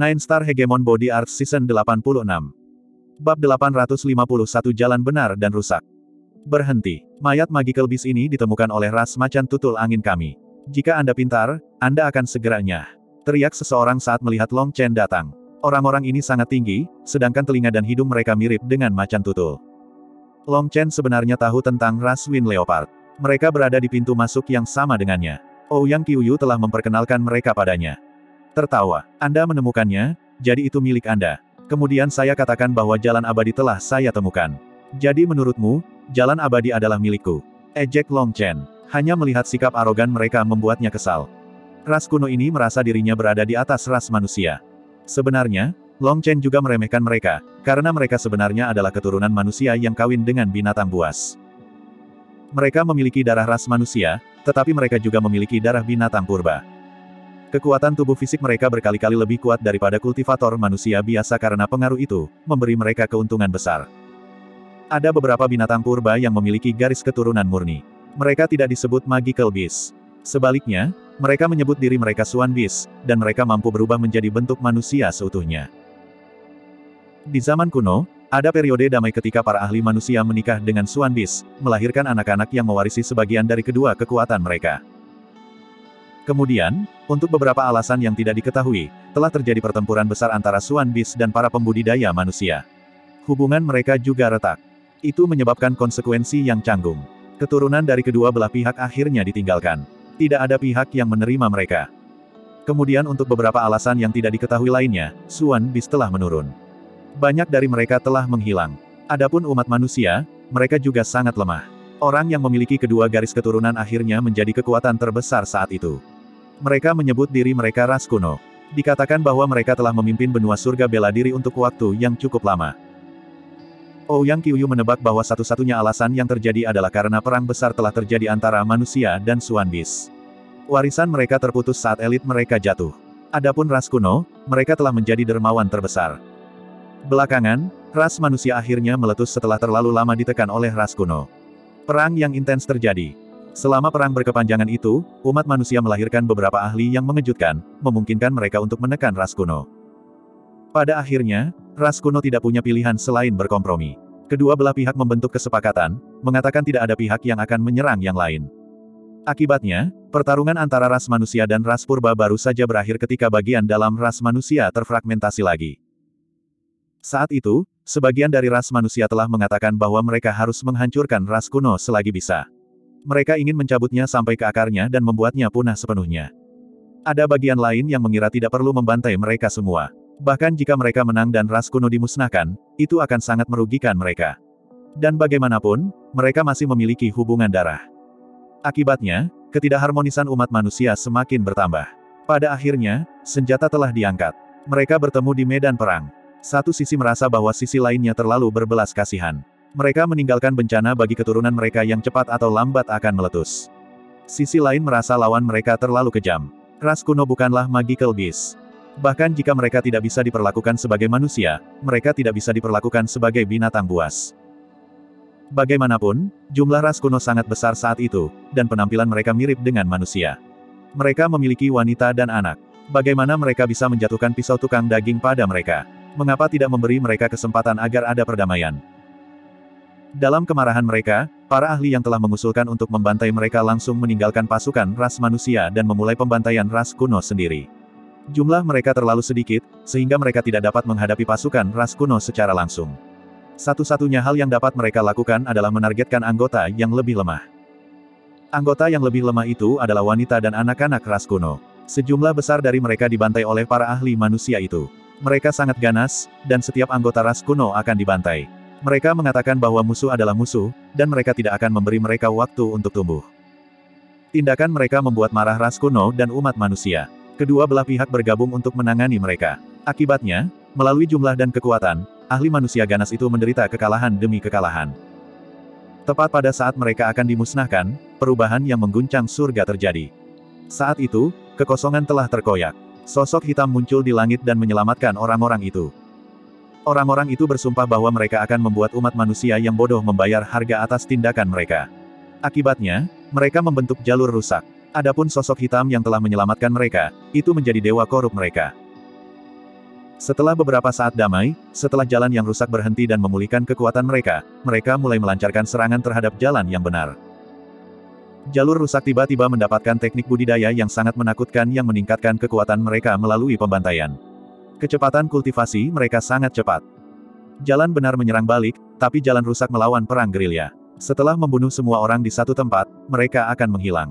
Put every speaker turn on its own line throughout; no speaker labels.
Nine Star Hegemon Body Art Season 86. Bab 851 Jalan Benar dan Rusak. Berhenti. Mayat Magical Beast ini ditemukan oleh ras macan tutul angin kami. Jika Anda pintar, Anda akan segera nyah. Teriak seseorang saat melihat Long Chen datang. Orang-orang ini sangat tinggi, sedangkan telinga dan hidung mereka mirip dengan macan tutul. Long Chen sebenarnya tahu tentang ras Wind Leopard. Mereka berada di pintu masuk yang sama dengannya. Ouyang Qiuyu telah memperkenalkan mereka padanya. Tertawa. Anda menemukannya, jadi itu milik Anda. Kemudian saya katakan bahwa jalan abadi telah saya temukan. Jadi menurutmu, jalan abadi adalah milikku. Ejek Long Chen. Hanya melihat sikap arogan mereka membuatnya kesal. Ras kuno ini merasa dirinya berada di atas ras manusia. Sebenarnya, Long Chen juga meremehkan mereka, karena mereka sebenarnya adalah keturunan manusia yang kawin dengan binatang buas. Mereka memiliki darah ras manusia, tetapi mereka juga memiliki darah binatang purba. Kekuatan tubuh fisik mereka berkali-kali lebih kuat daripada kultivator manusia biasa karena pengaruh itu, memberi mereka keuntungan besar. Ada beberapa binatang purba yang memiliki garis keturunan murni. Mereka tidak disebut Magical Beast. Sebaliknya, mereka menyebut diri mereka Swan Beast, dan mereka mampu berubah menjadi bentuk manusia seutuhnya. Di zaman kuno, ada periode damai ketika para ahli manusia menikah dengan Swan Beast, melahirkan anak-anak yang mewarisi sebagian dari kedua kekuatan mereka. Kemudian, untuk beberapa alasan yang tidak diketahui, telah terjadi pertempuran besar antara Swan Beast dan para pembudidaya manusia. Hubungan mereka juga retak. Itu menyebabkan konsekuensi yang canggung. Keturunan dari kedua belah pihak akhirnya ditinggalkan. Tidak ada pihak yang menerima mereka. Kemudian untuk beberapa alasan yang tidak diketahui lainnya, Swan Beast telah menurun. Banyak dari mereka telah menghilang. Adapun umat manusia, mereka juga sangat lemah. Orang yang memiliki kedua garis keturunan akhirnya menjadi kekuatan terbesar saat itu. Mereka menyebut diri mereka ras kuno. Dikatakan bahwa mereka telah memimpin benua surga bela diri untuk waktu yang cukup lama. Ouyang Qiuyu menebak bahwa satu-satunya alasan yang terjadi adalah karena perang besar telah terjadi antara manusia dan Swan Beast. Warisan mereka terputus saat elit mereka jatuh. Adapun ras kuno, mereka telah menjadi dermawan terbesar. Belakangan, ras manusia akhirnya meletus setelah terlalu lama ditekan oleh ras kuno. Perang yang intens terjadi. Selama perang berkepanjangan itu, umat manusia melahirkan beberapa ahli yang mengejutkan, memungkinkan mereka untuk menekan ras kuno. Pada akhirnya, ras kuno tidak punya pilihan selain berkompromi. Kedua belah pihak membentuk kesepakatan, mengatakan tidak ada pihak yang akan menyerang yang lain. Akibatnya, pertarungan antara ras manusia dan ras purba baru saja berakhir ketika bagian dalam ras manusia terfragmentasi lagi. Saat itu, sebagian dari ras manusia telah mengatakan bahwa mereka harus menghancurkan ras kuno selagi bisa. Mereka ingin mencabutnya sampai ke akarnya dan membuatnya punah sepenuhnya. Ada bagian lain yang mengira tidak perlu membantai mereka semua. Bahkan jika mereka menang dan ras kuno dimusnahkan, itu akan sangat merugikan mereka. Dan bagaimanapun, mereka masih memiliki hubungan darah. Akibatnya, ketidakharmonisan umat manusia semakin bertambah. Pada akhirnya, senjata telah diangkat. Mereka bertemu di medan perang. Satu sisi merasa bahwa sisi lainnya terlalu berbelas kasihan. Mereka meninggalkan bencana bagi keturunan mereka yang cepat atau lambat akan meletus. Sisi lain merasa lawan mereka terlalu kejam. Ras kuno bukanlah Magical Beast. Bahkan jika mereka tidak bisa diperlakukan sebagai manusia, mereka tidak bisa diperlakukan sebagai binatang buas. Bagaimanapun, jumlah ras kuno sangat besar saat itu, dan penampilan mereka mirip dengan manusia. Mereka memiliki wanita dan anak. Bagaimana mereka bisa menjatuhkan pisau tukang daging pada mereka? Mengapa tidak memberi mereka kesempatan agar ada perdamaian? Dalam kemarahan mereka, para ahli yang telah mengusulkan untuk membantai mereka langsung meninggalkan pasukan ras manusia dan memulai pembantaian ras kuno sendiri. Jumlah mereka terlalu sedikit, sehingga mereka tidak dapat menghadapi pasukan ras kuno secara langsung. Satu-satunya hal yang dapat mereka lakukan adalah menargetkan anggota yang lebih lemah. Anggota yang lebih lemah itu adalah wanita dan anak-anak ras kuno. Sejumlah besar dari mereka dibantai oleh para ahli manusia itu. Mereka sangat ganas, dan setiap anggota ras kuno akan dibantai. Mereka mengatakan bahwa musuh adalah musuh, dan mereka tidak akan memberi mereka waktu untuk tumbuh. Tindakan mereka membuat marah ras kuno dan umat manusia. Kedua belah pihak bergabung untuk menangani mereka. Akibatnya, melalui jumlah dan kekuatan, ahli manusia ganas itu menderita kekalahan demi kekalahan. Tepat pada saat mereka akan dimusnahkan, perubahan yang mengguncang surga terjadi. Saat itu, kekosongan telah terkoyak. Sosok hitam muncul di langit dan menyelamatkan orang-orang itu. Orang-orang itu bersumpah bahwa mereka akan membuat umat manusia yang bodoh membayar harga atas tindakan mereka. Akibatnya, mereka membentuk jalur rusak. Adapun sosok hitam yang telah menyelamatkan mereka, itu menjadi dewa korup mereka. Setelah beberapa saat damai, setelah jalan yang rusak berhenti dan memulihkan kekuatan mereka, mereka mulai melancarkan serangan terhadap jalan yang benar. Jalur rusak tiba-tiba mendapatkan teknik budidaya yang sangat menakutkan yang meningkatkan kekuatan mereka melalui pembantaian. Kecepatan kultivasi mereka sangat cepat. Jalan benar menyerang balik, tapi jalan rusak melawan perang gerilya. Setelah membunuh semua orang di satu tempat, mereka akan menghilang.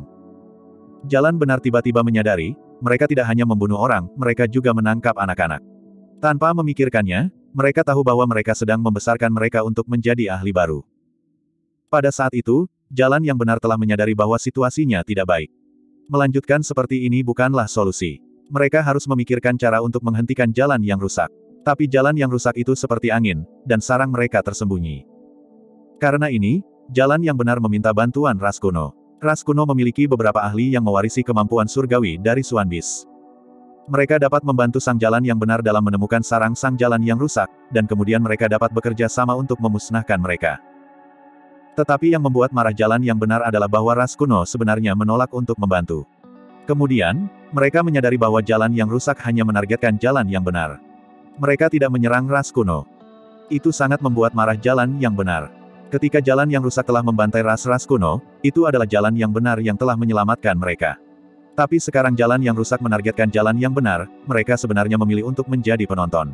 Jalan benar tiba-tiba menyadari, mereka tidak hanya membunuh orang, mereka juga menangkap anak-anak. Tanpa memikirkannya, mereka tahu bahwa mereka sedang membesarkan mereka untuk menjadi ahli baru. Pada saat itu, jalan yang benar telah menyadari bahwa situasinya tidak baik. Melanjutkan seperti ini bukanlah solusi. Mereka harus memikirkan cara untuk menghentikan jalan yang rusak. Tapi jalan yang rusak itu seperti angin, dan sarang mereka tersembunyi. Karena ini, jalan yang benar meminta bantuan ras kuno. Ras kuno memiliki beberapa ahli yang mewarisi kemampuan surgawi dari Swan Beast. Mereka dapat membantu sang jalan yang benar dalam menemukan sarang sang jalan yang rusak, dan kemudian mereka dapat bekerja sama untuk memusnahkan mereka. Tetapi yang membuat marah jalan yang benar adalah bahwa ras kuno sebenarnya menolak untuk membantu. Kemudian, mereka menyadari bahwa jalan yang rusak hanya menargetkan jalan yang benar. Mereka tidak menyerang ras kuno. Itu sangat membuat marah jalan yang benar. Ketika jalan yang rusak telah membantai ras-ras kuno, itu adalah jalan yang benar yang telah menyelamatkan mereka. Tapi sekarang jalan yang rusak menargetkan jalan yang benar, mereka sebenarnya memilih untuk menjadi penonton.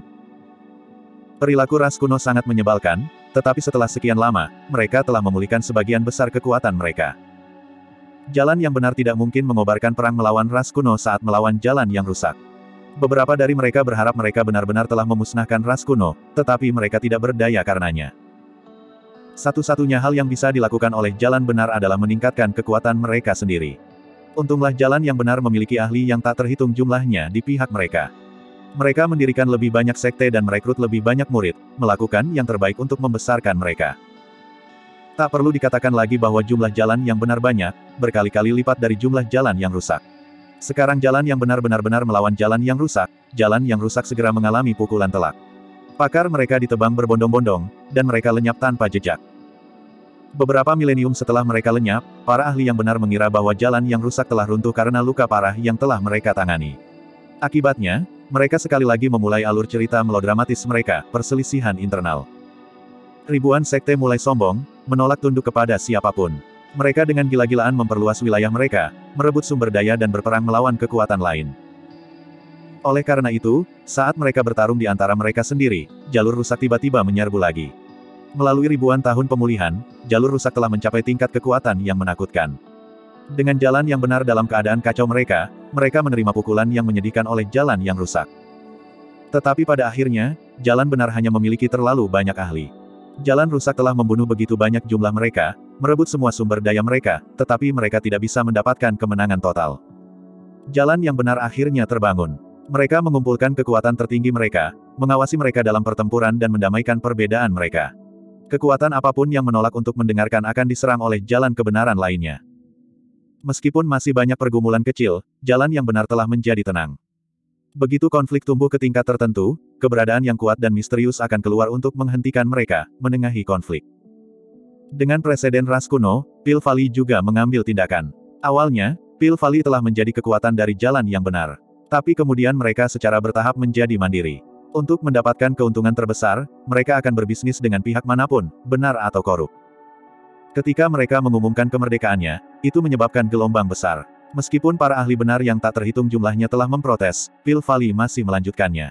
Perilaku ras kuno sangat menyebalkan, tetapi setelah sekian lama, mereka telah memulihkan sebagian besar kekuatan mereka. Jalan yang benar tidak mungkin mengobarkan perang melawan ras kuno saat melawan jalan yang rusak. Beberapa dari mereka berharap mereka benar-benar telah memusnahkan ras kuno, tetapi mereka tidak berdaya karenanya. Satu-satunya hal yang bisa dilakukan oleh jalan benar adalah meningkatkan kekuatan mereka sendiri. Untunglah jalan yang benar memiliki ahli yang tak terhitung jumlahnya di pihak mereka. Mereka mendirikan lebih banyak sekte dan merekrut lebih banyak murid, melakukan yang terbaik untuk membesarkan mereka. Tak perlu dikatakan lagi bahwa jumlah jalan yang benar banyak, berkali-kali lipat dari jumlah jalan yang rusak. Sekarang jalan yang benar benar-benar melawan jalan yang rusak segera mengalami pukulan telak. Pakar mereka ditebang berbondong-bondong, dan mereka lenyap tanpa jejak. Beberapa milenium setelah mereka lenyap, para ahli yang benar mengira bahwa jalan yang rusak telah runtuh karena luka parah yang telah mereka tangani. Akibatnya, mereka sekali lagi memulai alur cerita melodramatis mereka, perselisihan internal. Ribuan sekte mulai sombong, menolak tunduk kepada siapapun. Mereka dengan gila-gilaan memperluas wilayah mereka, merebut sumber daya dan berperang melawan kekuatan lain. Oleh karena itu, saat mereka bertarung di antara mereka sendiri, jalur rusak tiba-tiba menyerbu lagi. Melalui ribuan tahun pemulihan, jalur rusak telah mencapai tingkat kekuatan yang menakutkan. Dengan jalan yang benar dalam keadaan kacau mereka menerima pukulan yang menyedihkan oleh jalan yang rusak. Tetapi pada akhirnya, jalan benar hanya memiliki terlalu banyak ahli. Jalan rusak telah membunuh begitu banyak jumlah mereka, merebut semua sumber daya mereka, tetapi mereka tidak bisa mendapatkan kemenangan total. Jalan yang benar akhirnya terbangun. Mereka mengumpulkan kekuatan tertinggi mereka, mengawasi mereka dalam pertempuran dan mendamaikan perbedaan mereka. Kekuatan apapun yang menolak untuk mendengarkan akan diserang oleh jalan kebenaran lainnya. Meskipun masih banyak pergumulan kecil, jalan yang benar telah menjadi tenang. Begitu konflik tumbuh ke tingkat tertentu, keberadaan yang kuat dan misterius akan keluar untuk menghentikan mereka, menengahi konflik. Dengan preseden ras kuno, Pil Valley juga mengambil tindakan. Awalnya, Pil Valley telah menjadi kekuatan dari jalan yang benar. Tapi kemudian mereka secara bertahap menjadi mandiri. Untuk mendapatkan keuntungan terbesar, mereka akan berbisnis dengan pihak manapun, benar atau korup. Ketika mereka mengumumkan kemerdekaannya, itu menyebabkan gelombang besar. Meskipun para ahli benar yang tak terhitung jumlahnya telah memprotes, Pil Valley masih melanjutkannya.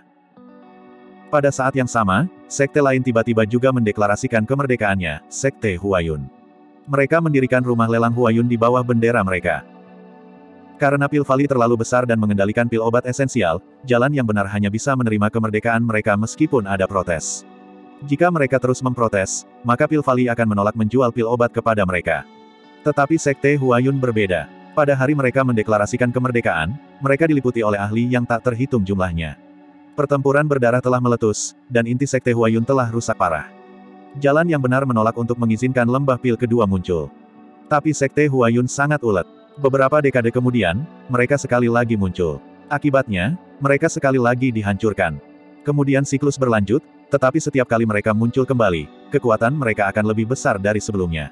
Pada saat yang sama, sekte lain tiba-tiba juga mendeklarasikan kemerdekaannya, Sekte Huayun. Mereka mendirikan rumah lelang Huayun di bawah bendera mereka. Karena Pil Valley terlalu besar dan mengendalikan pil obat esensial, jalan yang benar hanya bisa menerima kemerdekaan mereka meskipun ada protes. Jika mereka terus memprotes, maka Pil Valley akan menolak menjual pil obat kepada mereka. Tetapi Sekte Huayun berbeda. Pada hari mereka mendeklarasikan kemerdekaan, mereka diliputi oleh ahli yang tak terhitung jumlahnya. Pertempuran berdarah telah meletus, dan inti Sekte Huayun telah rusak parah. Jalan yang benar menolak untuk mengizinkan lembah pil kedua muncul. Tapi Sekte Huayun sangat ulet. Beberapa dekade kemudian, mereka sekali lagi muncul. Akibatnya, mereka sekali lagi dihancurkan. Kemudian siklus berlanjut, tetapi setiap kali mereka muncul kembali, kekuatan mereka akan lebih besar dari sebelumnya.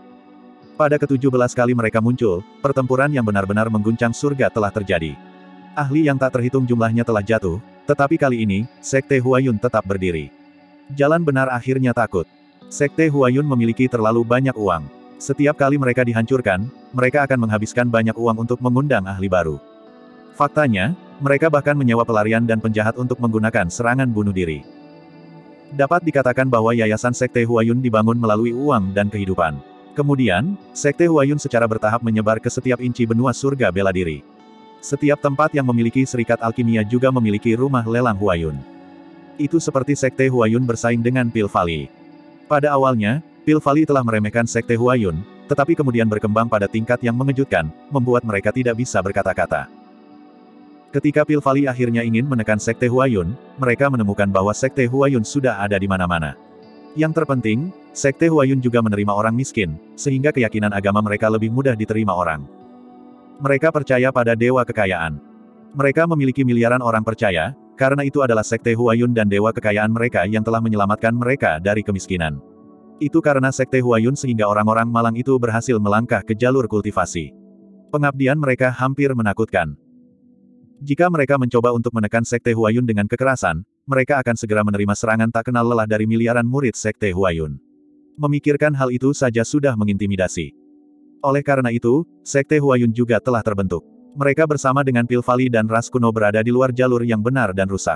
Pada ke-17 kali mereka muncul, pertempuran yang benar-benar mengguncang surga telah terjadi. Ahli yang tak terhitung jumlahnya telah jatuh, Tetapi kali ini, Sekte Huayun tetap berdiri. Jalan benar akhirnya takut. Sekte Huayun memiliki terlalu banyak uang. Setiap kali mereka dihancurkan, mereka akan menghabiskan banyak uang untuk mengundang ahli baru. Faktanya, mereka bahkan menyewa pelarian dan penjahat untuk menggunakan serangan bunuh diri. Dapat dikatakan bahwa Yayasan Sekte Huayun dibangun melalui uang dan kehidupan. Kemudian, Sekte Huayun secara bertahap menyebar ke setiap inci benua surga bela diri. Setiap tempat yang memiliki serikat alkimia juga memiliki rumah lelang Huayun. Itu seperti Sekte Huayun bersaing dengan Pil Valley. Pada awalnya, Pil Valley telah meremehkan Sekte Huayun, tetapi kemudian berkembang pada tingkat yang mengejutkan, membuat mereka tidak bisa berkata-kata. Ketika Pil Valley akhirnya ingin menekan Sekte Huayun, mereka menemukan bahwa Sekte Huayun sudah ada di mana-mana. Yang terpenting, Sekte Huayun juga menerima orang miskin, sehingga keyakinan agama mereka lebih mudah diterima orang. Mereka percaya pada dewa kekayaan. Mereka memiliki miliaran orang percaya, karena itu adalah Sekte Huayun dan dewa kekayaan mereka yang telah menyelamatkan mereka dari kemiskinan. Itu karena Sekte Huayun sehingga orang-orang malang itu berhasil melangkah ke jalur kultivasi. Pengabdian mereka hampir menakutkan. Jika mereka mencoba untuk menekan Sekte Huayun dengan kekerasan, mereka akan segera menerima serangan tak kenal lelah dari miliaran murid Sekte Huayun. Memikirkan hal itu saja sudah mengintimidasi. Oleh karena itu, Sekte Huayun juga telah terbentuk. Mereka bersama dengan Pil Valley dan ras kuno berada di luar jalur yang benar dan rusak.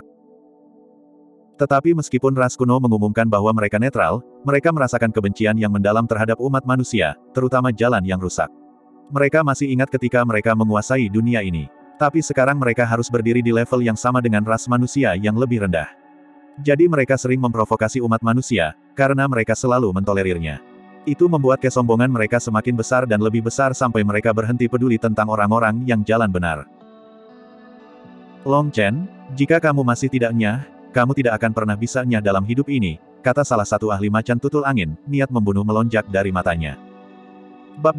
Tetapi meskipun ras kuno mengumumkan bahwa mereka netral, mereka merasakan kebencian yang mendalam terhadap umat manusia, terutama jalan yang rusak. Mereka masih ingat ketika mereka menguasai dunia ini. Tapi sekarang mereka harus berdiri di level yang sama dengan ras manusia yang lebih rendah. Jadi mereka sering memprovokasi umat manusia, karena mereka selalu mentolerirnya. Itu membuat kesombongan mereka semakin besar dan lebih besar sampai mereka berhenti peduli tentang orang-orang yang jalan benar. Long Chen, jika kamu masih tidak nyah, kamu tidak akan pernah bisa nyah dalam hidup ini, kata salah satu ahli macan tutul angin, niat membunuh melonjak dari matanya. Bab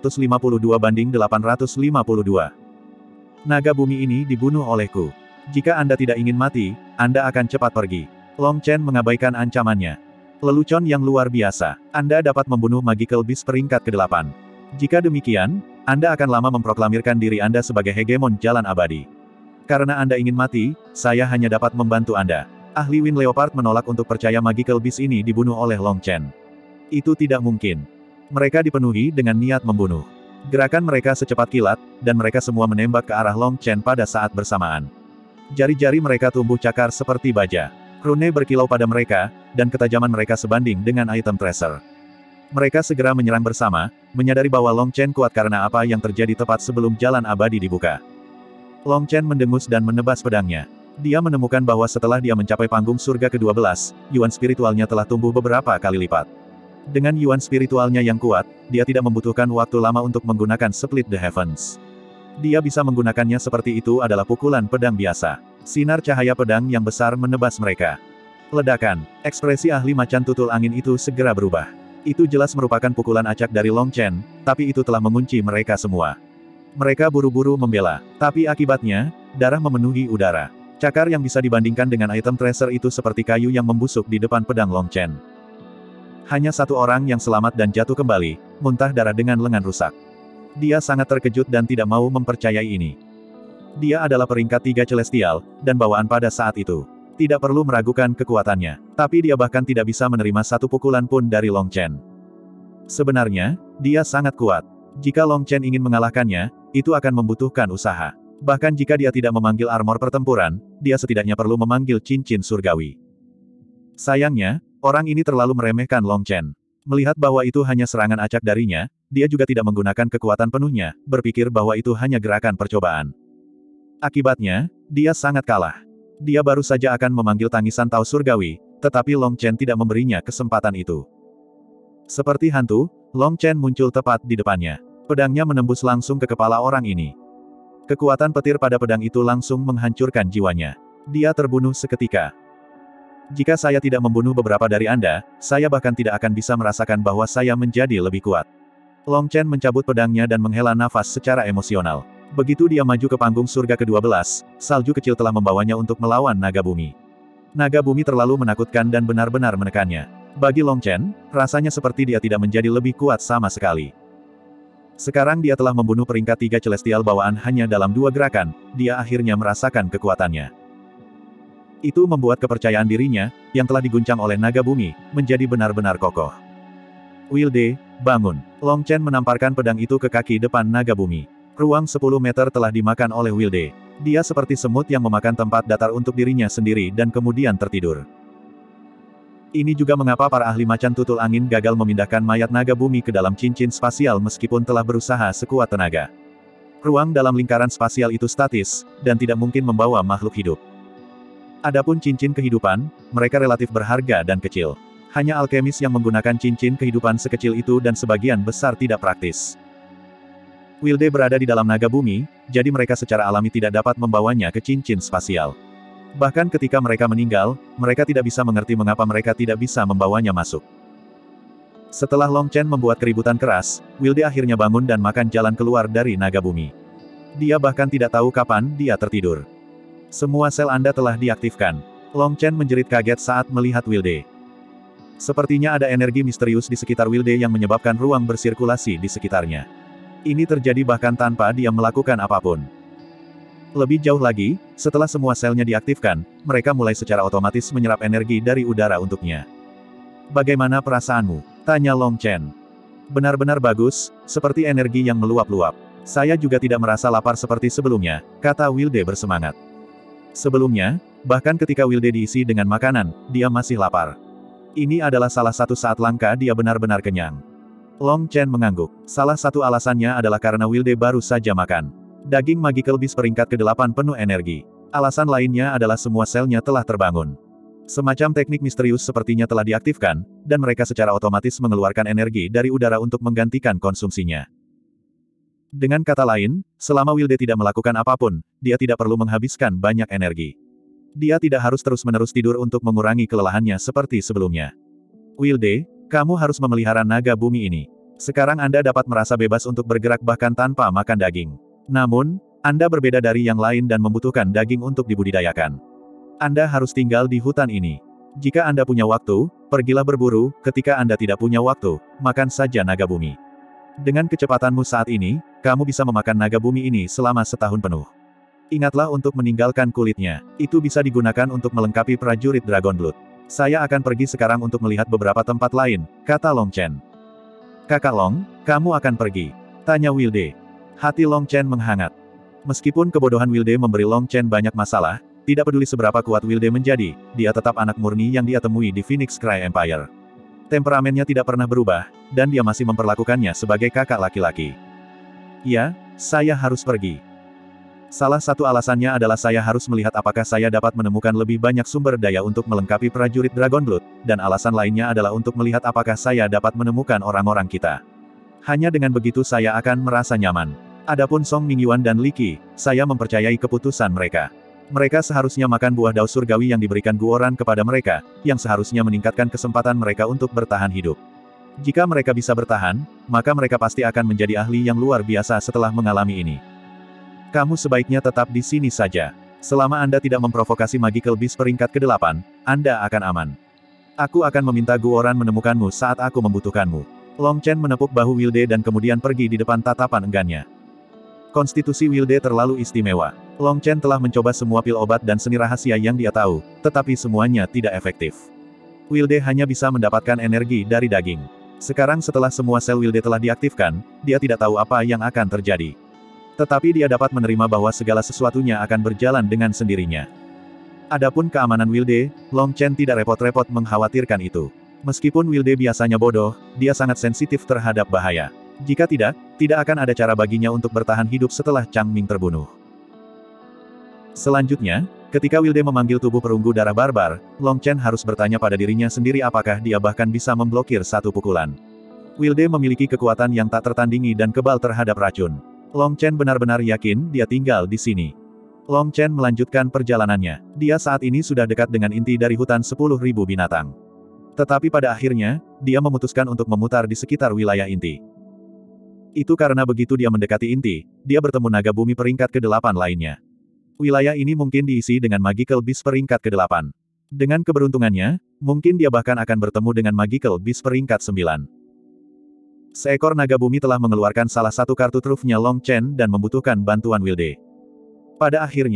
852-852 Naga bumi ini dibunuh olehku. Jika Anda tidak ingin mati, Anda akan cepat pergi. Long Chen mengabaikan ancamannya. Lelucon yang luar biasa. Anda dapat membunuh Magical Beast peringkat ke-8. Jika demikian, Anda akan lama memproklamirkan diri Anda sebagai hegemon jalan abadi. Karena Anda ingin mati, saya hanya dapat membantu Anda. Ahli Wind Leopard menolak untuk percaya Magical Beast ini dibunuh oleh Long Chen. Itu tidak mungkin. Mereka dipenuhi dengan niat membunuh. Gerakan mereka secepat kilat, dan mereka semua menembak ke arah Long Chen pada saat bersamaan. Jari-jari mereka tumbuh cakar seperti baja. Rune berkilau pada mereka, dan ketajaman mereka sebanding dengan item tracer. Mereka segera menyerang bersama, menyadari bahwa Long Chen kuat karena apa yang terjadi tepat sebelum jalan abadi dibuka. Long Chen mendengus dan menebas pedangnya. Dia menemukan bahwa setelah dia mencapai panggung surga ke-12, yuan spiritualnya telah tumbuh beberapa kali lipat. Dengan yuan spiritualnya yang kuat, dia tidak membutuhkan waktu lama untuk menggunakan Split the Heavens. Dia bisa menggunakannya seperti itu adalah pukulan pedang biasa. Sinar cahaya pedang yang besar menebas mereka. Ledakan, ekspresi ahli macan tutul angin itu segera berubah. Itu jelas merupakan pukulan acak dari Long Chen, tapi itu telah mengunci mereka semua. Mereka buru-buru membela, tapi akibatnya, darah memenuhi udara. Cakar yang bisa dibandingkan dengan item tracer itu seperti kayu yang membusuk di depan pedang Long Chen. Hanya satu orang yang selamat dan jatuh kembali, muntah darah dengan lengan rusak. Dia sangat terkejut dan tidak mau mempercayai ini. Dia adalah peringkat 3 celestial, dan bawaan pada saat itu. Tidak perlu meragukan kekuatannya. Tapi dia bahkan tidak bisa menerima satu pukulan pun dari Long Chen. Sebenarnya, dia sangat kuat. Jika Long Chen ingin mengalahkannya, itu akan membutuhkan usaha. Bahkan jika dia tidak memanggil armor pertempuran, dia setidaknya perlu memanggil cincin surgawi. Sayangnya, orang ini terlalu meremehkan Long Chen. Melihat bahwa itu hanya serangan acak darinya, dia juga tidak menggunakan kekuatan penuhnya, berpikir bahwa itu hanya gerakan percobaan. Akibatnya, dia sangat kalah. Dia baru saja akan memanggil tangisan Tao surgawi, tetapi Long Chen tidak memberinya kesempatan itu. Seperti hantu, Long Chen muncul tepat di depannya. Pedangnya menembus langsung ke kepala orang ini. Kekuatan petir pada pedang itu langsung menghancurkan jiwanya. Dia terbunuh seketika. Jika saya tidak membunuh beberapa dari Anda, saya bahkan tidak akan bisa merasakan bahwa saya menjadi lebih kuat. Long Chen mencabut pedangnya dan menghela nafas secara emosional. Begitu dia maju ke panggung surga ke-12, salju kecil telah membawanya untuk melawan naga bumi. Naga bumi terlalu menakutkan dan benar-benar menekannya. Bagi Long Chen, rasanya seperti dia tidak menjadi lebih kuat sama sekali. Sekarang dia telah membunuh peringkat 3 celestial bawaan hanya dalam 2 gerakan, dia akhirnya merasakan kekuatannya. Itu membuat kepercayaan dirinya, yang telah diguncang oleh naga bumi, menjadi benar-benar kokoh. Wilde, bangun. Long Chen menamparkan pedang itu ke kaki depan naga bumi. Ruang 10 meter telah dimakan oleh Wilde. Dia seperti semut yang memakan tempat datar untuk dirinya sendiri dan kemudian tertidur. Ini juga mengapa para ahli macan tutul angin gagal memindahkan mayat naga bumi ke dalam cincin spasial meskipun telah berusaha sekuat tenaga. Ruang dalam lingkaran spasial itu statis, dan tidak mungkin membawa makhluk hidup. Adapun cincin kehidupan, mereka relatif berharga dan kecil. Hanya alkemis yang menggunakan cincin kehidupan sekecil itu dan sebagian besar tidak praktis. Wilde berada di dalam naga bumi, jadi mereka secara alami tidak dapat membawanya ke cincin spasial. Bahkan ketika mereka meninggal, mereka tidak bisa mengerti mengapa mereka tidak bisa membawanya masuk. Setelah Long Chen membuat keributan keras, Wilde akhirnya bangun dan makan jalan keluar dari naga bumi. Dia bahkan tidak tahu kapan dia tertidur. Semua sel Anda telah diaktifkan. Long Chen menjerit kaget saat melihat Wilde. Sepertinya ada energi misterius di sekitar Wilde yang menyebabkan ruang bersirkulasi di sekitarnya. Ini terjadi bahkan tanpa dia melakukan apapun. Lebih jauh lagi, setelah semua selnya diaktifkan, mereka mulai secara otomatis menyerap energi dari udara untuknya. Bagaimana perasaanmu? Tanya Long Chen. Benar-benar bagus, seperti energi yang meluap-luap. Saya juga tidak merasa lapar seperti sebelumnya, kata Wilde bersemangat. Sebelumnya, bahkan ketika Wilde diisi dengan makanan, dia masih lapar. Ini adalah salah satu saat langka dia benar-benar kenyang. Long Chen mengangguk. Salah satu alasannya adalah karena Wilde baru saja makan. Daging Magical Beast peringkat ke-8 penuh energi. Alasan lainnya adalah semua selnya telah terbangun. Semacam teknik misterius sepertinya telah diaktifkan, dan mereka secara otomatis mengeluarkan energi dari udara untuk menggantikan konsumsinya. Dengan kata lain, selama Wilde tidak melakukan apapun, dia tidak perlu menghabiskan banyak energi. Dia tidak harus terus-menerus tidur untuk mengurangi kelelahannya seperti sebelumnya. Wilde, kamu harus memelihara naga bumi ini. Sekarang Anda dapat merasa bebas untuk bergerak bahkan tanpa makan daging. Namun, Anda berbeda dari yang lain dan membutuhkan daging untuk dibudidayakan. Anda harus tinggal di hutan ini. Jika Anda punya waktu, pergilah berburu, ketika Anda tidak punya waktu, makan saja naga bumi. Dengan kecepatanmu saat ini, kamu bisa memakan naga bumi ini selama setahun penuh. Ingatlah untuk meninggalkan kulitnya. Itu bisa digunakan untuk melengkapi prajurit Dragon Blood. Saya akan pergi sekarang untuk melihat beberapa tempat lain, kata Long Chen. Kakak Long, kamu akan pergi? Tanya Wilde. Hati Long Chen menghangat. Meskipun kebodohan Wilde memberi Long Chen banyak masalah, tidak peduli seberapa kuat Wilde menjadi, dia tetap anak murni yang dia temui di Phoenix Cry Empire. Temperamennya tidak pernah berubah, dan dia masih memperlakukannya sebagai kakak laki-laki. Ya, saya harus pergi. Salah satu alasannya adalah saya harus melihat apakah saya dapat menemukan lebih banyak sumber daya untuk melengkapi prajurit Dragon Blood, dan alasan lainnya adalah untuk melihat apakah saya dapat menemukan orang-orang kita. Hanya dengan begitu saya akan merasa nyaman. Adapun Song Mingyuan dan Li Qi, saya mempercayai keputusan mereka. Mereka seharusnya makan buah daun surgawi yang diberikan Guoran kepada mereka, yang seharusnya meningkatkan kesempatan mereka untuk bertahan hidup. Jika mereka bisa bertahan, maka mereka pasti akan menjadi ahli yang luar biasa setelah mengalami ini. Kamu sebaiknya tetap di sini saja. Selama Anda tidak memprovokasi Magical Beast peringkat ke-8, Anda akan aman. Aku akan meminta Guoran menemukanmu saat aku membutuhkanmu. Long Chen menepuk bahu Wilde dan kemudian pergi di depan tatapan enggannya. Konstitusi Wilde terlalu istimewa. Long Chen telah mencoba semua pil obat dan seni rahasia yang dia tahu, tetapi semuanya tidak efektif. Wilde hanya bisa mendapatkan energi dari daging. Sekarang setelah semua sel Wilde telah diaktifkan, dia tidak tahu apa yang akan terjadi. Tetapi dia dapat menerima bahwa segala sesuatunya akan berjalan dengan sendirinya. Adapun keamanan Wilde, Long Chen tidak repot-repot mengkhawatirkan itu. Meskipun Wilde biasanya bodoh, dia sangat sensitif terhadap bahaya. Jika tidak, tidak akan ada cara baginya untuk bertahan hidup setelah Chang Ming terbunuh. Selanjutnya, ketika Wilde memanggil tubuh perunggu darah barbar, Long Chen harus bertanya pada dirinya sendiri apakah dia bahkan bisa memblokir satu pukulan. Wilde memiliki kekuatan yang tak tertandingi dan kebal terhadap racun. Long Chen benar-benar yakin dia tinggal di sini. Long Chen melanjutkan perjalanannya. Dia saat ini sudah dekat dengan inti dari hutan 10.000 binatang. Tetapi pada akhirnya, dia memutuskan untuk memutar di sekitar wilayah inti. Itu karena begitu dia mendekati inti, dia bertemu naga bumi peringkat ke-8 lainnya. Wilayah ini mungkin diisi dengan Magical Beast peringkat ke-8. Dengan keberuntungannya, mungkin dia bahkan akan bertemu dengan Magical Beast peringkat 9. Seekor naga bumi telah mengeluarkan salah satu kartu trufnya Long Chen dan membutuhkan bantuan Wilde. Pada akhirnya,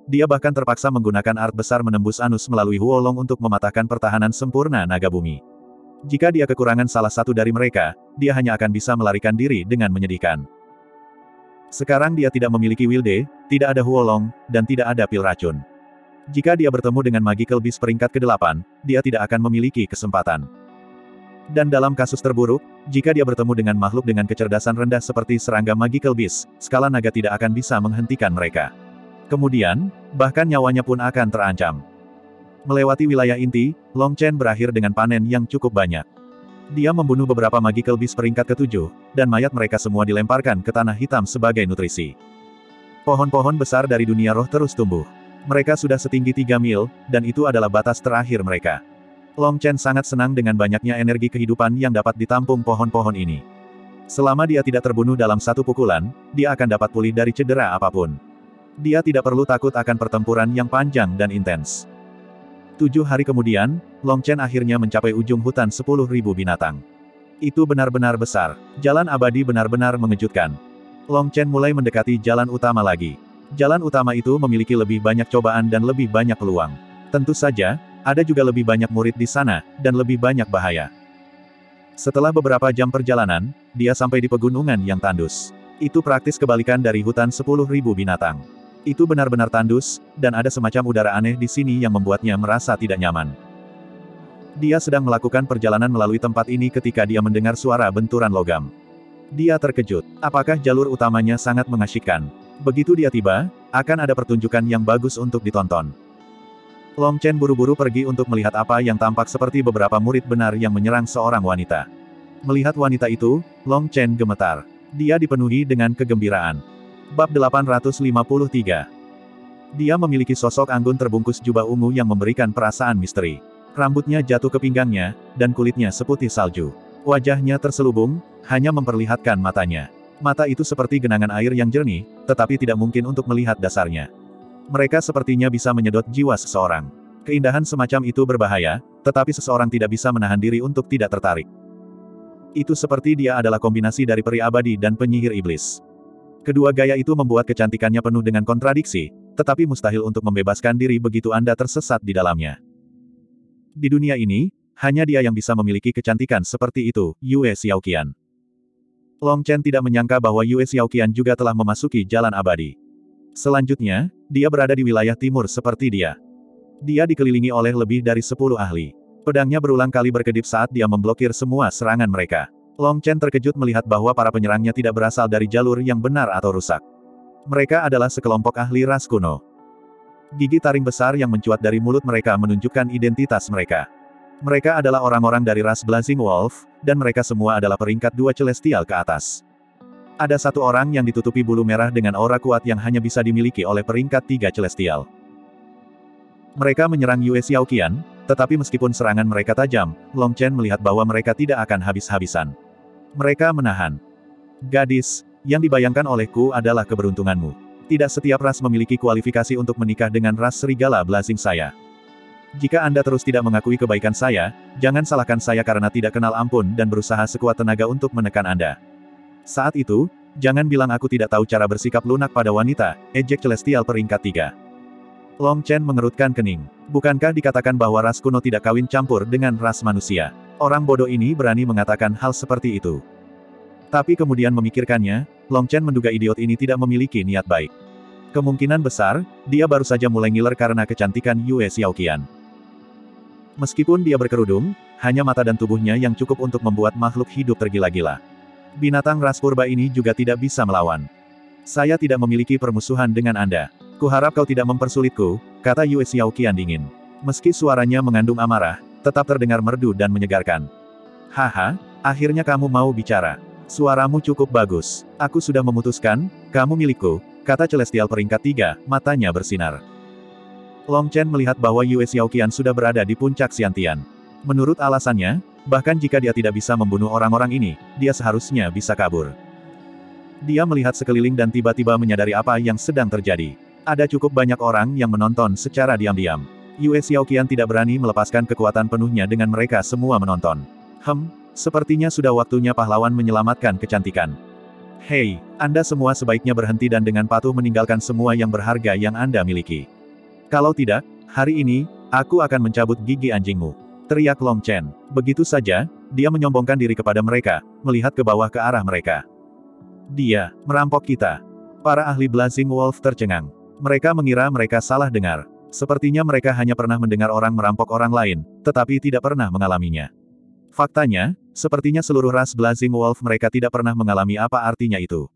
dia bahkan terpaksa menggunakan art besar menembus anus melalui Huolong untuk mematahkan pertahanan sempurna naga bumi. Jika dia kekurangan salah satu dari mereka, dia hanya akan bisa melarikan diri dengan menyedihkan. Sekarang dia tidak memiliki Wilde, tidak ada Huolong, dan tidak ada pil racun. Jika dia bertemu dengan Magical Beast peringkat ke-8, dia tidak akan memiliki kesempatan. Dan dalam kasus terburuk, jika dia bertemu dengan makhluk dengan kecerdasan rendah seperti serangga Magical Beast, skala naga tidak akan bisa menghentikan mereka. Kemudian, bahkan nyawanya pun akan terancam. Melewati wilayah inti, Long Chen berakhir dengan panen yang cukup banyak. Dia membunuh beberapa Magical Beast peringkat ke-7, dan mayat mereka semua dilemparkan ke tanah hitam sebagai nutrisi. Pohon-pohon besar dari dunia roh terus tumbuh. Mereka sudah setinggi 3 mil, dan itu adalah batas terakhir mereka. Long Chen sangat senang dengan banyaknya energi kehidupan yang dapat ditampung pohon-pohon ini. Selama dia tidak terbunuh dalam satu pukulan, dia akan dapat pulih dari cedera apapun. Dia tidak perlu takut akan pertempuran yang panjang dan intens. 7 hari kemudian, Long Chen akhirnya mencapai ujung hutan 10.000 binatang. Itu benar-benar besar. Jalan abadi benar-benar mengejutkan. Long Chen mulai mendekati jalan utama lagi. Jalan utama itu memiliki lebih banyak cobaan dan lebih banyak peluang. Tentu saja, ada juga lebih banyak murid di sana, dan lebih banyak bahaya. Setelah beberapa jam perjalanan, dia sampai di pegunungan yang tandus. Itu praktis kebalikan dari hutan 10.000 binatang. Itu benar-benar tandus, dan ada semacam udara aneh di sini yang membuatnya merasa tidak nyaman. Dia sedang melakukan perjalanan melalui tempat ini ketika dia mendengar suara benturan logam. Dia terkejut. Apakah jalur utamanya sangat mengasyikkan? Begitu dia tiba, akan ada pertunjukan yang bagus untuk ditonton. Long Chen buru-buru pergi untuk melihat apa yang tampak seperti beberapa murid benar yang menyerang seorang wanita. Melihat wanita itu, Long Chen gemetar. Dia dipenuhi dengan kegembiraan. Bab 853. Dia memiliki sosok anggun terbungkus jubah ungu yang memberikan perasaan misteri. Rambutnya jatuh ke pinggangnya, dan kulitnya seputih salju. Wajahnya terselubung, hanya memperlihatkan matanya. Mata itu seperti genangan air yang jernih, tetapi tidak mungkin untuk melihat dasarnya. Mereka sepertinya bisa menyedot jiwa seseorang. Keindahan semacam itu berbahaya, tetapi seseorang tidak bisa menahan diri untuk tidak tertarik. Itu seperti dia adalah kombinasi dari peri abadi dan penyihir iblis. Kedua gaya itu membuat kecantikannya penuh dengan kontradiksi, tetapi mustahil untuk membebaskan diri begitu Anda tersesat di dalamnya. Di dunia ini, hanya dia yang bisa memiliki kecantikan seperti itu, Yue Xiaoqian. Long Chen tidak menyangka bahwa Yue Xiaoqian juga telah memasuki jalan abadi. Selanjutnya, dia berada di wilayah timur seperti dia. Dia dikelilingi oleh lebih dari 10 ahli. Pedangnya berulang kali berkedip saat dia memblokir semua serangan mereka. Long Chen terkejut melihat bahwa para penyerangnya tidak berasal dari jalur yang benar atau rusak. Mereka adalah sekelompok ahli ras kuno. Gigi taring besar yang mencuat dari mulut mereka menunjukkan identitas mereka. Mereka adalah orang-orang dari ras Blazing Wolf, dan mereka semua adalah peringkat 2 celestial ke atas. Ada satu orang yang ditutupi bulu merah dengan aura kuat yang hanya bisa dimiliki oleh peringkat 3 celestial. Mereka menyerang Yue Xiaoqian, tetapi meskipun serangan mereka tajam, Long Chen melihat bahwa mereka tidak akan habis-habisan. Mereka menahan. Gadis, yang dibayangkan olehku adalah keberuntunganmu. Tidak setiap ras memiliki kualifikasi untuk menikah dengan ras serigala Blazing saya. Jika Anda terus tidak mengakui kebaikan saya, jangan salahkan saya karena tidak kenal ampun dan berusaha sekuat tenaga untuk menekan Anda. Saat itu, jangan bilang aku tidak tahu cara bersikap lunak pada wanita, ejek celestial peringkat 3. Long Chen mengerutkan kening. Bukankah dikatakan bahwa ras kuno tidak kawin campur dengan ras manusia? Orang bodoh ini berani mengatakan hal seperti itu. Tapi kemudian memikirkannya, Long Chen menduga idiot ini tidak memiliki niat baik. Kemungkinan besar, dia baru saja mulai ngiler karena kecantikan Yue Xiaoqian. Meskipun dia berkerudung, hanya mata dan tubuhnya yang cukup untuk membuat makhluk hidup tergila-gila. Binatang ras purba ini juga tidak bisa melawan. Saya tidak memiliki permusuhan dengan Anda. Kuharap kau tidak mempersulitku, kata Yue Xiaoqian dingin. Meski suaranya mengandung amarah, tetap terdengar merdu dan menyegarkan. Haha, akhirnya kamu mau bicara. Suaramu cukup bagus. Aku sudah memutuskan, kamu milikku, kata Celestial peringkat 3, matanya bersinar. Long Chen melihat bahwa Yue Xiaoqian sudah berada di puncak Xiantian. Menurut alasannya, bahkan jika dia tidak bisa membunuh orang-orang ini, dia seharusnya bisa kabur. Dia melihat sekeliling dan tiba-tiba menyadari apa yang sedang terjadi. Ada cukup banyak orang yang menonton secara diam-diam. Yue Xiaoqian tidak berani melepaskan kekuatan penuhnya dengan mereka semua menonton. Sepertinya sudah waktunya pahlawan menyelamatkan kecantikan. Hei, Anda semua sebaiknya berhenti dan dengan patuh meninggalkan semua yang berharga yang Anda miliki. Kalau tidak, hari ini, aku akan mencabut gigi anjingmu. Teriak Long Chen. Begitu saja, dia menyombongkan diri kepada mereka, melihat ke bawah ke arah mereka. Dia merampok kita. Para ahli Blazing Wolf tercengang. Mereka mengira mereka salah dengar. Sepertinya mereka hanya pernah mendengar orang merampok orang lain, tetapi tidak pernah mengalaminya. Faktanya, sepertinya seluruh ras Blazing Wolf mereka tidak pernah mengalami apa artinya itu.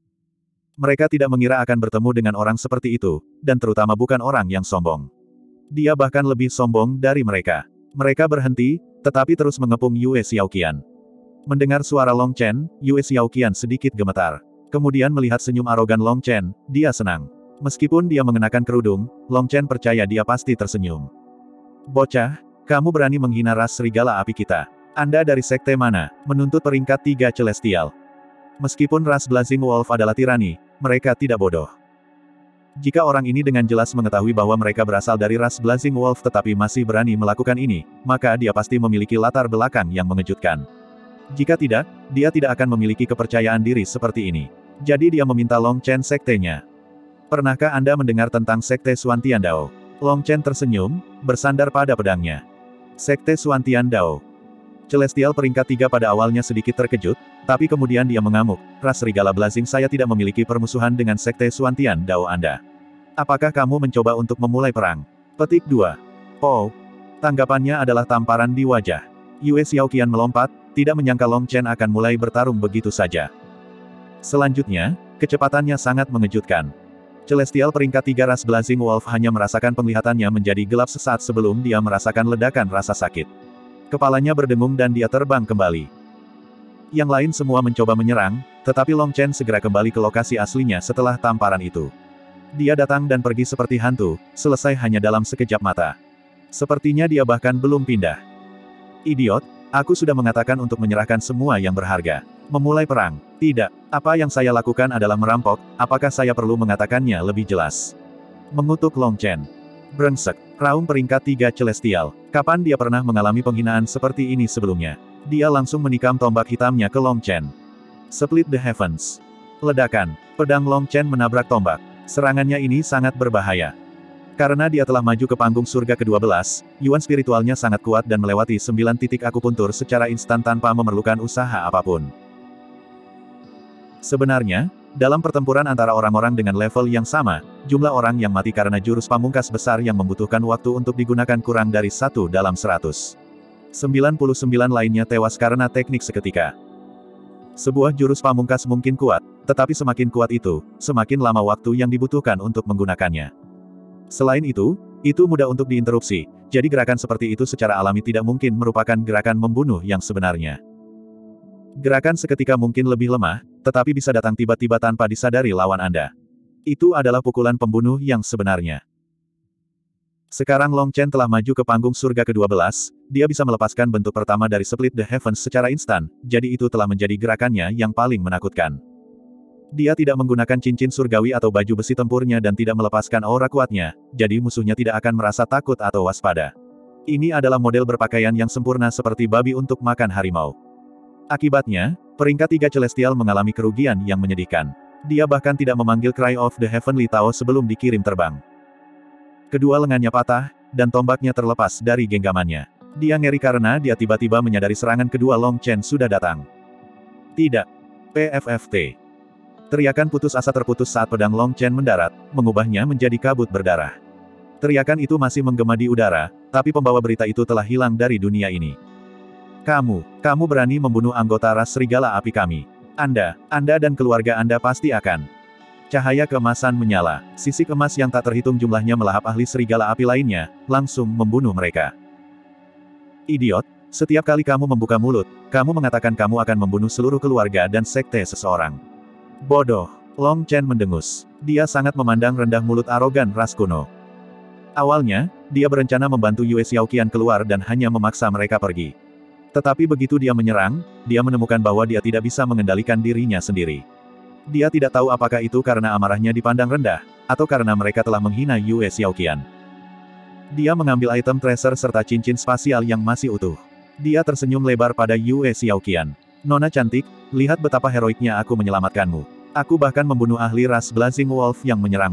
Mereka tidak mengira akan bertemu dengan orang seperti itu, dan terutama bukan orang yang sombong. Dia bahkan lebih sombong dari mereka. Mereka berhenti, tetapi terus mengepung Yue Xiaoqian. Mendengar suara Long Chen, Yue Xiaoqian sedikit gemetar. Kemudian melihat senyum arogan Long Chen, dia senang. Meskipun dia mengenakan kerudung, Long Chen percaya dia pasti tersenyum. Bocah, kamu berani menghina ras serigala api kita. Anda dari sekte mana, menuntut peringkat 3 Celestial? Meskipun ras Blazing Wolf adalah tirani, mereka tidak bodoh. Jika orang ini dengan jelas mengetahui bahwa mereka berasal dari ras Blazing Wolf tetapi masih berani melakukan ini, maka dia pasti memiliki latar belakang yang mengejutkan. Jika tidak, dia tidak akan memiliki kepercayaan diri seperti ini. Jadi dia meminta Long Chen sektenya. Pernahkah Anda mendengar tentang Sekte Xuan Tiandao? Long Chen tersenyum, bersandar pada pedangnya. Sekte Xuan Tiandao. Celestial peringkat 3 pada awalnya sedikit terkejut, tapi kemudian dia mengamuk, ras serigala Blazing saya tidak memiliki permusuhan dengan Sekte Xuan Tiandao Anda. Apakah kamu mencoba untuk memulai perang? Petik 2. Oh. Tanggapannya adalah tamparan di wajah. Yue Xiaoqian melompat, tidak menyangka Long Chen akan mulai bertarung begitu saja. Selanjutnya, kecepatannya sangat mengejutkan. Celestial peringkat 3 ras Blazing Wolf hanya merasakan penglihatannya menjadi gelap sesaat sebelum dia merasakan ledakan rasa sakit. Kepalanya berdengung dan dia terbang kembali. Yang lain semua mencoba menyerang, tetapi Long Chen segera kembali ke lokasi aslinya setelah tamparan itu. Dia datang dan pergi seperti hantu, selesai hanya dalam sekejap mata. Sepertinya dia bahkan belum pindah. Idiot, aku sudah mengatakan untuk menyerahkan semua yang berharga. Memulai perang. Tidak. Apa yang saya lakukan adalah merampok, apakah saya perlu mengatakannya lebih jelas? Mengutuk Long Chen. Brengsek. Raung peringkat 3 Celestial. Kapan dia pernah mengalami penghinaan seperti ini sebelumnya? Dia langsung menikam tombak hitamnya ke Long Chen. Split the Heavens. Ledakan. Pedang Long Chen menabrak tombak. Serangannya ini sangat berbahaya. Karena dia telah maju ke panggung surga ke-12, yuan spiritualnya sangat kuat dan melewati 9 titik akupuntur secara instan tanpa memerlukan usaha apapun. Sebenarnya, dalam pertempuran antara orang-orang dengan level yang sama, jumlah orang yang mati karena jurus pamungkas besar yang membutuhkan waktu untuk digunakan kurang dari 1 dalam 100. 99 lainnya tewas karena teknik seketika. Sebuah jurus pamungkas mungkin kuat, tetapi semakin kuat itu, semakin lama waktu yang dibutuhkan untuk menggunakannya. Selain itu mudah untuk diinterupsi, jadi gerakan seperti itu secara alami tidak mungkin merupakan gerakan membunuh yang sebenarnya. Gerakan seketika mungkin lebih lemah, tetapi bisa datang tiba-tiba tanpa disadari lawan Anda. Itu adalah pukulan pembunuh yang sebenarnya. Sekarang Long Chen telah maju ke panggung surga ke-12, dia bisa melepaskan bentuk pertama dari Split the Heavens secara instan, jadi itu telah menjadi gerakannya yang paling menakutkan. Dia tidak menggunakan cincin surgawi atau baju besi tempurnya dan tidak melepaskan aura kuatnya, jadi musuhnya tidak akan merasa takut atau waspada. Ini adalah model berpakaian yang sempurna seperti babi untuk makan harimau. Akibatnya, peringkat 3 Celestial mengalami kerugian yang menyedihkan. Dia bahkan tidak memanggil Cry of the Heavenly Tao sebelum dikirim terbang. Kedua lengannya patah, dan tombaknya terlepas dari genggamannya. Dia ngeri karena dia tiba-tiba menyadari serangan kedua Long Chen sudah datang. Tidak. PFFT. Teriakan putus asa terputus saat pedang Long Chen mendarat, mengubahnya menjadi kabut berdarah. Teriakan itu masih menggema di udara, tapi pembawa berita itu telah hilang dari dunia ini. Kamu berani membunuh anggota ras serigala api kami. Anda dan keluarga Anda pasti akan. Cahaya keemasan menyala, sisik emas yang tak terhitung jumlahnya melahap ahli serigala api lainnya, langsung membunuh mereka. Idiot, setiap kali kamu membuka mulut, kamu mengatakan kamu akan membunuh seluruh keluarga dan sekte seseorang. Bodoh, Long Chen mendengus. Dia sangat memandang rendah mulut arogan ras kuno. Awalnya, dia berencana membantu Yue Xiaoqian keluar dan hanya memaksa mereka pergi. Tetapi begitu dia menyerang, dia menemukan bahwa dia tidak bisa mengendalikan dirinya sendiri. Dia tidak tahu apakah itu karena amarahnya dipandang rendah, atau karena mereka telah menghina Yue Xiaoqian. Dia mengambil item treasure serta cincin spasial yang masih utuh. Dia tersenyum lebar pada Yue Xiaoqian. Nona cantik, lihat betapa heroiknya aku menyelamatkanmu. Aku bahkan membunuh ahli ras Blazing Wolf yang menyerangmu.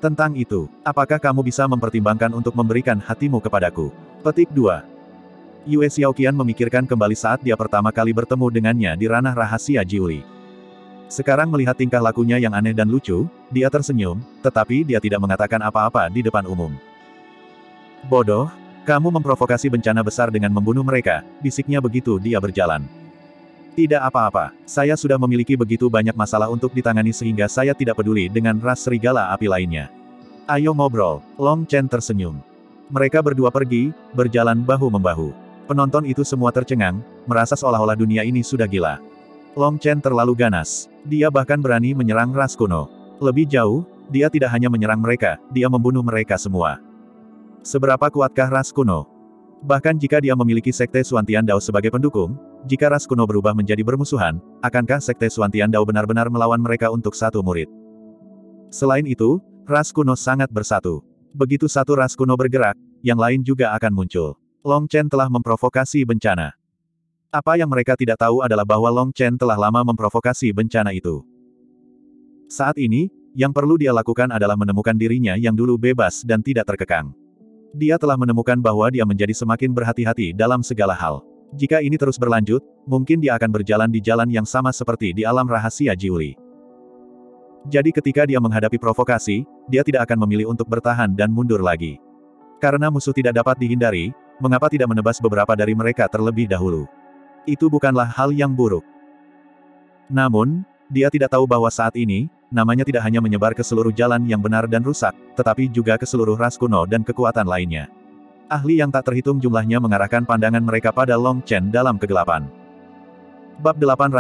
Tentang itu, apakah kamu bisa mempertimbangkan untuk memberikan hatimu kepadaku? Petik 2. Yue Xiaoqian memikirkan kembali saat dia pertama kali bertemu dengannya di ranah rahasia Jiuli. Sekarang melihat tingkah lakunya yang aneh dan lucu, dia tersenyum, tetapi dia tidak mengatakan apa-apa di depan umum. Bodoh, kamu memprovokasi bencana besar dengan membunuh mereka, bisiknya begitu dia berjalan. Tidak apa-apa, saya sudah memiliki begitu banyak masalah untuk ditangani sehingga saya tidak peduli dengan ras serigala api lainnya. Ayo ngobrol, Long Chen tersenyum. Mereka berdua pergi, berjalan bahu-membahu. Penonton itu semua tercengang, merasa seolah-olah dunia ini sudah gila. Long Chen terlalu ganas, dia bahkan berani menyerang ras kuno. Lebih jauh, dia tidak hanya menyerang mereka, dia membunuh mereka semua. Seberapa kuatkah ras kuno? Bahkan jika dia memiliki Sekte Xuantian Dao sebagai pendukung, jika ras kuno berubah menjadi bermusuhan, akankah Sekte Xuantian Dao benar-benar melawan mereka untuk satu murid? Selain itu, ras kuno sangat bersatu. Begitu satu ras kuno bergerak, yang lain juga akan muncul. Long Chen telah memprovokasi bencana. Apa yang mereka tidak tahu adalah bahwa Long Chen telah lama memprovokasi bencana itu. Saat ini, yang perlu dia lakukan adalah menemukan dirinya yang dulu bebas dan tidak terkekang. Dia telah menemukan bahwa dia menjadi semakin berhati-hati dalam segala hal. Jika ini terus berlanjut, mungkin dia akan berjalan di jalan yang sama seperti di alam rahasia Jiuli. Jadi ketika dia menghadapi provokasi, dia tidak akan memilih untuk bertahan dan mundur lagi. Karena musuh tidak dapat dihindari, mengapa tidak menebas beberapa dari mereka terlebih dahulu? Itu bukanlah hal yang buruk. Namun, dia tidak tahu bahwa saat ini, namanya tidak hanya menyebar ke seluruh jalan yang benar dan rusak, tetapi juga ke seluruh ras kuno dan kekuatan lainnya. Ahli yang tak terhitung jumlahnya mengarahkan pandangan mereka pada Long Chen dalam kegelapan. Bab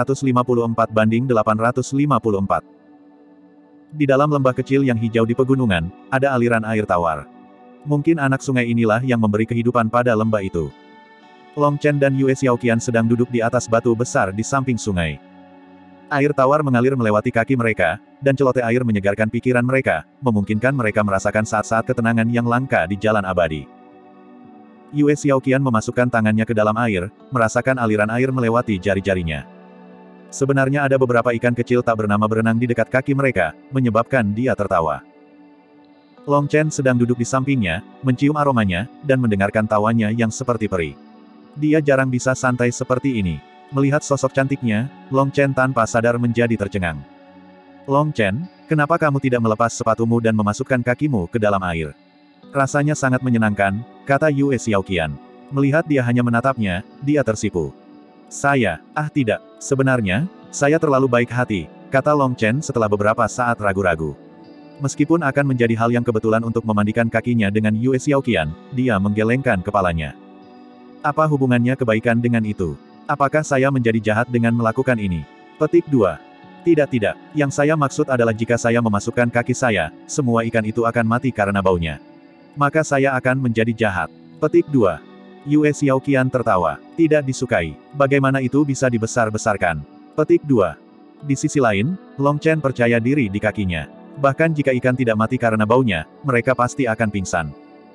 854-854. Di dalam lembah kecil yang hijau di pegunungan, ada aliran air tawar. Mungkin anak sungai inilah yang memberi kehidupan pada lembah itu. Long Chen dan Yue Xiaoqian sedang duduk di atas batu besar di samping sungai. Air tawar mengalir melewati kaki mereka, dan celoteh air menyegarkan pikiran mereka, memungkinkan mereka merasakan saat-saat ketenangan yang langka di jalan abadi. Yue Xiaoqian memasukkan tangannya ke dalam air, merasakan aliran air melewati jari-jarinya. Sebenarnya ada beberapa ikan kecil tak bernama berenang di dekat kaki mereka, menyebabkan dia tertawa. Long Chen sedang duduk di sampingnya, mencium aromanya, dan mendengarkan tawanya yang seperti peri. Dia jarang bisa santai seperti ini. Melihat sosok cantiknya, Long Chen tanpa sadar menjadi tercengang. Long Chen, kenapa kamu tidak melepas sepatumu dan memasukkan kakimu ke dalam air? Rasanya sangat menyenangkan, kata Yue Xiaoqian. Melihat dia hanya menatapnya, dia tersipu. Tidak, sebenarnya, saya terlalu baik hati, kata Long Chen setelah beberapa saat ragu-ragu. Meskipun akan menjadi hal yang kebetulan untuk memandikan kakinya dengan Yue Xiaoqian, dia menggelengkan kepalanya. Apa hubungannya kebaikan dengan itu? Apakah saya menjadi jahat dengan melakukan ini? Petik 2. Tidak, yang saya maksud adalah jika saya memasukkan kaki saya, semua ikan itu akan mati karena baunya. Maka saya akan menjadi jahat. Petik 2. Yue Xiaoqian tertawa. Tidak disukai. Bagaimana itu bisa dibesar-besarkan? Petik 2. Di sisi lain, Long Chen percaya diri di kakinya. Bahkan jika ikan tidak mati karena baunya, mereka pasti akan pingsan.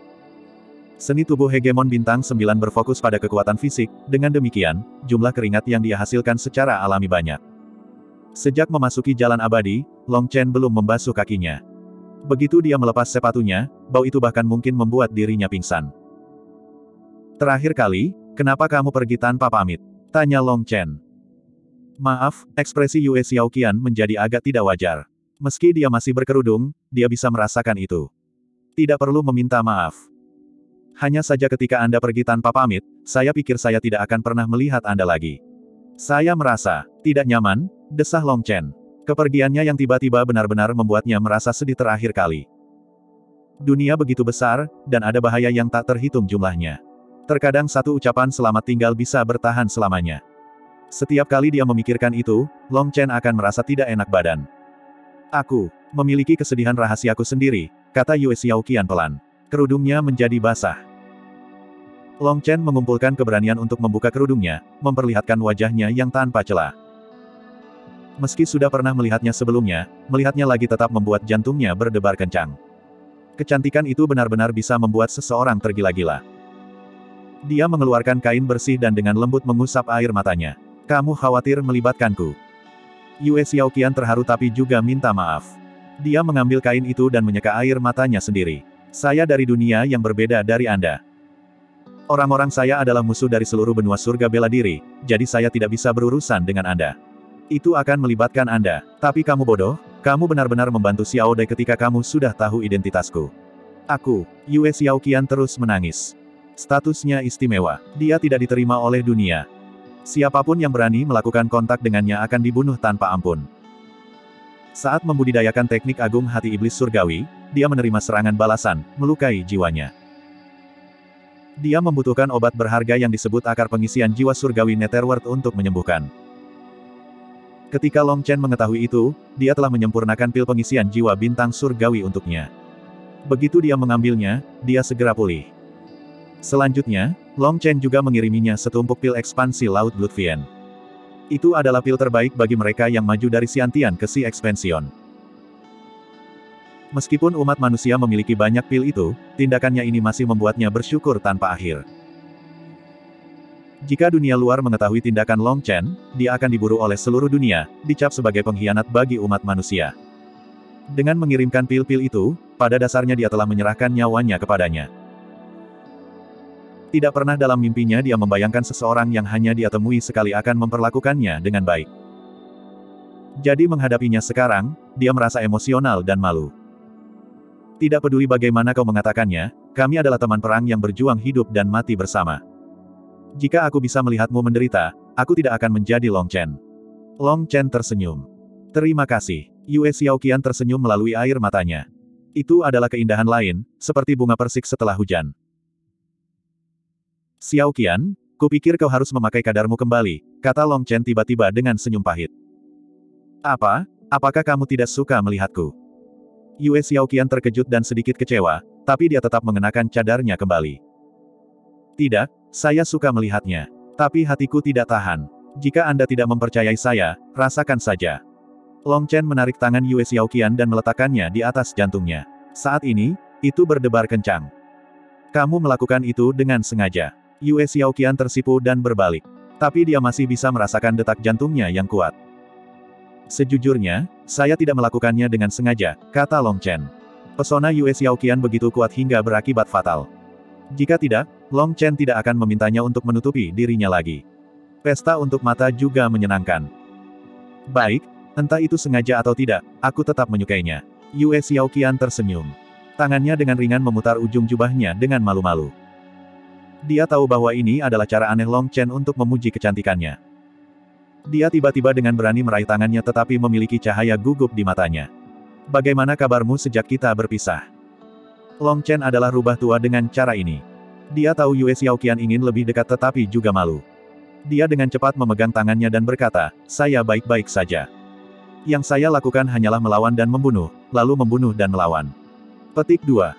Seni tubuh hegemon bintang 9 berfokus pada kekuatan fisik, dengan demikian, jumlah keringat yang dia hasilkan secara alami banyak. Sejak memasuki jalan abadi, Long Chen belum membasuh kakinya. Begitu dia melepas sepatunya, bau itu bahkan mungkin membuat dirinya pingsan. Terakhir kali, kenapa kamu pergi tanpa pamit? Tanya Long Chen. Maaf, ekspresi Yue Xiaoqian menjadi agak tidak wajar. Meski dia masih berkerudung, dia bisa merasakan itu. Tidak perlu meminta maaf. Hanya saja ketika Anda pergi tanpa pamit, saya pikir saya tidak akan pernah melihat Anda lagi. Saya merasa tidak nyaman, desah Long Chen. Kepergiannya yang tiba-tiba benar-benar membuatnya merasa sedih terakhir kali. Dunia begitu besar, dan ada bahaya yang tak terhitung jumlahnya. Terkadang satu ucapan selamat tinggal bisa bertahan selamanya. Setiap kali dia memikirkan itu, Long Chen akan merasa tidak enak badan. Aku memiliki kesedihan rahasiaku sendiri, kata Yue Xiaoqian pelan. Kerudungnya menjadi basah. Long Chen mengumpulkan keberanian untuk membuka kerudungnya, memperlihatkan wajahnya yang tanpa celah. Meski sudah pernah melihatnya sebelumnya, melihatnya lagi tetap membuat jantungnya berdebar kencang. Kecantikan itu benar-benar bisa membuat seseorang tergila-gila. Dia mengeluarkan kain bersih dan dengan lembut mengusap air matanya. Kamu khawatir melibatkanku? Yue Xiaoqian terharu tapi juga minta maaf. Dia mengambil kain itu dan menyeka air matanya sendiri. Saya dari dunia yang berbeda dari Anda. Orang-orang saya adalah musuh dari seluruh benua surga bela diri, jadi saya tidak bisa berurusan dengan Anda. Itu akan melibatkan Anda. Tapi kamu bodoh, kamu benar-benar membantu Xiao Dai ketika kamu sudah tahu identitasku. Aku, Yue Xiaoqian terus menangis. Statusnya istimewa. Dia tidak diterima oleh dunia. Siapapun yang berani melakukan kontak dengannya akan dibunuh tanpa ampun. Saat membudidayakan teknik agung hati iblis surgawi, dia menerima serangan balasan, melukai jiwanya. Dia membutuhkan obat berharga yang disebut akar pengisian jiwa surgawi Netherworld untuk menyembuhkan. Ketika Long Chen mengetahui itu, dia telah menyempurnakan pil pengisian jiwa bintang surgawi untuknya. Begitu dia mengambilnya, dia segera pulih. Selanjutnya, Long Chen juga mengiriminya setumpuk pil ekspansi Laut Bloodfiend. Itu adalah pil terbaik bagi mereka yang maju dari Xiantian ke Xi Expansion. Meskipun umat manusia memiliki banyak pil itu, tindakannya ini masih membuatnya bersyukur tanpa akhir. Jika dunia luar mengetahui tindakan Long Chen, dia akan diburu oleh seluruh dunia, dicap sebagai pengkhianat bagi umat manusia. Dengan mengirimkan pil-pil itu, pada dasarnya dia telah menyerahkan nyawanya kepadanya. Tidak pernah dalam mimpinya dia membayangkan seseorang yang hanya dia temui sekali akan memperlakukannya dengan baik. Jadi menghadapinya sekarang, dia merasa emosional dan malu. Tidak peduli bagaimana kau mengatakannya, kami adalah teman perang yang berjuang hidup dan mati bersama. Jika aku bisa melihatmu menderita, aku tidak akan menjadi Long Chen. Long Chen tersenyum. Terima kasih. Yue Xiaoqian tersenyum melalui air matanya. Itu adalah keindahan lain, seperti bunga persik setelah hujan. Xiaoqian, kupikir kau harus memakai kadarmu kembali, kata Long Chen tiba-tiba dengan senyum pahit. Apa? Apakah kamu tidak suka melihatku? Yue Xiaoqian terkejut dan sedikit kecewa, tapi dia tetap mengenakan cadarnya kembali. Tidak, saya suka melihatnya. Tapi hatiku tidak tahan. Jika Anda tidak mempercayai saya, rasakan saja. Long Chen menarik tangan Yue Xiaoqian dan meletakkannya di atas jantungnya. Saat ini, itu berdebar kencang. Kamu melakukan itu dengan sengaja. Yue Xiaoqian tersipu dan berbalik. Tapi dia masih bisa merasakan detak jantungnya yang kuat. Sejujurnya, saya tidak melakukannya dengan sengaja, kata Long Chen. Pesona Yue Xiaoqian begitu kuat hingga berakibat fatal. Jika tidak, Long Chen tidak akan memintanya untuk menutupi dirinya lagi. Pesta untuk mata juga menyenangkan. Baik, entah itu sengaja atau tidak, aku tetap menyukainya. Yue Xiaoqian tersenyum. Tangannya dengan ringan memutar ujung jubahnya dengan malu-malu. Dia tahu bahwa ini adalah cara aneh Long Chen untuk memuji kecantikannya. Dia tiba-tiba dengan berani meraih tangannya tetapi memiliki cahaya gugup di matanya. Bagaimana kabarmu sejak kita berpisah? Long Chen adalah rubah tua dengan cara ini. Dia tahu Yue Xiaoqian ingin lebih dekat tetapi juga malu. Dia dengan cepat memegang tangannya dan berkata, saya baik-baik saja. Yang saya lakukan hanyalah melawan dan membunuh, lalu membunuh dan melawan. Petik 2.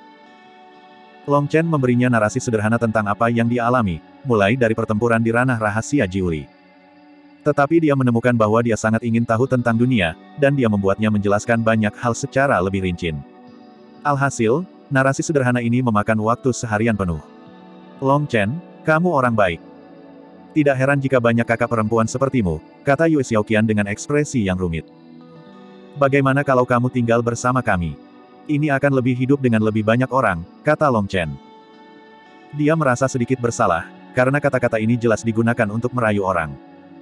Long Chen memberinya narasi sederhana tentang apa yang dia alami, mulai dari pertempuran di ranah rahasia Jiuli. Tetapi dia menemukan bahwa dia sangat ingin tahu tentang dunia, dan dia membuatnya menjelaskan banyak hal secara lebih rinci. Alhasil, narasi sederhana ini memakan waktu seharian penuh. Long Chen, kamu orang baik. Tidak heran jika banyak kakak perempuan sepertimu, kata Yue Xiaoqian dengan ekspresi yang rumit. Bagaimana kalau kamu tinggal bersama kami? Ini akan lebih hidup dengan lebih banyak orang, kata Long Chen. Dia merasa sedikit bersalah, karena kata-kata ini jelas digunakan untuk merayu orang.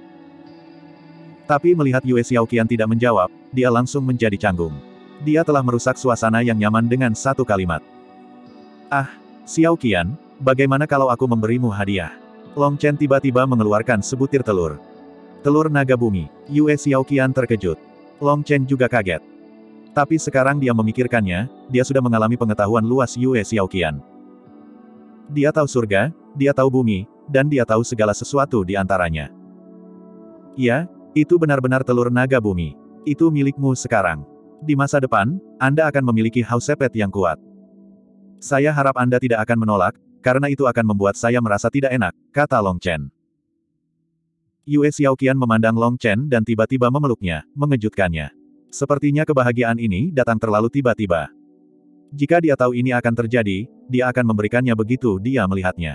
Tapi melihat Yue Xiaoqian tidak menjawab, dia langsung menjadi canggung. Dia telah merusak suasana yang nyaman dengan satu kalimat. Ah, Xiaoqian, bagaimana kalau aku memberimu hadiah? Long Chen tiba-tiba mengeluarkan sebutir telur. Telur naga bumi. Yue Xiaoqian terkejut. Long Chen juga kaget. Tapi sekarang dia memikirkannya, dia sudah mengalami pengetahuan luas Yue Xiaoqian. Dia tahu surga, dia tahu bumi, dan dia tahu segala sesuatu di antaranya. Ya, itu benar-benar telur naga bumi. Itu milikmu sekarang. Di masa depan, Anda akan memiliki House Sepet yang kuat. Saya harap Anda tidak akan menolak, karena itu akan membuat saya merasa tidak enak, kata Long Chen. Yue Xiaoqian memandang Long Chen dan tiba-tiba memeluknya, mengejutkannya. Sepertinya kebahagiaan ini datang terlalu tiba-tiba. Jika dia tahu ini akan terjadi, dia akan memberikannya begitu dia melihatnya.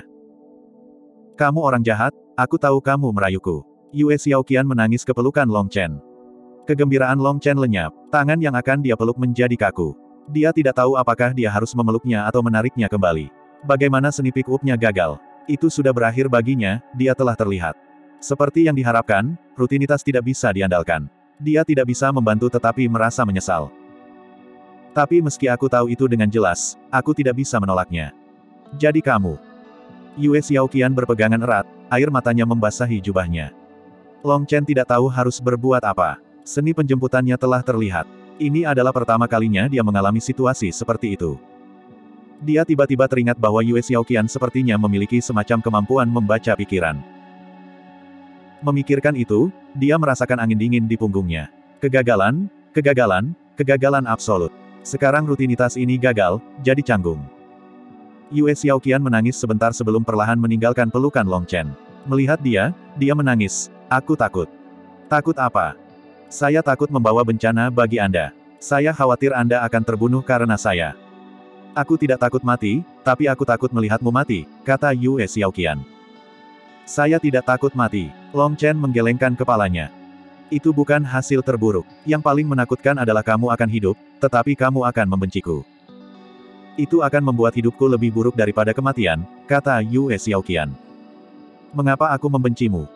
Kamu orang jahat, aku tahu kamu merayuku. Yue Xiaoqian menangis ke pelukan Long Chen. Kegembiraan Long Chen lenyap, tangan yang akan dia peluk menjadi kaku. Dia tidak tahu apakah dia harus memeluknya atau menariknya kembali. Bagaimana seni pick-up-nya gagal. Itu sudah berakhir baginya, dia telah terlihat. Seperti yang diharapkan, rutinitas tidak bisa diandalkan. Dia tidak bisa membantu tetapi merasa menyesal. Tapi meski aku tahu itu dengan jelas, aku tidak bisa menolaknya. Jadi kamu. Yue Xiaoqian berpegangan erat, air matanya membasahi jubahnya. Long Chen tidak tahu harus berbuat apa. Seni penjemputannya telah terlihat. Ini adalah pertama kalinya dia mengalami situasi seperti itu. Dia tiba-tiba teringat bahwa Yue Xiaoqian sepertinya memiliki semacam kemampuan membaca pikiran. Memikirkan itu, dia merasakan angin dingin di punggungnya. Kegagalan, kegagalan, kegagalan absolut. Sekarang rutinitas ini gagal, jadi canggung. Yue Xiaoqian menangis sebentar sebelum perlahan meninggalkan pelukan Long Chen. Melihat dia menangis. Aku takut. Takut apa? Saya takut membawa bencana bagi Anda. Saya khawatir Anda akan terbunuh karena saya. Aku tidak takut mati, tapi aku takut melihatmu mati, kata Yue Xiaoqian. Saya tidak takut mati. Long Chen menggelengkan kepalanya. Itu bukan hasil terburuk. Yang paling menakutkan adalah kamu akan hidup, tetapi kamu akan membenciku. Itu akan membuat hidupku lebih buruk daripada kematian, kata Yue Xiaoqian. Mengapa aku membencimu?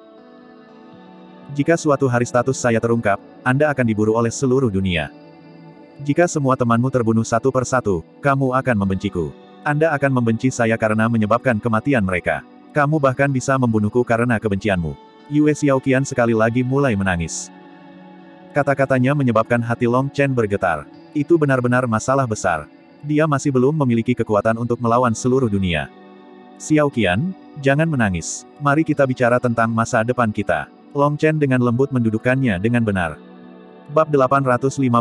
Jika suatu hari status saya terungkap, Anda akan diburu oleh seluruh dunia. Jika semua temanmu terbunuh satu persatu, kamu akan membenciku. Anda akan membenci saya karena menyebabkan kematian mereka. Kamu bahkan bisa membunuhku karena kebencianmu. Yue Xiaoqian sekali lagi mulai menangis. Kata-katanya menyebabkan hati Long Chen bergetar. Itu benar-benar masalah besar. Dia masih belum memiliki kekuatan untuk melawan seluruh dunia. Xiaoqian, jangan menangis. Mari kita bicara tentang masa depan kita. Long Chen dengan lembut mendudukkannya dengan benar. Bab 855.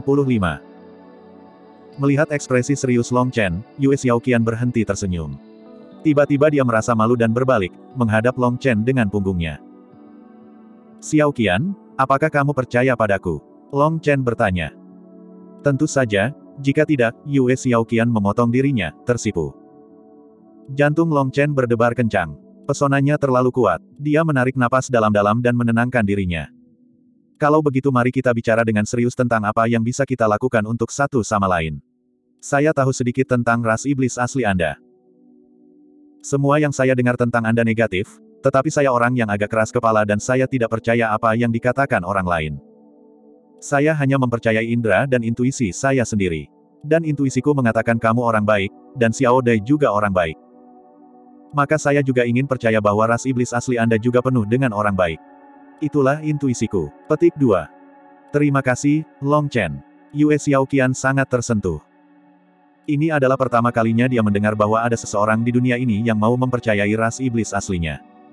Melihat ekspresi serius Long Chen, Yue Xiaoqian berhenti tersenyum. Tiba-tiba dia merasa malu dan berbalik, menghadap Long Chen dengan punggungnya. Xiaoqian, apakah kamu percaya padaku? Long Chen bertanya. Tentu saja, jika tidak, Yue Xiaoqian memotong dirinya, tersipu. Jantung Long Chen berdebar kencang. Pesonanya terlalu kuat. Dia menarik napas dalam-dalam dan menenangkan dirinya. Kalau begitu mari kita bicara dengan serius tentang apa yang bisa kita lakukan untuk satu sama lain. Saya tahu sedikit tentang ras iblis asli Anda. Semua yang saya dengar tentang Anda negatif, tetapi saya orang yang agak keras kepala dan saya tidak percaya apa yang dikatakan orang lain. Saya hanya mempercayai indera dan intuisi saya sendiri. Dan intuisiku mengatakan kamu orang baik, dan Xiao Dai juga orang baik. Maka saya juga ingin percaya bahwa ras iblis asli Anda juga penuh dengan orang baik. Itulah intuisiku. Petik 2. Terima kasih, Long Chen. Yue Xiaoqian sangat tersentuh. Ini adalah pertama kalinya dia mendengar bahwa ada seseorang di dunia ini yang mau mempercayai ras iblis aslinya.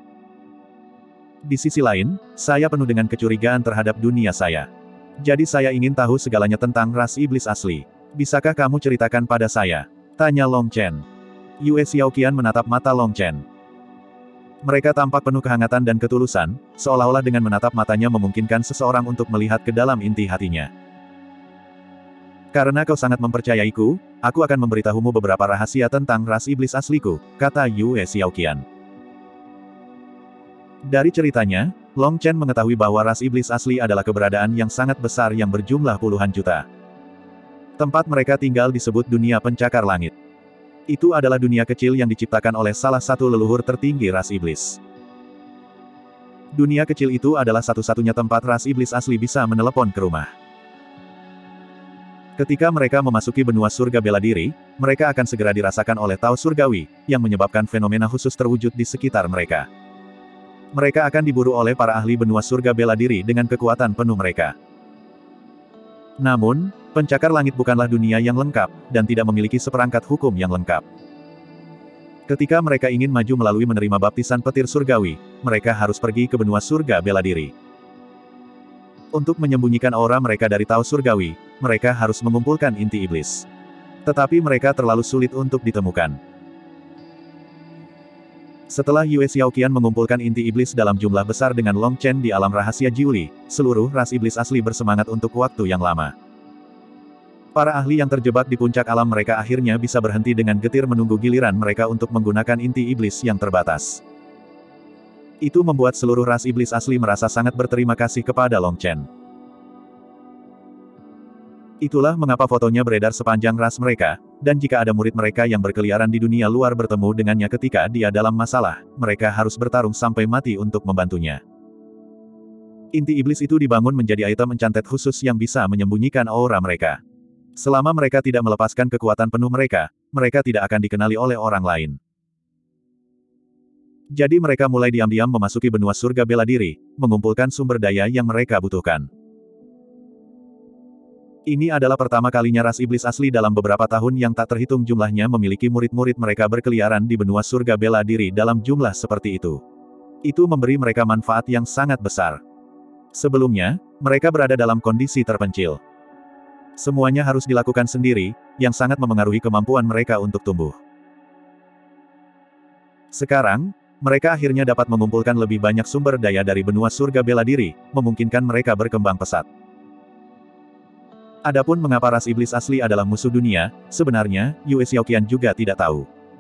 Di sisi lain, saya penuh dengan kecurigaan terhadap dunia saya. Jadi saya ingin tahu segalanya tentang ras iblis asli. Bisakah kamu ceritakan pada saya? Tanya Long Chen. Yue Xiaoqian menatap mata Long Chen. Mereka tampak penuh kehangatan dan ketulusan, seolah-olah dengan menatap matanya memungkinkan seseorang untuk melihat ke dalam inti hatinya. Karena kau sangat mempercayaiku, aku akan memberitahumu beberapa rahasia tentang ras iblis asliku, kata Yue Xiaoqian. Dari ceritanya, Long Chen mengetahui bahwa ras iblis asli adalah keberadaan yang sangat besar yang berjumlah puluhan juta. Tempat mereka tinggal disebut dunia pencakar langit. Itu adalah dunia kecil yang diciptakan oleh salah satu leluhur tertinggi ras iblis. Dunia kecil itu adalah satu-satunya tempat ras iblis asli bisa menelepon ke rumah. Ketika mereka memasuki benua surga bela diri, mereka akan segera dirasakan oleh Tao Surgawi, yang menyebabkan fenomena khusus terwujud di sekitar mereka. Mereka akan diburu oleh para ahli benua surga bela diri dengan kekuatan penuh mereka. Namun, pencakar langit bukanlah dunia yang lengkap, dan tidak memiliki seperangkat hukum yang lengkap. Ketika mereka ingin maju melalui menerima baptisan petir surgawi, mereka harus pergi ke benua surga bela diri. Untuk menyembunyikan aura mereka dari Tao Surgawi, mereka harus mengumpulkan inti iblis. Tetapi mereka terlalu sulit untuk ditemukan. Setelah Yue Xiaoqian mengumpulkan inti iblis dalam jumlah besar dengan Long Chen di alam rahasia Jiuli, seluruh ras iblis asli bersemangat untuk waktu yang lama. Para ahli yang terjebak di puncak alam mereka akhirnya bisa berhenti dengan getir menunggu giliran mereka untuk menggunakan inti iblis yang terbatas. Itu membuat seluruh ras iblis asli merasa sangat berterima kasih kepada Long Chen. Itulah mengapa fotonya beredar sepanjang ras mereka, dan jika ada murid mereka yang berkeliaran di dunia luar bertemu dengannya ketika dia dalam masalah, mereka harus bertarung sampai mati untuk membantunya. Inti iblis itu dibangun menjadi item enchanted khusus yang bisa menyembunyikan aura mereka. Selama mereka tidak melepaskan kekuatan penuh mereka, mereka tidak akan dikenali oleh orang lain. Jadi mereka mulai diam-diam memasuki benua surga bela diri, mengumpulkan sumber daya yang mereka butuhkan. Ini adalah pertama kalinya ras iblis asli dalam beberapa tahun yang tak terhitung jumlahnya memiliki murid-murid mereka berkeliaran di benua surga bela diri dalam jumlah seperti itu. Itu memberi mereka manfaat yang sangat besar. Sebelumnya, mereka berada dalam kondisi terpencil. Semuanya harus dilakukan sendiri, yang sangat memengaruhi kemampuan mereka untuk tumbuh. Sekarang, mereka akhirnya dapat mengumpulkan lebih banyak sumber daya dari benua surga bela diri, memungkinkan mereka berkembang pesat. Adapun mengapa ras iblis asli adalah musuh dunia, sebenarnya, Yue Xiaoqian juga tidak tahu.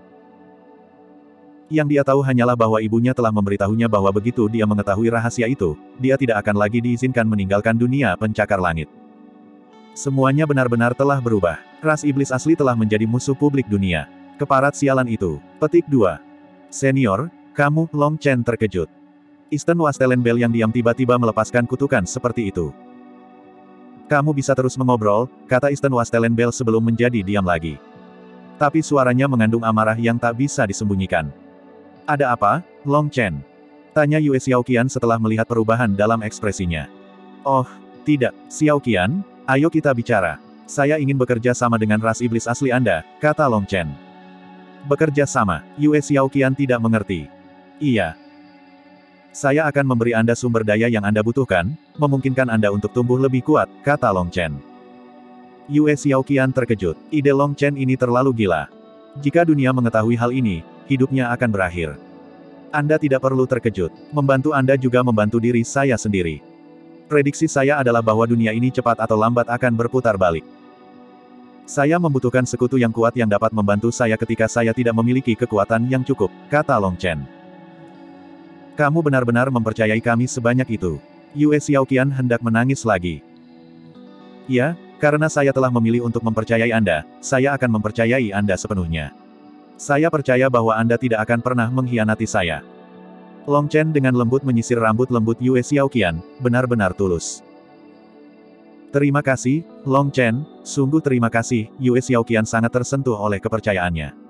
Yang dia tahu hanyalah bahwa ibunya telah memberitahunya bahwa begitu dia mengetahui rahasia itu, dia tidak akan lagi diizinkan meninggalkan dunia pencakar langit. Semuanya benar-benar telah berubah. Ras iblis asli telah menjadi musuh publik dunia. Keparat sialan itu. Petik 2. Senior, kamu, Long Chen terkejut. Easton Wastelenbell yang diam tiba-tiba melepaskan kutukan seperti itu. Kamu bisa terus mengobrol, kata Easton Wastelenbell sebelum menjadi diam lagi. Tapi suaranya mengandung amarah yang tak bisa disembunyikan. Ada apa, Long Chen? Tanya Yue Xiaoqian setelah melihat perubahan dalam ekspresinya. Oh, tidak, Xiaoqian, ayo kita bicara. Saya ingin bekerja sama dengan ras iblis asli Anda, kata Long Chen. Bekerja sama, Yue Xiaoqian tidak mengerti. Iya. Saya akan memberi Anda sumber daya yang Anda butuhkan, memungkinkan Anda untuk tumbuh lebih kuat, kata Long Chen. Yue Xiaoqian terkejut. Ide Long Chen ini terlalu gila. Jika dunia mengetahui hal ini, hidupnya akan berakhir. Anda tidak perlu terkejut. Membantu Anda juga membantu diri saya sendiri. Prediksi saya adalah bahwa dunia ini cepat atau lambat akan berputar balik. Saya membutuhkan sekutu yang kuat yang dapat membantu saya ketika saya tidak memiliki kekuatan yang cukup, kata Long Chen. Kamu benar-benar mempercayai kami sebanyak itu. Yue Xiaoqian hendak menangis lagi. Ya, karena saya telah memilih untuk mempercayai Anda, saya akan mempercayai Anda sepenuhnya. Saya percaya bahwa Anda tidak akan pernah mengkhianati saya. Long Chen dengan lembut menyisir rambut lembut Yue Xiaoqian, benar-benar tulus. Terima kasih, Long Chen, sungguh terima kasih, Yue Xiaoqian sangat tersentuh oleh kepercayaannya.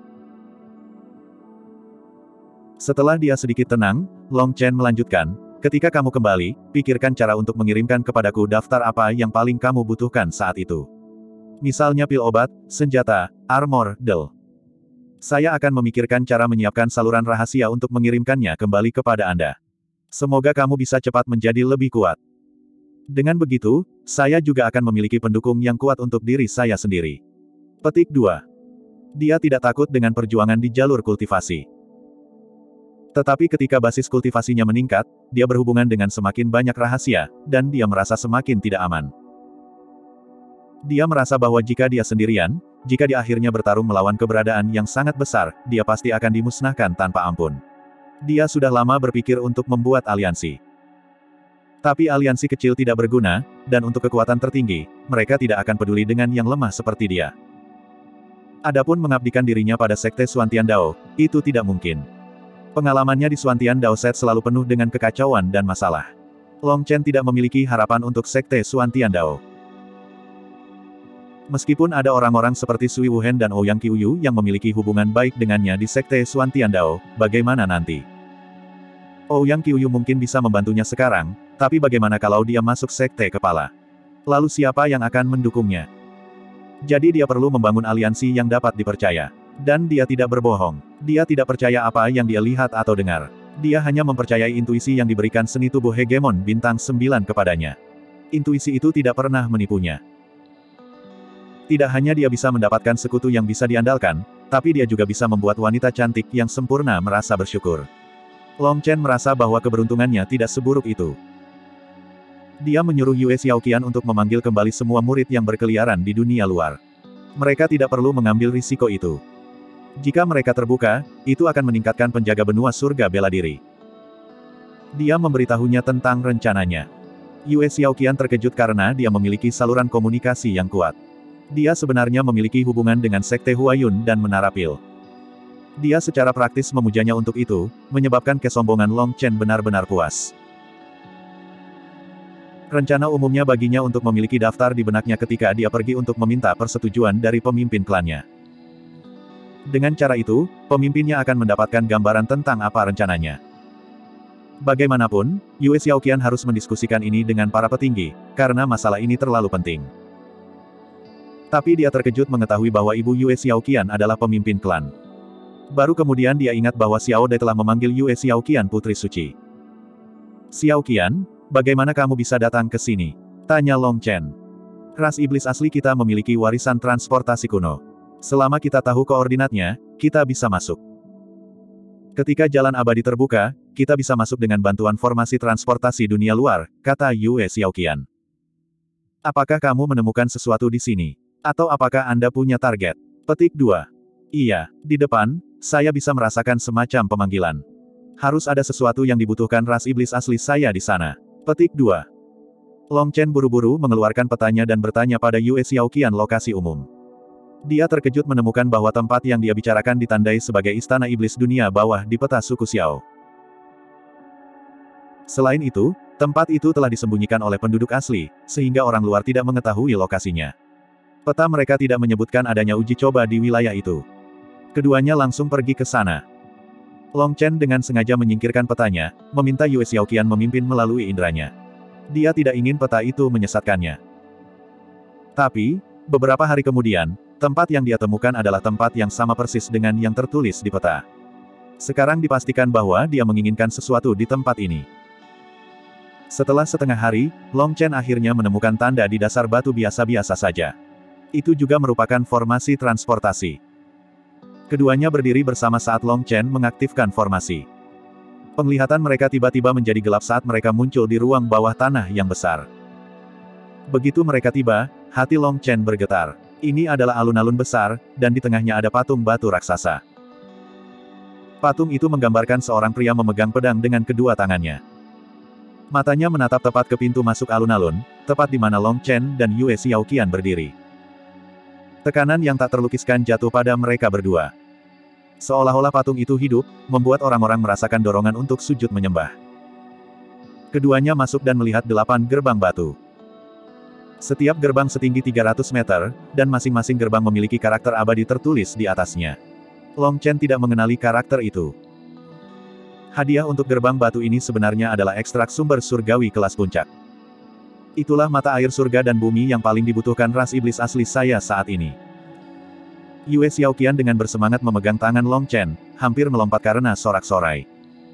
Setelah dia sedikit tenang, Long Chen melanjutkan, ketika kamu kembali, pikirkan cara untuk mengirimkan kepadaku daftar apa yang paling kamu butuhkan saat itu. Misalnya pil obat, senjata, armor, del. Saya akan memikirkan cara menyiapkan saluran rahasia untuk mengirimkannya kembali kepada Anda. Semoga kamu bisa cepat menjadi lebih kuat. Dengan begitu, saya juga akan memiliki pendukung yang kuat untuk diri saya sendiri. Petik 2. Dia tidak takut dengan perjuangan di jalur kultivasi. Tetapi ketika basis kultivasinya meningkat, dia berhubungan dengan semakin banyak rahasia, dan dia merasa semakin tidak aman. Dia merasa bahwa jika dia sendirian, jika dia akhirnya bertarung melawan keberadaan yang sangat besar, dia pasti akan dimusnahkan tanpa ampun. Dia sudah lama berpikir untuk membuat aliansi. Tapi aliansi kecil tidak berguna, dan untuk kekuatan tertinggi, mereka tidak akan peduli dengan yang lemah seperti dia. Adapun mengabdikan dirinya pada Sekte Xuantian Dao, itu tidak mungkin. Pengalamannya di Xuantian Dao Set selalu penuh dengan kekacauan dan masalah. Long Chen tidak memiliki harapan untuk Sekte Xuantian Dao. Meskipun ada orang-orang seperti Sui Wuhen dan Ouyang Qiuyu yang memiliki hubungan baik dengannya di Sekte Xuantian Dao, bagaimana nanti? Ouyang Qiuyu mungkin bisa membantunya sekarang, tapi bagaimana kalau dia masuk Sekte Kepala? Lalu siapa yang akan mendukungnya? Jadi dia perlu membangun aliansi yang dapat dipercaya. Dan dia tidak berbohong. Dia tidak percaya apa yang dia lihat atau dengar. Dia hanya mempercayai intuisi yang diberikan seni tubuh hegemon bintang 9 kepadanya. Intuisi itu tidak pernah menipunya. Tidak hanya dia bisa mendapatkan sekutu yang bisa diandalkan, tapi dia juga bisa membuat wanita cantik yang sempurna merasa bersyukur. Long Chen merasa bahwa keberuntungannya tidak seburuk itu. Dia menyuruh Yue Xiaoqian untuk memanggil kembali semua murid yang berkeliaran di dunia luar. Mereka tidak perlu mengambil risiko itu. Jika mereka terbuka, itu akan meningkatkan penjaga benua surga bela diri. Dia memberitahunya tentang rencananya. Yue Xiaoqian terkejut karena dia memiliki saluran komunikasi yang kuat. Dia sebenarnya memiliki hubungan dengan Sekte Huayun dan Menara Pil. Dia secara praktis memujanya untuk itu, menyebabkan kesombongan Long Chen benar-benar puas. Rencana umumnya baginya untuk memiliki daftar di benaknya ketika dia pergi untuk meminta persetujuan dari pemimpin klannya. Dengan cara itu, pemimpinnya akan mendapatkan gambaran tentang apa rencananya. Bagaimanapun, Yue Xiaoqian harus mendiskusikan ini dengan para petinggi, karena masalah ini terlalu penting. Tapi dia terkejut mengetahui bahwa ibu Yue Xiaoqian adalah pemimpin klan. Baru kemudian dia ingat bahwa Xiao Dai telah memanggil Yue Xiaoqian Putri Suci. "Xiaoqian, bagaimana kamu bisa datang ke sini?" tanya Long Chen. "Ras iblis asli kita memiliki warisan transportasi kuno. Selama kita tahu koordinatnya, kita bisa masuk. Ketika jalan abadi terbuka, kita bisa masuk dengan bantuan formasi transportasi dunia luar," kata Yue Xiaoqian. "Apakah kamu menemukan sesuatu di sini? Atau apakah Anda punya target?" Petik 2. Iya, di depan, saya bisa merasakan semacam pemanggilan. Harus ada sesuatu yang dibutuhkan ras iblis asli saya di sana. Petik 2. Long Chen buru-buru mengeluarkan petanya dan bertanya pada Yue Xiaoqian lokasi umum. Dia terkejut menemukan bahwa tempat yang dia bicarakan ditandai sebagai Istana Iblis Dunia Bawah di peta suku Xiao. Selain itu, tempat itu telah disembunyikan oleh penduduk asli, sehingga orang luar tidak mengetahui lokasinya. Peta mereka tidak menyebutkan adanya uji coba di wilayah itu. Keduanya langsung pergi ke sana. Long Chen dengan sengaja menyingkirkan petanya, meminta Yue Xiaoqian memimpin melalui indranya. Dia tidak ingin peta itu menyesatkannya. Tapi, beberapa hari kemudian, tempat yang dia temukan adalah tempat yang sama persis dengan yang tertulis di peta. Sekarang dipastikan bahwa dia menginginkan sesuatu di tempat ini. Setelah setengah hari, Long Chen akhirnya menemukan tanda di dasar batu biasa-biasa saja. Itu juga merupakan formasi transportasi. Keduanya berdiri bersama saat Long Chen mengaktifkan formasi. Penglihatan mereka tiba-tiba menjadi gelap saat mereka muncul di ruang bawah tanah yang besar. Begitu mereka tiba, hati Long Chen bergetar. Ini adalah alun-alun besar, dan di tengahnya ada patung batu raksasa. Patung itu menggambarkan seorang pria memegang pedang dengan kedua tangannya. Matanya menatap tepat ke pintu masuk alun-alun, tepat di mana Long Chen dan Yue Xiaoqian berdiri. Tekanan yang tak terlukiskan jatuh pada mereka berdua. Seolah-olah patung itu hidup, membuat orang-orang merasakan dorongan untuk sujud menyembah. Keduanya masuk dan melihat 8 gerbang batu. Setiap gerbang setinggi 300 meter, dan masing-masing gerbang memiliki karakter abadi tertulis di atasnya. Long Chen tidak mengenali karakter itu. Hadiah untuk gerbang batu ini sebenarnya adalah ekstrak sumber surgawi kelas puncak. Itulah mata air surga dan bumi yang paling dibutuhkan ras iblis asli saya saat ini. Yue Xiaoqian dengan bersemangat memegang tangan Long Chen, hampir melompat karena sorak-sorai.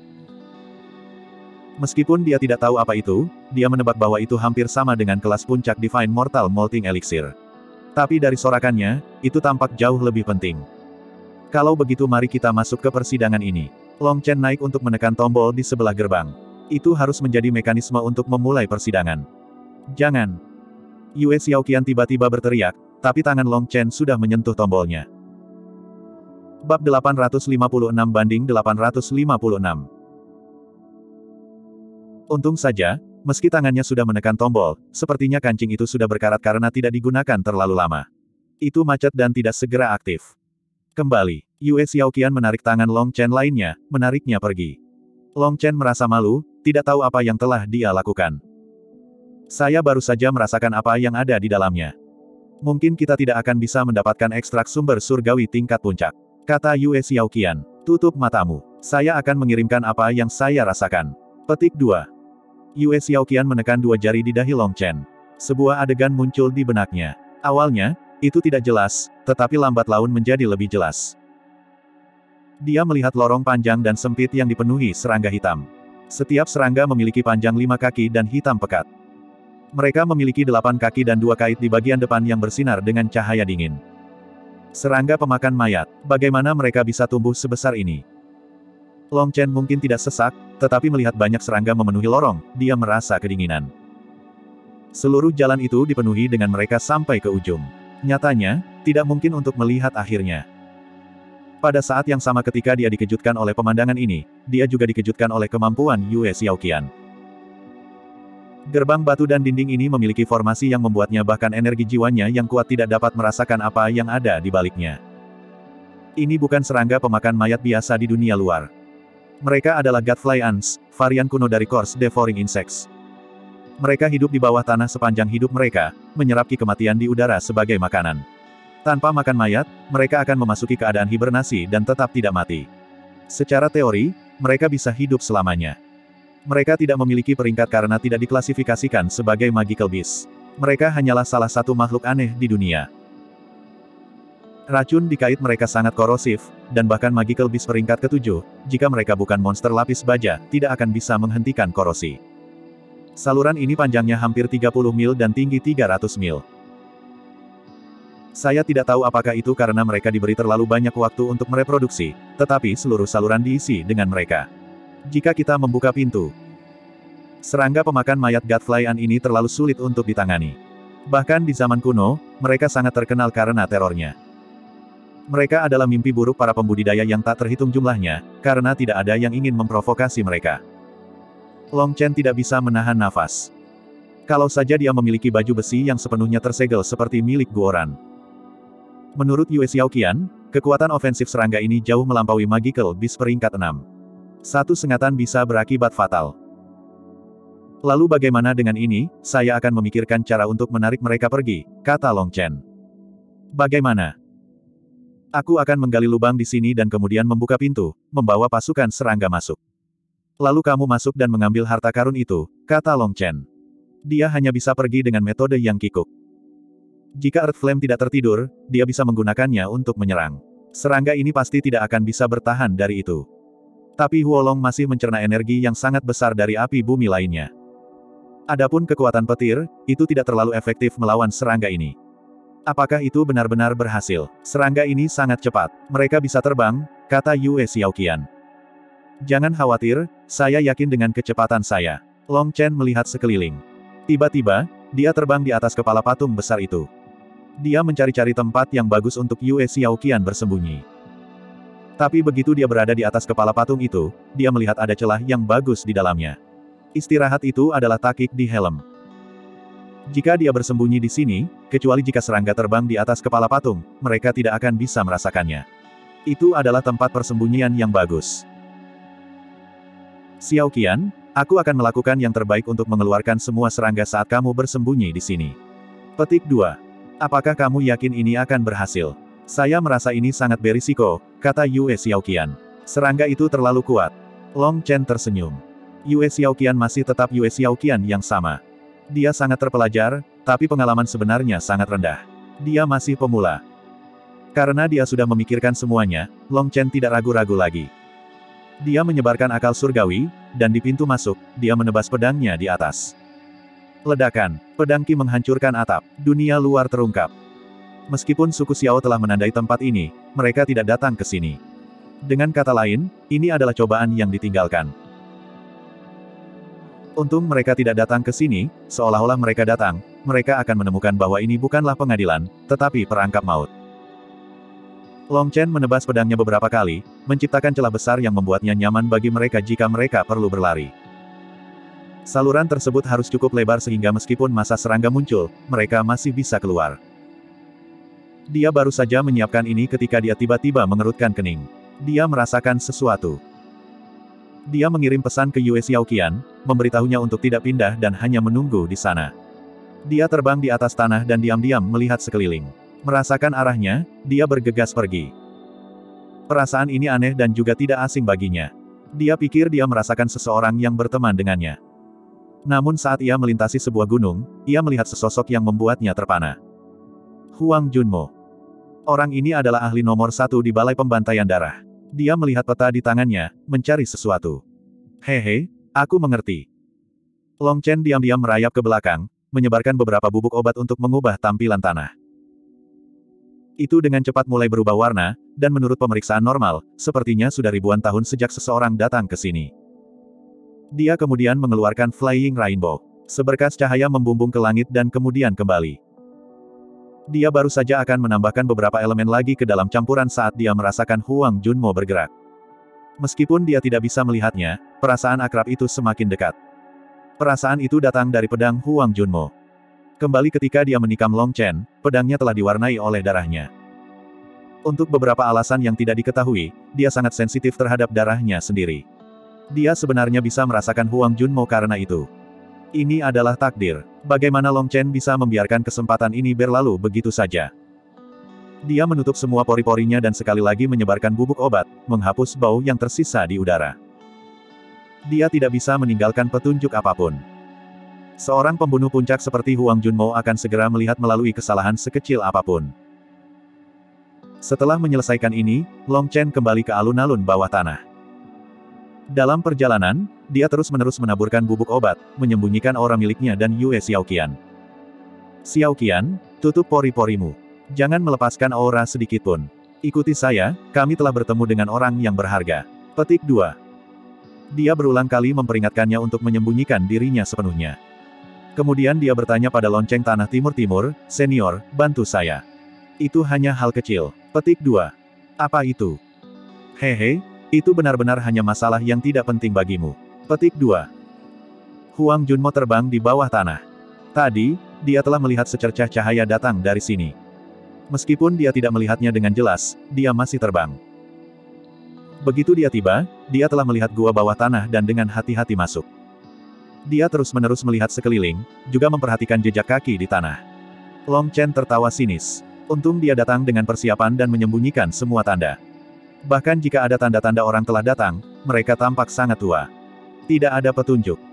Meskipun dia tidak tahu apa itu, dia menebak bahwa itu hampir sama dengan kelas puncak Divine Mortal Molting Elixir. Tapi dari sorakannya, itu tampak jauh lebih penting. Kalau begitu mari kita masuk ke persidangan ini. Long Chen naik untuk menekan tombol di sebelah gerbang. Itu harus menjadi mekanisme untuk memulai persidangan. Jangan. Yue Xiaoqian tiba-tiba berteriak, tapi tangan Long Chen sudah menyentuh tombolnya. Bab 856/856. Untung saja, meski tangannya sudah menekan tombol, sepertinya kancing itu sudah berkarat karena tidak digunakan terlalu lama. Itu macet dan tidak segera aktif. Kembali, Yue Xiaoqian menarik tangan Long Chen lainnya, menariknya pergi. Long Chen merasa malu, tidak tahu apa yang telah dia lakukan. Saya baru saja merasakan apa yang ada di dalamnya. Mungkin kita tidak akan bisa mendapatkan ekstrak sumber surgawi tingkat puncak, kata Yue Xiaoqian. Tutup matamu. Saya akan mengirimkan apa yang saya rasakan. Petik 2. Yue Xiaoqian menekan 2 jari di dahi Long Chen. Sebuah adegan muncul di benaknya. Awalnya, itu tidak jelas, tetapi lambat laun menjadi lebih jelas. Dia melihat lorong panjang dan sempit yang dipenuhi serangga hitam. Setiap serangga memiliki panjang 5 kaki dan hitam pekat. Mereka memiliki 8 kaki dan 2 kait di bagian depan yang bersinar dengan cahaya dingin. Serangga pemakan mayat, bagaimana mereka bisa tumbuh sebesar ini? Long Chen mungkin tidak sesak, tetapi melihat banyak serangga memenuhi lorong, dia merasa kedinginan. Seluruh jalan itu dipenuhi dengan mereka sampai ke ujung. Nyatanya, tidak mungkin untuk melihat akhirnya. Pada saat yang sama ketika dia dikejutkan oleh pemandangan ini, dia juga dikejutkan oleh kemampuan Yue Xiaoqian. Gerbang batu dan dinding ini memiliki formasi yang membuatnya bahkan energi jiwanya yang kuat tidak dapat merasakan apa yang ada di baliknya. Ini bukan serangga pemakan mayat biasa di dunia luar. Mereka adalah Godfly Ants, varian kuno dari Coarse Devouring Insects. Mereka hidup di bawah tanah sepanjang hidup mereka, menyerap ki kematian di udara sebagai makanan. Tanpa makan mayat, mereka akan memasuki keadaan hibernasi dan tetap tidak mati. Secara teori, mereka bisa hidup selamanya. Mereka tidak memiliki peringkat karena tidak diklasifikasikan sebagai magical beast. Mereka hanyalah salah satu makhluk aneh di dunia. Racun di kait mereka sangat korosif, dan bahkan magical beast peringkat ke-7, jika mereka bukan monster lapis baja, tidak akan bisa menghentikan korosi. Saluran ini panjangnya hampir 30 mil dan tinggi 300 mil. Saya tidak tahu apakah itu karena mereka diberi terlalu banyak waktu untuk mereproduksi, tetapi seluruh saluran diisi dengan mereka. Jika kita membuka pintu, serangga pemakan mayat Godfly Ant ini terlalu sulit untuk ditangani. Bahkan di zaman kuno, mereka sangat terkenal karena terornya. Mereka adalah mimpi buruk para pembudidaya yang tak terhitung jumlahnya, karena tidak ada yang ingin memprovokasi mereka. Long Chen tidak bisa menahan nafas. Kalau saja dia memiliki baju besi yang sepenuhnya tersegel seperti milik Guoran. Menurut Yue Xiaoqian, kekuatan ofensif serangga ini jauh melampaui Magical Beast peringkat 6. Satu sengatan bisa berakibat fatal. Lalu bagaimana dengan ini? Saya akan memikirkan cara untuk menarik mereka pergi, kata Long Chen. Bagaimana? Aku akan menggali lubang di sini dan kemudian membuka pintu, membawa pasukan serangga masuk. Lalu kamu masuk dan mengambil harta karun itu, kata Long Chen. Dia hanya bisa pergi dengan metode yang kikuk. Jika Earth Flame tidak tertidur, dia bisa menggunakannya untuk menyerang. Serangga ini pasti tidak akan bisa bertahan dari itu. Tapi Huolong masih mencerna energi yang sangat besar dari api bumi lainnya. Adapun kekuatan petir, itu tidak terlalu efektif melawan serangga ini. Apakah itu benar-benar berhasil? Serangga ini sangat cepat. Mereka bisa terbang, kata Yue Xiaoqian. Jangan khawatir, saya yakin dengan kecepatan saya. Long Chen melihat sekeliling. Tiba-tiba, dia terbang di atas kepala patung besar itu. Dia mencari-cari tempat yang bagus untuk Yue Xiaoqian bersembunyi. Tapi begitu dia berada di atas kepala patung itu, dia melihat ada celah yang bagus di dalamnya. Istirahat itu adalah takik di helm. Jika dia bersembunyi di sini, kecuali jika serangga terbang di atas kepala patung, mereka tidak akan bisa merasakannya. Itu adalah tempat persembunyian yang bagus. Xiaoqian, aku akan melakukan yang terbaik untuk mengeluarkan semua serangga saat kamu bersembunyi di sini. Petik 2. Apakah kamu yakin ini akan berhasil? Saya merasa ini sangat berisiko, kata Yue Xiaoqian. Serangga itu terlalu kuat. Long Chen tersenyum. Yue Xiaoqian masih tetap Yue Xiaoqian yang sama. Dia sangat terpelajar, tapi pengalaman sebenarnya sangat rendah. Dia masih pemula. Karena dia sudah memikirkan semuanya, Long Chen tidak ragu-ragu lagi. Dia menyebarkan akal surgawi, dan di pintu masuk, dia menebas pedangnya di atas. Ledakan, pedang Qi menghancurkan atap, dunia luar terungkap. Meskipun suku Xiao telah menandai tempat ini, mereka tidak datang ke sini. Dengan kata lain, ini adalah cobaan yang ditinggalkan. Untung mereka tidak datang ke sini, seolah-olah mereka datang, mereka akan menemukan bahwa ini bukanlah pengadilan, tetapi perangkap maut. Long Chen menebas pedangnya beberapa kali, menciptakan celah besar yang membuatnya nyaman bagi mereka jika mereka perlu berlari. Saluran tersebut harus cukup lebar sehingga meskipun massa serangga muncul, mereka masih bisa keluar. Dia baru saja menyiapkan ini ketika dia tiba-tiba mengerutkan kening. Dia merasakan sesuatu. Dia mengirim pesan ke Yue Xiaoqian, memberitahunya untuk tidak pindah dan hanya menunggu di sana. Dia terbang di atas tanah dan diam-diam melihat sekeliling. Merasakan arahnya, dia bergegas pergi. Perasaan ini aneh dan juga tidak asing baginya. Dia pikir dia merasakan seseorang yang berteman dengannya. Namun saat ia melintasi sebuah gunung, ia melihat sesosok yang membuatnya terpana. Huang Junmo. Orang ini adalah ahli nomor 1 di Balai Pembantaian Darah. Dia melihat peta di tangannya, mencari sesuatu. Hehe, aku mengerti. Long Chen diam-diam merayap ke belakang, menyebarkan beberapa bubuk obat untuk mengubah tampilan tanah. Itu dengan cepat mulai berubah warna, dan menurut pemeriksaan normal, sepertinya sudah ribuan tahun sejak seseorang datang ke sini. Dia kemudian mengeluarkan Flying Rainbow. Seberkas cahaya membumbung ke langit dan kemudian kembali. Dia baru saja akan menambahkan beberapa elemen lagi ke dalam campuran saat dia merasakan Huang Junmo bergerak. Meskipun dia tidak bisa melihatnya, perasaan akrab itu semakin dekat. Perasaan itu datang dari pedang Huang Junmo. Kembali ketika dia menikam Long Chen, pedangnya telah diwarnai oleh darahnya. Untuk beberapa alasan yang tidak diketahui, dia sangat sensitif terhadap darahnya sendiri. Dia sebenarnya bisa merasakan Huang Junmo karena itu. Ini adalah takdir. Bagaimana Long Chen bisa membiarkan kesempatan ini berlalu begitu saja? Dia menutup semua pori-porinya dan sekali lagi menyebarkan bubuk obat, menghapus bau yang tersisa di udara. Dia tidak bisa meninggalkan petunjuk apapun. Seorang pembunuh puncak seperti Huang Junmo akan segera melihat melalui kesalahan sekecil apapun. Setelah menyelesaikan ini, Long Chen kembali ke alun-alun bawah tanah. Dalam perjalanan, dia terus-menerus menaburkan bubuk obat, menyembunyikan aura miliknya dan Yue Xiaoqian. Xiaoqian, tutup pori-porimu. Jangan melepaskan aura sedikitpun. Ikuti saya, kami telah bertemu dengan orang yang berharga. Petik 2. Dia berulang kali memperingatkannya untuk menyembunyikan dirinya sepenuhnya. Kemudian dia bertanya pada lonceng tanah timur-timur, "Senior, bantu saya." Itu hanya hal kecil. Petik 2. Apa itu? Hehe, itu benar-benar hanya masalah yang tidak penting bagimu. Petik 2. Huang Junmo terbang di bawah tanah. Tadi, dia telah melihat secercah cahaya datang dari sini. Meskipun dia tidak melihatnya dengan jelas, dia masih terbang. Begitu dia tiba, dia telah melihat gua bawah tanah dan dengan hati-hati masuk. Dia terus-menerus melihat sekeliling, juga memperhatikan jejak kaki di tanah. Long Chen tertawa sinis. Untung dia datang dengan persiapan dan menyembunyikan semua tanda. Bahkan jika ada tanda-tanda orang telah datang, mereka tampak sangat tua. Tidak ada petunjuk.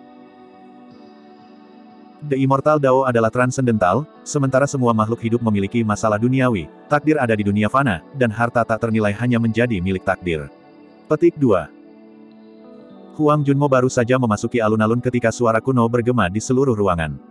The Immortal Dao adalah transendental, sementara semua makhluk hidup memiliki masalah duniawi, takdir ada di dunia fana, dan harta tak ternilai hanya menjadi milik takdir. Petik 2. Huang Junmo baru saja memasuki alun-alun ketika suara kuno bergema di seluruh ruangan.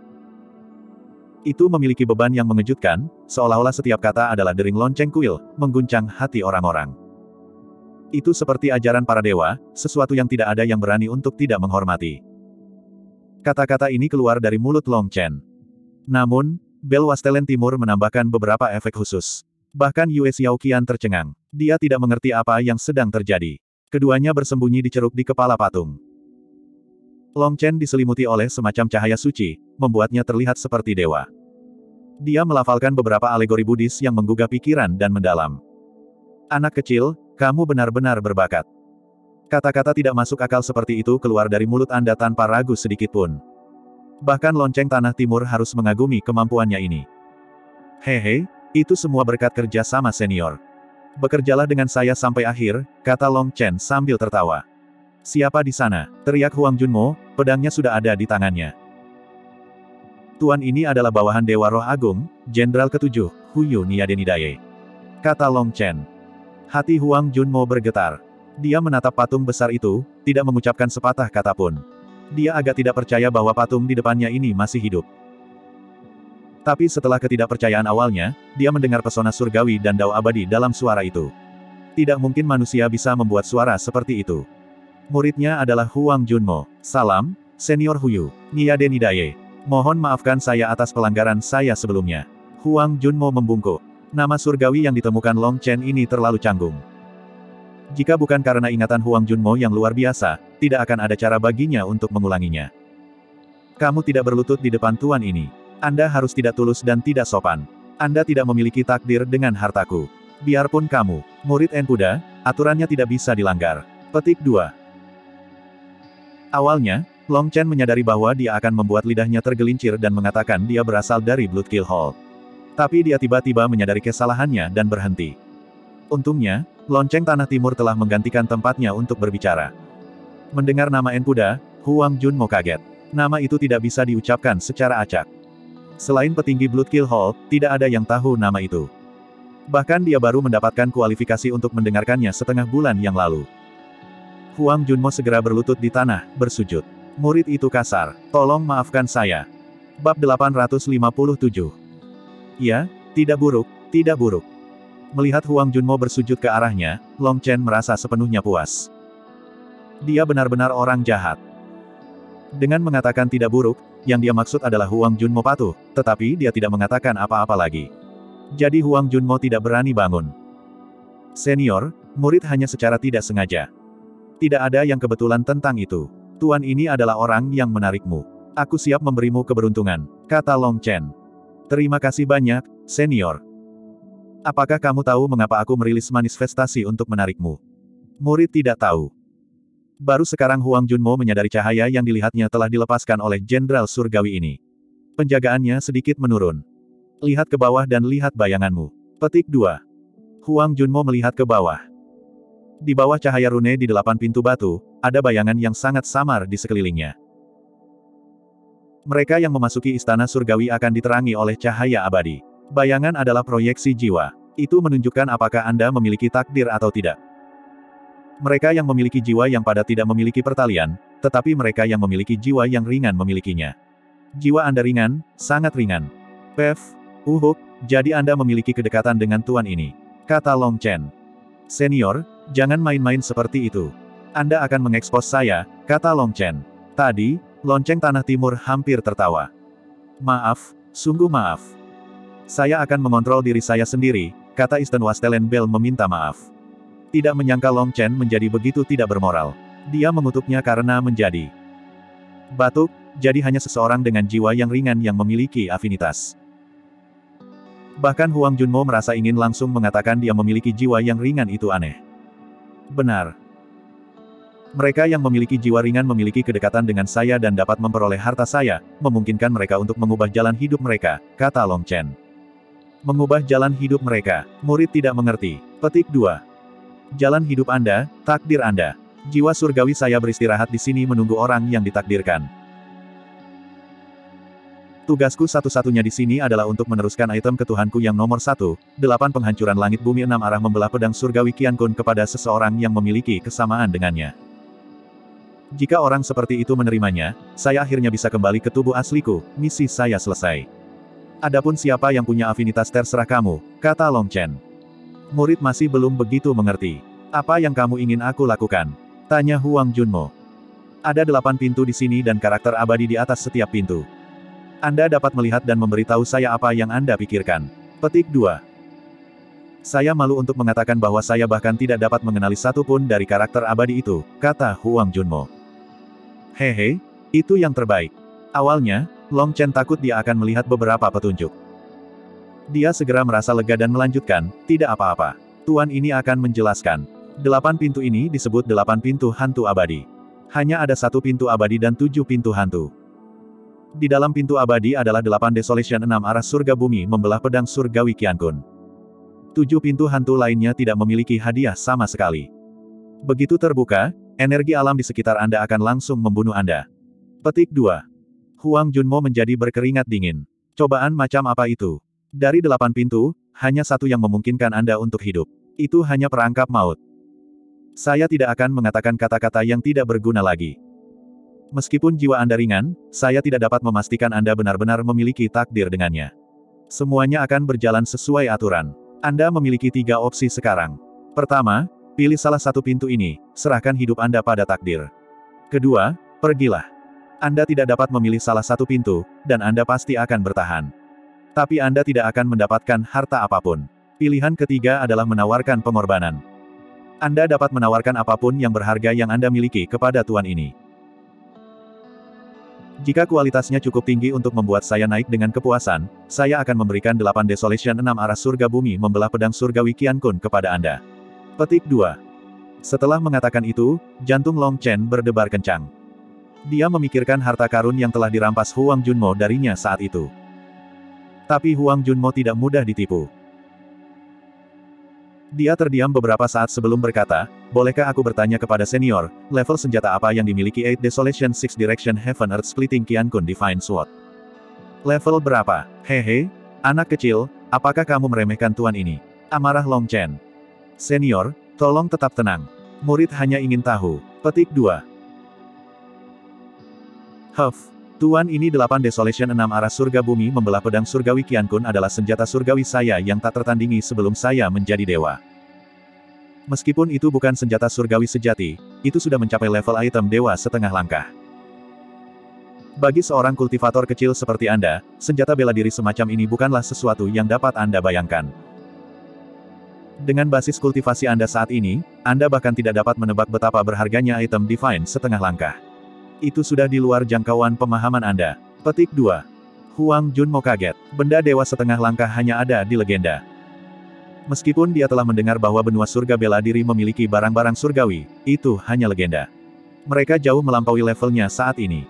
Itu memiliki beban yang mengejutkan, seolah-olah setiap kata adalah dering lonceng kuil, mengguncang hati orang-orang. Itu seperti ajaran para dewa, sesuatu yang tidak ada yang berani untuk tidak menghormati. Kata-kata ini keluar dari mulut Long Chen. Namun, bel Wastelen Timur menambahkan beberapa efek khusus. Bahkan Yue Xiaoqian tercengang. Dia tidak mengerti apa yang sedang terjadi. Keduanya bersembunyi di ceruk di kepala patung. Long Chen diselimuti oleh semacam cahaya suci, membuatnya terlihat seperti dewa. Dia melafalkan beberapa alegori Buddhis yang menggugah pikiran dan mendalam. Anak kecil, kamu benar-benar berbakat. Kata-kata tidak masuk akal seperti itu keluar dari mulut Anda tanpa ragu sedikitpun. Bahkan lonceng tanah timur harus mengagumi kemampuannya ini. Hehe, itu semua berkat kerja sama senior. Bekerjalah dengan saya sampai akhir, kata Long Chen sambil tertawa. Siapa di sana? Teriak Huang Junmo, pedangnya sudah ada di tangannya. Tuan ini adalah bawahan Dewa Roh Agung, Jenderal ke-7, Huyu Niadenidaye. Kata Long Chen. Hati Huang Junmo bergetar. Dia menatap patung besar itu, tidak mengucapkan sepatah kata pun. Dia agak tidak percaya bahwa patung di depannya ini masih hidup. Tapi setelah ketidakpercayaan awalnya, dia mendengar pesona surgawi dan dao abadi dalam suara itu. Tidak mungkin manusia bisa membuat suara seperti itu. Muridnya adalah Huang Junmo. Salam, Senior Huyu. Niadenidaye. Mohon maafkan saya atas pelanggaran saya sebelumnya. Huang Junmo membungkuk. Nama surgawi yang ditemukan Long Chen ini terlalu canggung. Jika bukan karena ingatan Huang Junmo yang luar biasa, tidak akan ada cara baginya untuk mengulanginya. Kamu tidak berlutut di depan tuan ini. Anda harus tidak tulus dan tidak sopan. Anda tidak memiliki takdir dengan hartaku. Biarpun kamu, murid Enpuda, aturannya tidak bisa dilanggar. Petik 2. Awalnya, Long Chen menyadari bahwa dia akan membuat lidahnya tergelincir dan mengatakan dia berasal dari Bloodkill Hall. Tapi dia tiba-tiba menyadari kesalahannya dan berhenti. Untungnya, lonceng tanah timur telah menggantikan tempatnya untuk berbicara. Mendengar nama Enpuda, Huang Junmo kaget. Nama itu tidak bisa diucapkan secara acak. Selain petinggi Bloodkill Hall, tidak ada yang tahu nama itu. Bahkan dia baru mendapatkan kualifikasi untuk mendengarkannya setengah bulan yang lalu. Huang Junmo segera berlutut di tanah, bersujud. Murid itu kasar. Tolong maafkan saya. Bab 857. Ya, tidak buruk, tidak buruk. Melihat Huang Junmo bersujud ke arahnya, Long Chen merasa sepenuhnya puas. Dia benar-benar orang jahat. Dengan mengatakan tidak buruk, yang dia maksud adalah Huang Junmo patuh, tetapi dia tidak mengatakan apa-apa lagi. Jadi Huang Junmo tidak berani bangun. Senior, murid hanya secara tidak sengaja. Tidak ada yang kebetulan tentang itu. Tuan ini adalah orang yang menarikmu. Aku siap memberimu keberuntungan, kata Long Chen. Terima kasih banyak, senior. Apakah kamu tahu mengapa aku merilis manifestasi untuk menarikmu? Murid tidak tahu. Baru sekarang Huang Junmo menyadari cahaya yang dilihatnya telah dilepaskan oleh Jenderal Surgawi ini. Penjagaannya sedikit menurun. Lihat ke bawah dan lihat bayanganmu. Petik 2. Huang Junmo melihat ke bawah. Di bawah cahaya rune di 8 pintu batu, ada bayangan yang sangat samar di sekelilingnya. Mereka yang memasuki istana surgawi akan diterangi oleh cahaya abadi. Bayangan adalah proyeksi jiwa. Itu menunjukkan apakah Anda memiliki takdir atau tidak. Mereka yang memiliki jiwa yang padat tidak memiliki pertalian, tetapi mereka yang memiliki jiwa yang ringan memilikinya. Jiwa Anda ringan, sangat ringan. Pev, jadi Anda memiliki kedekatan dengan tuan ini, kata Long Chen. Senior, jangan main-main seperti itu. Anda akan mengekspos saya, kata Long Chen. Tadi, lonceng Tanah Timur hampir tertawa. Maaf, sungguh maaf. Saya akan mengontrol diri saya sendiri, kata Easton Wastelen Bell meminta maaf. Tidak menyangka Long Chen menjadi begitu tidak bermoral. Dia mengutuknya karena menjadi batuk, jadi hanya seseorang dengan jiwa yang ringan yang memiliki afinitas. Bahkan Huang Junmo merasa ingin langsung mengatakan dia memiliki jiwa yang ringan itu aneh. Benar. Mereka yang memiliki jiwa ringan memiliki kedekatan dengan saya dan dapat memperoleh harta saya, memungkinkan mereka untuk mengubah jalan hidup mereka, kata Long Chen. Mengubah jalan hidup mereka, murid tidak mengerti. Petik 2. Jalan hidup Anda, takdir Anda. Jiwa surgawi saya beristirahat di sini menunggu orang yang ditakdirkan. Tugasku satu-satunya di sini adalah untuk meneruskan item ketuhanku yang nomor 1, 8 penghancuran langit bumi 6 arah membelah pedang surgawi Qiankun kepada seseorang yang memiliki kesamaan dengannya. Jika orang seperti itu menerimanya, saya akhirnya bisa kembali ke tubuh asliku, misi saya selesai. Adapun siapa yang punya afinitas terserah kamu, kata Long Chen. Murid masih belum begitu mengerti. Apa yang kamu ingin aku lakukan? Tanya Huang Junmo. Ada 8 pintu di sini dan karakter abadi di atas setiap pintu. Anda dapat melihat dan memberitahu saya apa yang Anda pikirkan. Petik 2. Saya malu untuk mengatakan bahwa saya bahkan tidak dapat mengenali satu pun dari karakter abadi itu, kata Huang Junmo. Hehe, itu yang terbaik. Awalnya, Long Chen takut dia akan melihat beberapa petunjuk. Dia segera merasa lega dan melanjutkan, tidak apa-apa. Tuan ini akan menjelaskan. 8 pintu ini disebut 8 pintu hantu abadi. Hanya ada 1 pintu abadi dan 7 pintu hantu. Di dalam pintu abadi adalah 8 Desolation 6 arah surga bumi membelah pedang surgawi Qiankun. 7 pintu hantu lainnya tidak memiliki hadiah sama sekali. Begitu terbuka, energi alam di sekitar Anda akan langsung membunuh Anda. Petik 2. Huang Junmo menjadi berkeringat dingin. Cobaan macam apa itu? Dari 8 pintu, hanya 1 yang memungkinkan Anda untuk hidup. Itu hanya perangkap maut. Saya tidak akan mengatakan kata-kata yang tidak berguna lagi. Meskipun jiwa Anda ringan, saya tidak dapat memastikan Anda benar-benar memiliki takdir dengannya. Semuanya akan berjalan sesuai aturan. Anda memiliki 3 opsi sekarang. Pertama, pilih salah satu pintu ini, serahkan hidup Anda pada takdir. Kedua, pergilah. Anda tidak dapat memilih salah satu pintu, dan Anda pasti akan bertahan. Tapi Anda tidak akan mendapatkan harta apapun. Pilihan ketiga adalah menawarkan pengorbanan. Anda dapat menawarkan apapun yang berharga yang Anda miliki kepada tuan ini. Jika kualitasnya cukup tinggi untuk membuat saya naik dengan kepuasan, saya akan memberikan 8 Desolation 6 arah surga bumi membelah pedang surgawi Qiankun kepada Anda. Petik 2. Setelah mengatakan itu, jantung Long Chen berdebar kencang. Dia memikirkan harta karun yang telah dirampas Huang Junmo darinya saat itu. Tapi Huang Junmo tidak mudah ditipu. Dia terdiam beberapa saat sebelum berkata, bolehkah aku bertanya kepada senior, level senjata apa yang dimiliki 8 Desolation 6 Direction Heaven Earth Splitting Qiankun Divine Sword? Level berapa? Hehe, anak kecil, apakah kamu meremehkan tuan ini? Amarah Long Chen. Senior, tolong tetap tenang. Murid hanya ingin tahu. Petik 2. Tuan ini 8 Desolation 6 arah surga bumi membelah pedang surgawi Qiankun adalah senjata surgawi saya yang tak tertandingi sebelum saya menjadi dewa. Meskipun itu bukan senjata surgawi sejati, itu sudah mencapai level item dewa setengah langkah. Bagi seorang kultivator kecil seperti Anda, senjata bela diri semacam ini bukanlah sesuatu yang dapat Anda bayangkan. Dengan basis kultivasi Anda saat ini, Anda bahkan tidak dapat menebak betapa berharganya item divine setengah langkah. Itu sudah di luar jangkauan pemahaman Anda. Petik 2. Huang Junmo kaget. Benda dewa setengah langkah hanya ada di legenda. Meskipun dia telah mendengar bahwa benua surga bela diri memiliki barang-barang surgawi, itu hanya legenda. Mereka jauh melampaui levelnya saat ini.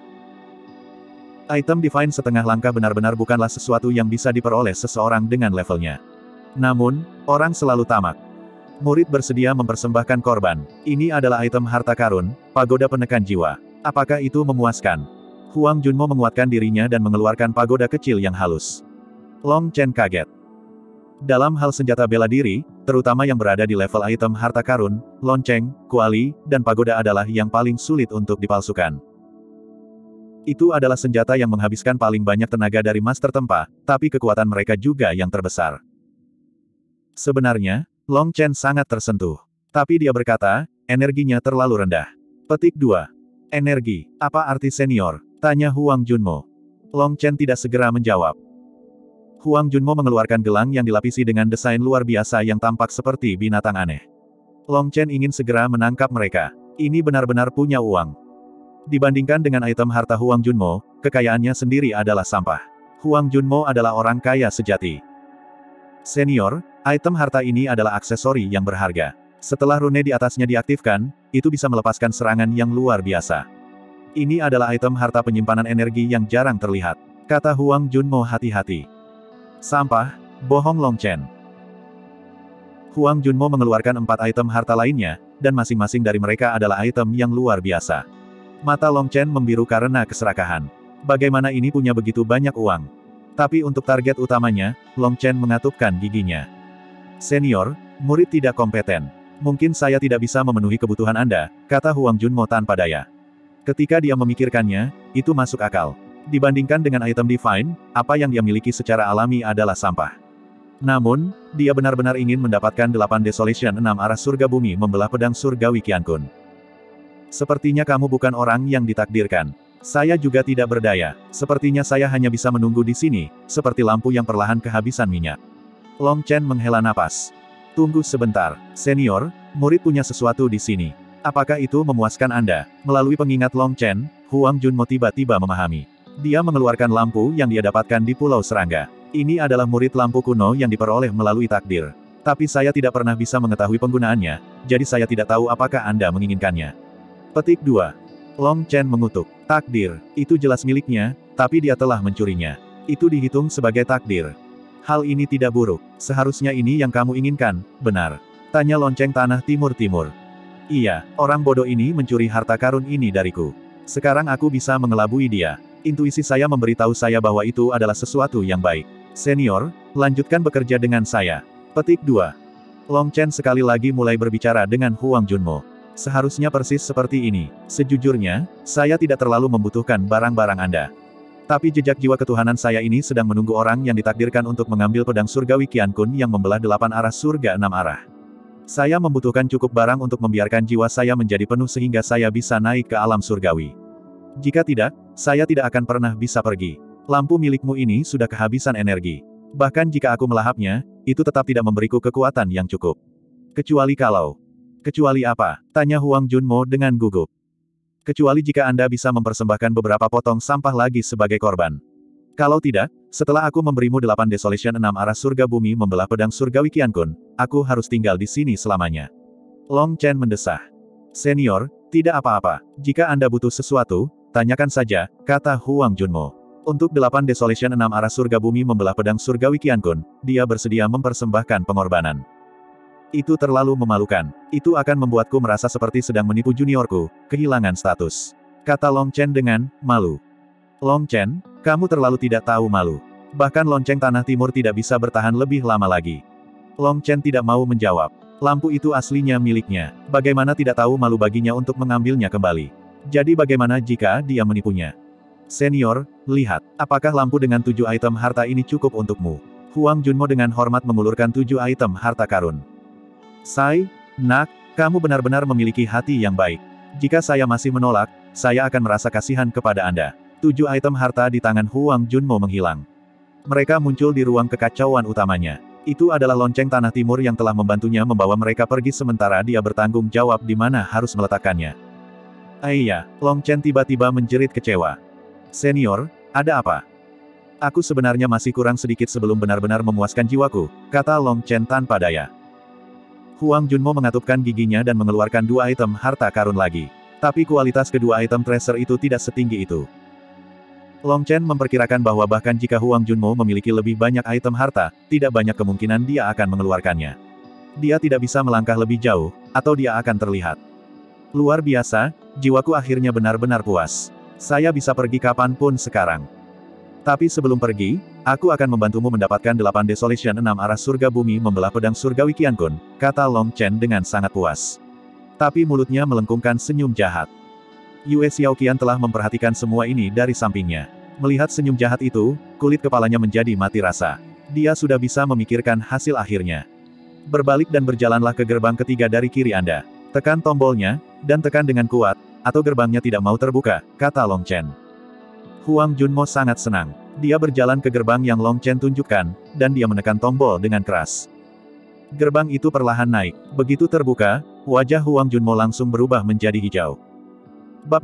Item Divine setengah langkah benar-benar bukanlah sesuatu yang bisa diperoleh seseorang dengan levelnya. Namun, orang selalu tamak. Murid bersedia mempersembahkan korban. Ini adalah item harta karun, pagoda penekan jiwa. Apakah itu memuaskan? Huang Junmo menguatkan dirinya dan mengeluarkan pagoda kecil yang halus. Long Chen kaget. Dalam hal senjata bela diri, terutama yang berada di level item harta karun, lonceng, kuali, dan pagoda adalah yang paling sulit untuk dipalsukan. Itu adalah senjata yang menghabiskan paling banyak tenaga dari master tempa, tapi kekuatan mereka juga yang terbesar. Sebenarnya, Long Chen sangat tersentuh. Tapi dia berkata, energinya terlalu rendah. Petik 2. Energi, apa arti senior? Tanya Huang Junmo. Long Chen tidak segera menjawab. Huang Junmo mengeluarkan gelang yang dilapisi dengan desain luar biasa yang tampak seperti binatang aneh. Long Chen ingin segera menangkap mereka. Ini benar-benar punya uang. Dibandingkan dengan item harta Huang Junmo, kekayaannya sendiri adalah sampah. Huang Junmo adalah orang kaya sejati. Senior, item harta ini adalah aksesori yang berharga. Setelah rune di atasnya diaktifkan, itu bisa melepaskan serangan yang luar biasa. Ini adalah item harta penyimpanan energi yang jarang terlihat. Kata Huang Junmo hati-hati. Sampah, bohong Long Chen. Huang Junmo mengeluarkan 4 item harta lainnya, dan masing-masing dari mereka adalah item yang luar biasa. Mata Long Chen membiru karena keserakahan. Bagaimana ini punya begitu banyak uang? Tapi untuk target utamanya, Long Chen mengatupkan giginya. Senior, murid tidak kompeten. Mungkin saya tidak bisa memenuhi kebutuhan Anda, kata Huang Junmo tanpa daya. Ketika dia memikirkannya, itu masuk akal. Dibandingkan dengan item Divine, apa yang dia miliki secara alami adalah sampah. Namun, dia benar-benar ingin mendapatkan 8 Desolation 6 arah surga bumi membelah pedang surgawi Qiankun. Sepertinya kamu bukan orang yang ditakdirkan. Saya juga tidak berdaya. Sepertinya saya hanya bisa menunggu di sini, seperti lampu yang perlahan kehabisan minyak. Long Chen menghela napas. Tunggu sebentar, senior, murid punya sesuatu di sini. Apakah itu memuaskan Anda? Melalui pengingat Long Chen, Huang Junmo tiba-tiba memahami. Dia mengeluarkan lampu yang dia dapatkan di Pulau Serangga. Ini adalah murid lampu kuno yang diperoleh melalui takdir. Tapi saya tidak pernah bisa mengetahui penggunaannya, jadi saya tidak tahu apakah Anda menginginkannya. Petik 2. Long Chen mengutuk. Takdir, itu jelas miliknya, tapi dia telah mencurinya. Itu dihitung sebagai takdir. Hal ini tidak buruk. Seharusnya ini yang kamu inginkan, benar? Tanya lonceng tanah timur-timur. Iya, orang bodoh ini mencuri harta karun ini dariku. Sekarang aku bisa mengelabui dia. Intuisi saya memberitahu saya bahwa itu adalah sesuatu yang baik. Senior, lanjutkan bekerja dengan saya. Petik 2. Long Chen sekali lagi mulai berbicara dengan Huang Junmo. Seharusnya persis seperti ini. Sejujurnya, saya tidak terlalu membutuhkan barang-barang Anda. Tapi jejak jiwa ketuhanan saya ini sedang menunggu orang yang ditakdirkan untuk mengambil pedang surgawi Qiankun yang membelah 8 arah surga 6 arah. Saya membutuhkan cukup barang untuk membiarkan jiwa saya menjadi penuh sehingga saya bisa naik ke alam surgawi. Jika tidak, saya tidak akan pernah bisa pergi. Lampu milikmu ini sudah kehabisan energi. Bahkan jika aku melahapnya, itu tetap tidak memberiku kekuatan yang cukup. Kecuali kalau... Kecuali apa? Tanya Huang Junmo dengan gugup. Kecuali jika Anda bisa mempersembahkan beberapa potong sampah lagi sebagai korban. Kalau tidak, setelah aku memberimu 8 Desolation 6 arah surga bumi membelah pedang surgawi Qiankun, aku harus tinggal di sini selamanya. Long Chen mendesah. Senior, tidak apa-apa. Jika Anda butuh sesuatu, tanyakan saja, kata Huang Junmo. Untuk 8 Desolation 6 arah surga bumi membelah pedang surgawi Qiankun, dia bersedia mempersembahkan pengorbanan. Itu terlalu memalukan. Itu akan membuatku merasa seperti sedang menipu juniorku, kehilangan status. Kata Long Chen dengan malu. Long Chen, kamu terlalu tidak tahu malu. Bahkan lonceng tanah timur tidak bisa bertahan lebih lama lagi. Long Chen tidak mau menjawab. Lampu itu aslinya miliknya. Bagaimana tidak tahu malu baginya untuk mengambilnya kembali. Jadi bagaimana jika dia menipunya? Senior, lihat, apakah lampu dengan 7 item harta ini cukup untukmu? Huang Junmo dengan hormat mengulurkan 7 item harta karun. Sai, nak, kamu benar-benar memiliki hati yang baik. Jika saya masih menolak, saya akan merasa kasihan kepada Anda. 7 item harta di tangan Huang Junmo menghilang. Mereka muncul di ruang kekacauan utamanya. Itu adalah lonceng tanah timur yang telah membantunya membawa mereka pergi sementara dia bertanggung jawab di mana harus meletakkannya. Iya, Long Chen tiba-tiba menjerit kecewa. Senior, ada apa? Aku sebenarnya masih kurang sedikit sebelum benar-benar memuaskan jiwaku, kata Long Chen tanpa daya. Huang Junmo mengatupkan giginya dan mengeluarkan 2 item harta karun lagi. Tapi kualitas kedua item treasure itu tidak setinggi itu. Long Chen memperkirakan bahwa bahkan jika Huang Junmo memiliki lebih banyak item harta, tidak banyak kemungkinan dia akan mengeluarkannya. Dia tidak bisa melangkah lebih jauh, atau dia akan terlihat. Luar biasa, jiwaku akhirnya benar-benar puas. Saya bisa pergi kapanpun sekarang. Tapi sebelum pergi, aku akan membantumu mendapatkan 8 Desolation 6 arah surga bumi membelah pedang surgawi Qiankun, kata Long Chen dengan sangat puas. Tapi mulutnya melengkungkan senyum jahat. Yue Xiaoqian telah memperhatikan semua ini dari sampingnya. Melihat senyum jahat itu, kulit kepalanya menjadi mati rasa. Dia sudah bisa memikirkan hasil akhirnya. Berbalik dan berjalanlah ke gerbang ketiga dari kiri Anda. Tekan tombolnya, dan tekan dengan kuat, atau gerbangnya tidak mau terbuka, kata Long Chen. Huang Junmo sangat senang. Dia berjalan ke gerbang yang Long Chen tunjukkan, dan dia menekan tombol dengan keras. Gerbang itu perlahan naik. Begitu terbuka, wajah Huang Junmo langsung berubah menjadi hijau. Bab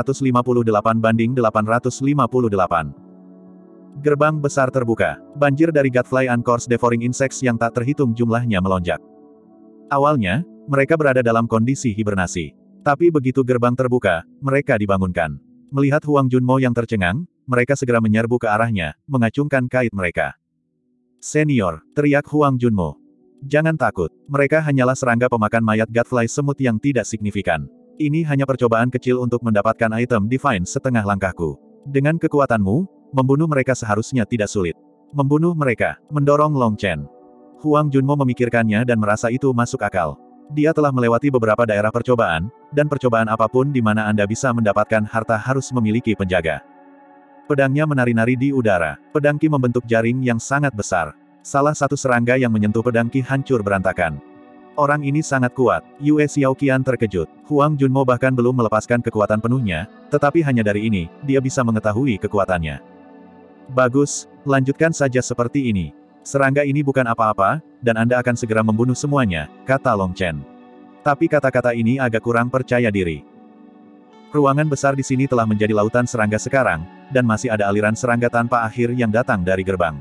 858-858. Gerbang besar terbuka. Banjir dari Godfly Anchors Devouring Insects yang tak terhitung jumlahnya melonjak. Awalnya, mereka berada dalam kondisi hibernasi. Tapi begitu gerbang terbuka, mereka dibangunkan. Melihat Huang Junmo yang tercengang, mereka segera menyerbu ke arahnya, mengacungkan kait mereka. Senior, teriak Huang Junmo. Jangan takut, mereka hanyalah serangga pemakan mayat Godfly semut yang tidak signifikan. Ini hanya percobaan kecil untuk mendapatkan item Divine setengah langkahku. Dengan kekuatanmu, membunuh mereka seharusnya tidak sulit. Membunuh mereka, mendorong Long Chen. Huang Junmo memikirkannya dan merasa itu masuk akal. Dia telah melewati beberapa daerah percobaan, dan percobaan apapun di mana Anda bisa mendapatkan harta harus memiliki penjaga. Pedangnya menari-nari di udara. Pedang Qi membentuk jaring yang sangat besar. Salah satu serangga yang menyentuh pedang Qi hancur berantakan. Orang ini sangat kuat. Yue Xiaoqian terkejut. Huang Junmo bahkan belum melepaskan kekuatan penuhnya, tetapi hanya dari ini, dia bisa mengetahui kekuatannya. Bagus, lanjutkan saja seperti ini. Serangga ini bukan apa-apa, dan Anda akan segera membunuh semuanya, kata Long Chen. Tapi kata-kata ini agak kurang percaya diri. Ruangan besar di sini telah menjadi lautan serangga sekarang, dan masih ada aliran serangga tanpa akhir yang datang dari gerbang.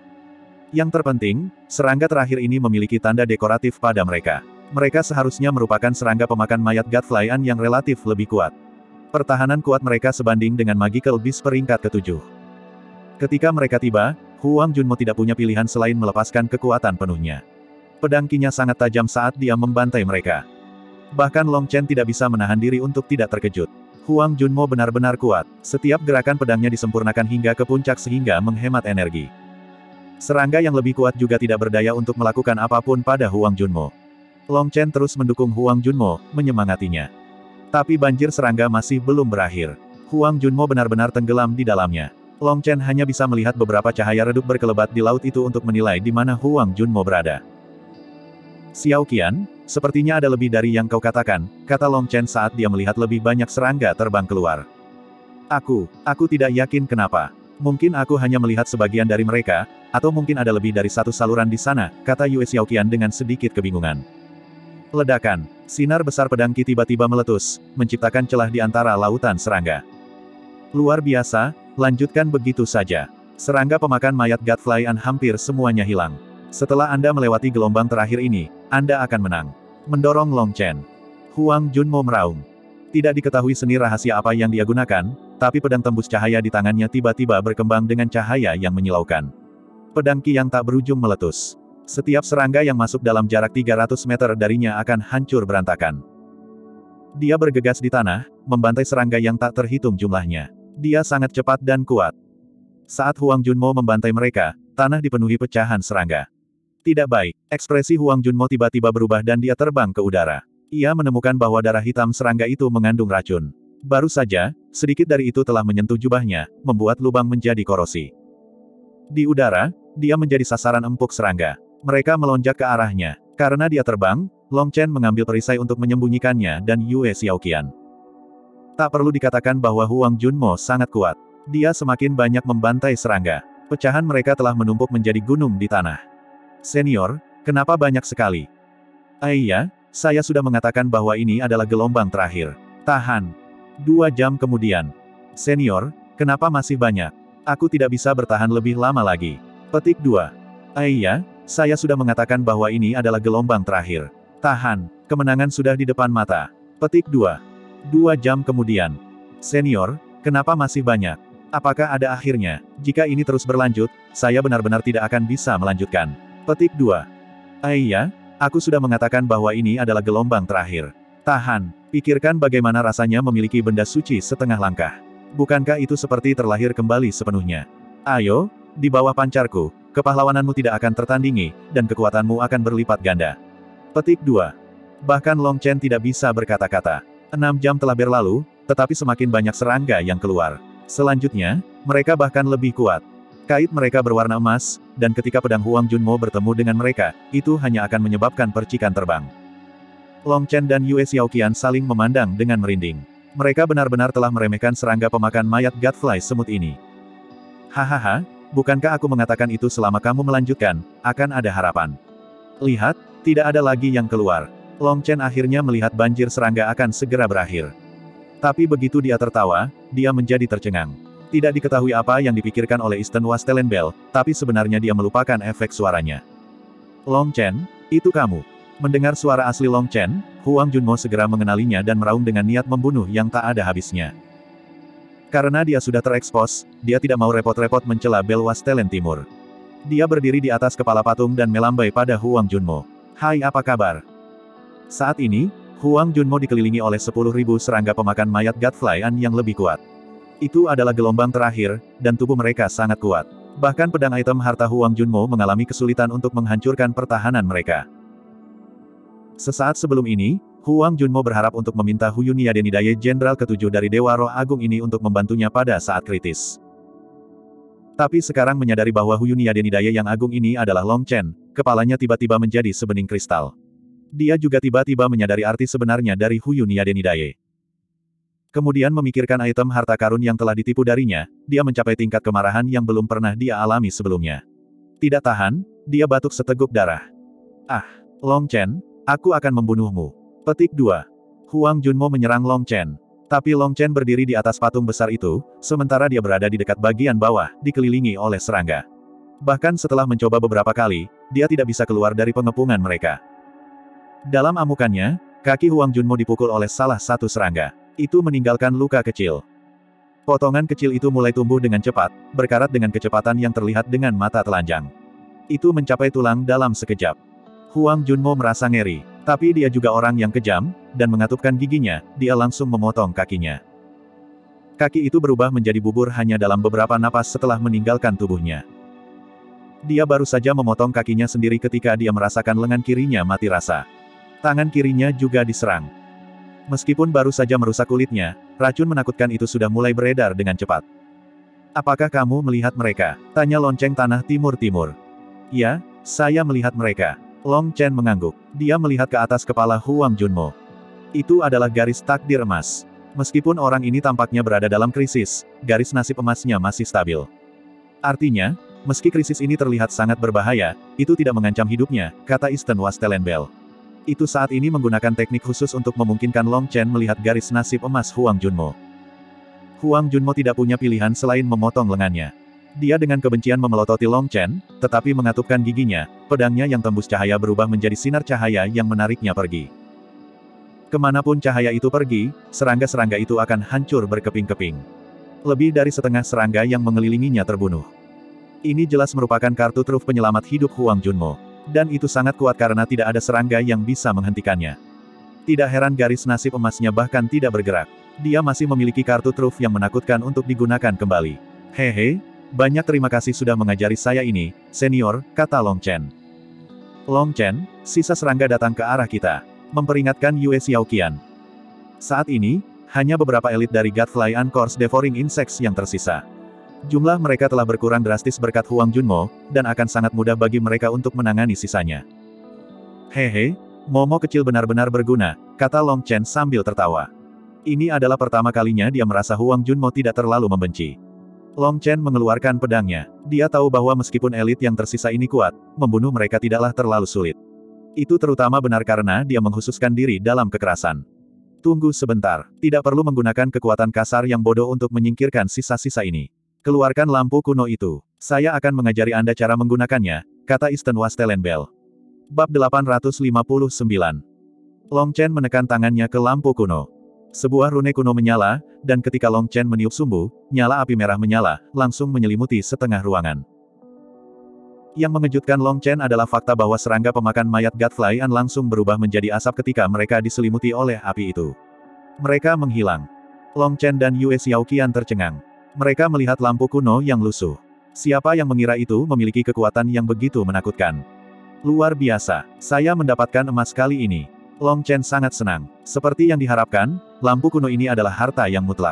Yang terpenting, serangga terakhir ini memiliki tanda dekoratif pada mereka. Mereka seharusnya merupakan serangga pemakan mayat Godflyan yang relatif lebih kuat. Pertahanan kuat mereka sebanding dengan Magical Beast peringkat ke-7. Ketika mereka tiba, Huang Junmo tidak punya pilihan selain melepaskan kekuatan penuhnya. Pedang Qi-nya sangat tajam saat dia membantai mereka. Bahkan Long Chen tidak bisa menahan diri untuk tidak terkejut. Huang Junmo benar-benar kuat. Setiap gerakan pedangnya disempurnakan hingga ke puncak sehingga menghemat energi. Serangga yang lebih kuat juga tidak berdaya untuk melakukan apapun pada Huang Junmo. Long Chen terus mendukung Huang Junmo, menyemangatinya. Tapi banjir serangga masih belum berakhir. Huang Junmo benar-benar tenggelam di dalamnya. Long Chen hanya bisa melihat beberapa cahaya redup berkelebat di laut itu untuk menilai di mana Huang Junmo berada. Xiaoqian, sepertinya ada lebih dari yang kau katakan, kata Long Chen saat dia melihat lebih banyak serangga terbang keluar. Aku tidak yakin kenapa. Mungkin aku hanya melihat sebagian dari mereka, atau mungkin ada lebih dari satu saluran di sana, kata Yue Xiaoqian dengan sedikit kebingungan. Ledakan, sinar besar pedang Qi tiba-tiba meletus, menciptakan celah di antara lautan serangga. Luar biasa, lanjutkan begitu saja. Serangga pemakan mayat Godflyan hampir semuanya hilang. Setelah Anda melewati gelombang terakhir ini, Anda akan menang. Mendorong Long Chen. Huang Junmo meraung. Tidak diketahui seni rahasia apa yang dia gunakan, tapi pedang tembus cahaya di tangannya tiba-tiba berkembang dengan cahaya yang menyilaukan. Pedang Qi yang tak berujung meletus. Setiap serangga yang masuk dalam jarak 300 meter darinya akan hancur berantakan. Dia bergegas di tanah, membantai serangga yang tak terhitung jumlahnya. Dia sangat cepat dan kuat. Saat Huang Junmo membantai mereka, tanah dipenuhi pecahan serangga. Tidak baik, ekspresi Huang Junmo tiba-tiba berubah dan dia terbang ke udara. Ia menemukan bahwa darah hitam serangga itu mengandung racun. Baru saja, sedikit dari itu telah menyentuh jubahnya, membuat lubang menjadi korosi. Di udara, dia menjadi sasaran empuk serangga. Mereka melonjak ke arahnya. Karena dia terbang, Long Chen mengambil perisai untuk menyembunyikannya dan Yue Xiaoqian. Tak perlu dikatakan bahwa Huang Junmo sangat kuat. Dia semakin banyak membantai serangga. Pecahan mereka telah menumpuk menjadi gunung di tanah. Senior, kenapa banyak sekali? Iya, saya sudah mengatakan bahwa ini adalah gelombang terakhir. Tahan. 2 jam kemudian. Senior, kenapa masih banyak? Aku tidak bisa bertahan lebih lama lagi. Petik 2. Iya, saya sudah mengatakan bahwa ini adalah gelombang terakhir. Tahan, kemenangan sudah di depan mata. Petik 2. 2 jam kemudian. Senior, kenapa masih banyak? Apakah ada akhirnya? Jika ini terus berlanjut, saya benar-benar tidak akan bisa melanjutkan. Petik 2. Iya, aku sudah mengatakan bahwa ini adalah gelombang terakhir. Tahan, pikirkan bagaimana rasanya memiliki benda suci setengah langkah. Bukankah itu seperti terlahir kembali sepenuhnya? Ayo, di bawah pancarku, kepahlawananmu tidak akan tertandingi, dan kekuatanmu akan berlipat ganda. Petik 2. Bahkan Long Chen tidak bisa berkata-kata. 6 jam telah berlalu, tetapi semakin banyak serangga yang keluar. Selanjutnya, mereka bahkan lebih kuat. Kait mereka berwarna emas, dan ketika pedang Huang Junmo bertemu dengan mereka, itu hanya akan menyebabkan percikan terbang. Long Chen dan Yue Xiaoqian saling memandang dengan merinding. Mereka benar-benar telah meremehkan serangga pemakan mayat Godfly semut ini. Hahaha, bukankah aku mengatakan itu selama kamu melanjutkan, akan ada harapan. Lihat, tidak ada lagi yang keluar. Long Chen akhirnya melihat banjir serangga akan segera berakhir. Tapi begitu dia tertawa, dia menjadi tercengang. Tidak diketahui apa yang dipikirkan oleh Easton Wastelenbell, tapi sebenarnya dia melupakan efek suaranya. Long Chen, itu kamu. Mendengar suara asli Long Chen, Huang Junmo segera mengenalinya dan meraung dengan niat membunuh yang tak ada habisnya. Karena dia sudah terekspos, dia tidak mau repot-repot mencela Bel Wastelen Timur. Dia berdiri di atas kepala patung dan melambai pada Huang Junmo. Hai, apa kabar? Saat ini, Huang Junmo dikelilingi oleh 10.000 serangga pemakan mayat Godflyan yang lebih kuat. Itu adalah gelombang terakhir, dan tubuh mereka sangat kuat. Bahkan pedang item harta Huang Junmo mengalami kesulitan untuk menghancurkan pertahanan mereka. Sesaat sebelum ini, Huang Junmo berharap untuk meminta Hu Yuniadenidai Jenderal ke-7 dari Dewa Roh Agung ini untuk membantunya pada saat kritis. Tapi sekarang menyadari bahwa Hu Yuniadenidai yang agung ini adalah Long Chen, kepalanya tiba-tiba menjadi sebening kristal. Dia juga tiba-tiba menyadari arti sebenarnya dari Hu Yuniadenidai. Kemudian memikirkan item harta karun yang telah ditipu darinya, dia mencapai tingkat kemarahan yang belum pernah dia alami sebelumnya. Tidak tahan, dia batuk seteguk darah. Ah, Long Chen, aku akan membunuhmu. Petik 2. Huang Junmo menyerang Long Chen. Tapi Long Chen berdiri di atas patung besar itu, sementara dia berada di dekat bagian bawah, dikelilingi oleh serangga. Bahkan setelah mencoba beberapa kali, dia tidak bisa keluar dari pengepungan mereka. Dalam amukannya, kaki Huang Junmo dipukul oleh salah satu serangga. Itu meninggalkan luka kecil. Potongan kecil itu mulai tumbuh dengan cepat, berkarat dengan kecepatan yang terlihat dengan mata telanjang. Itu mencapai tulang dalam sekejap. Huang Junmo merasa ngeri, tapi dia juga orang yang kejam, dan mengatupkan giginya, dia langsung memotong kakinya. Kaki itu berubah menjadi bubur hanya dalam beberapa napas setelah meninggalkan tubuhnya. Dia baru saja memotong kakinya sendiri ketika dia merasakan lengan kirinya mati rasa. Tangan kirinya juga diserang. Meskipun baru saja merusak kulitnya, racun menakutkan itu sudah mulai beredar dengan cepat. Apakah kamu melihat mereka? Tanya lonceng tanah timur-timur. Ya, saya melihat mereka. Long Chen mengangguk. Dia melihat ke atas kepala Huang Junmo. Itu adalah garis takdir emas. Meskipun orang ini tampaknya berada dalam krisis, garis nasib emasnya masih stabil. Artinya, meski krisis ini terlihat sangat berbahaya, itu tidak mengancam hidupnya, kata Easton Wastelenbell. Itu saat ini menggunakan teknik khusus untuk memungkinkan Long Chen melihat garis nasib emas Huang Junmo. Huang Junmo tidak punya pilihan selain memotong lengannya. Dia dengan kebencian memelototi Long Chen, tetapi mengatupkan giginya, pedangnya yang tembus cahaya berubah menjadi sinar cahaya yang menariknya pergi. Kemanapun cahaya itu pergi, serangga-serangga itu akan hancur berkeping-keping. Lebih dari setengah serangga yang mengelilinginya terbunuh. Ini jelas merupakan kartu truf penyelamat hidup Huang Junmo. Dan itu sangat kuat karena tidak ada serangga yang bisa menghentikannya. Tidak heran garis nasib emasnya bahkan tidak bergerak. Dia masih memiliki kartu truf yang menakutkan untuk digunakan kembali. Hehe, banyak terima kasih sudah mengajari saya ini, senior, kata Long Chen. Long Chen, sisa serangga datang ke arah kita. Memperingatkan Yue Xiaoqian. Saat ini, hanya beberapa elit dari Godfly Anchors Devouring Insects yang tersisa. Jumlah mereka telah berkurang drastis berkat Huang Junmo, dan akan sangat mudah bagi mereka untuk menangani sisanya. Hehe, Momo kecil benar-benar berguna, kata Long Chen sambil tertawa. Ini adalah pertama kalinya dia merasa Huang Junmo tidak terlalu membenci. Long Chen mengeluarkan pedangnya. Dia tahu bahwa meskipun elit yang tersisa ini kuat, membunuh mereka tidaklah terlalu sulit. Itu terutama benar karena dia menghususkan diri dalam kekerasan. Tunggu sebentar, tidak perlu menggunakan kekuatan kasar yang bodoh untuk menyingkirkan sisa-sisa ini. Keluarkan lampu kuno itu. Saya akan mengajari Anda cara menggunakannya, kata Easton Wastelenbell. Bab 859. Long Chen menekan tangannya ke lampu kuno. Sebuah rune kuno menyala, dan ketika Long Chen meniup sumbu, nyala api merah menyala, langsung menyelimuti setengah ruangan. Yang mengejutkan Long Chen adalah fakta bahwa serangga pemakan mayat Godflyan langsung berubah menjadi asap ketika mereka diselimuti oleh api itu. Mereka menghilang. Long Chen dan Yue Xiaoqian tercengang. Mereka melihat lampu kuno yang lusuh. Siapa yang mengira itu memiliki kekuatan yang begitu menakutkan? Luar biasa, saya mendapatkan emas kali ini. Long Chen sangat senang. Seperti yang diharapkan, lampu kuno ini adalah harta yang mutlak.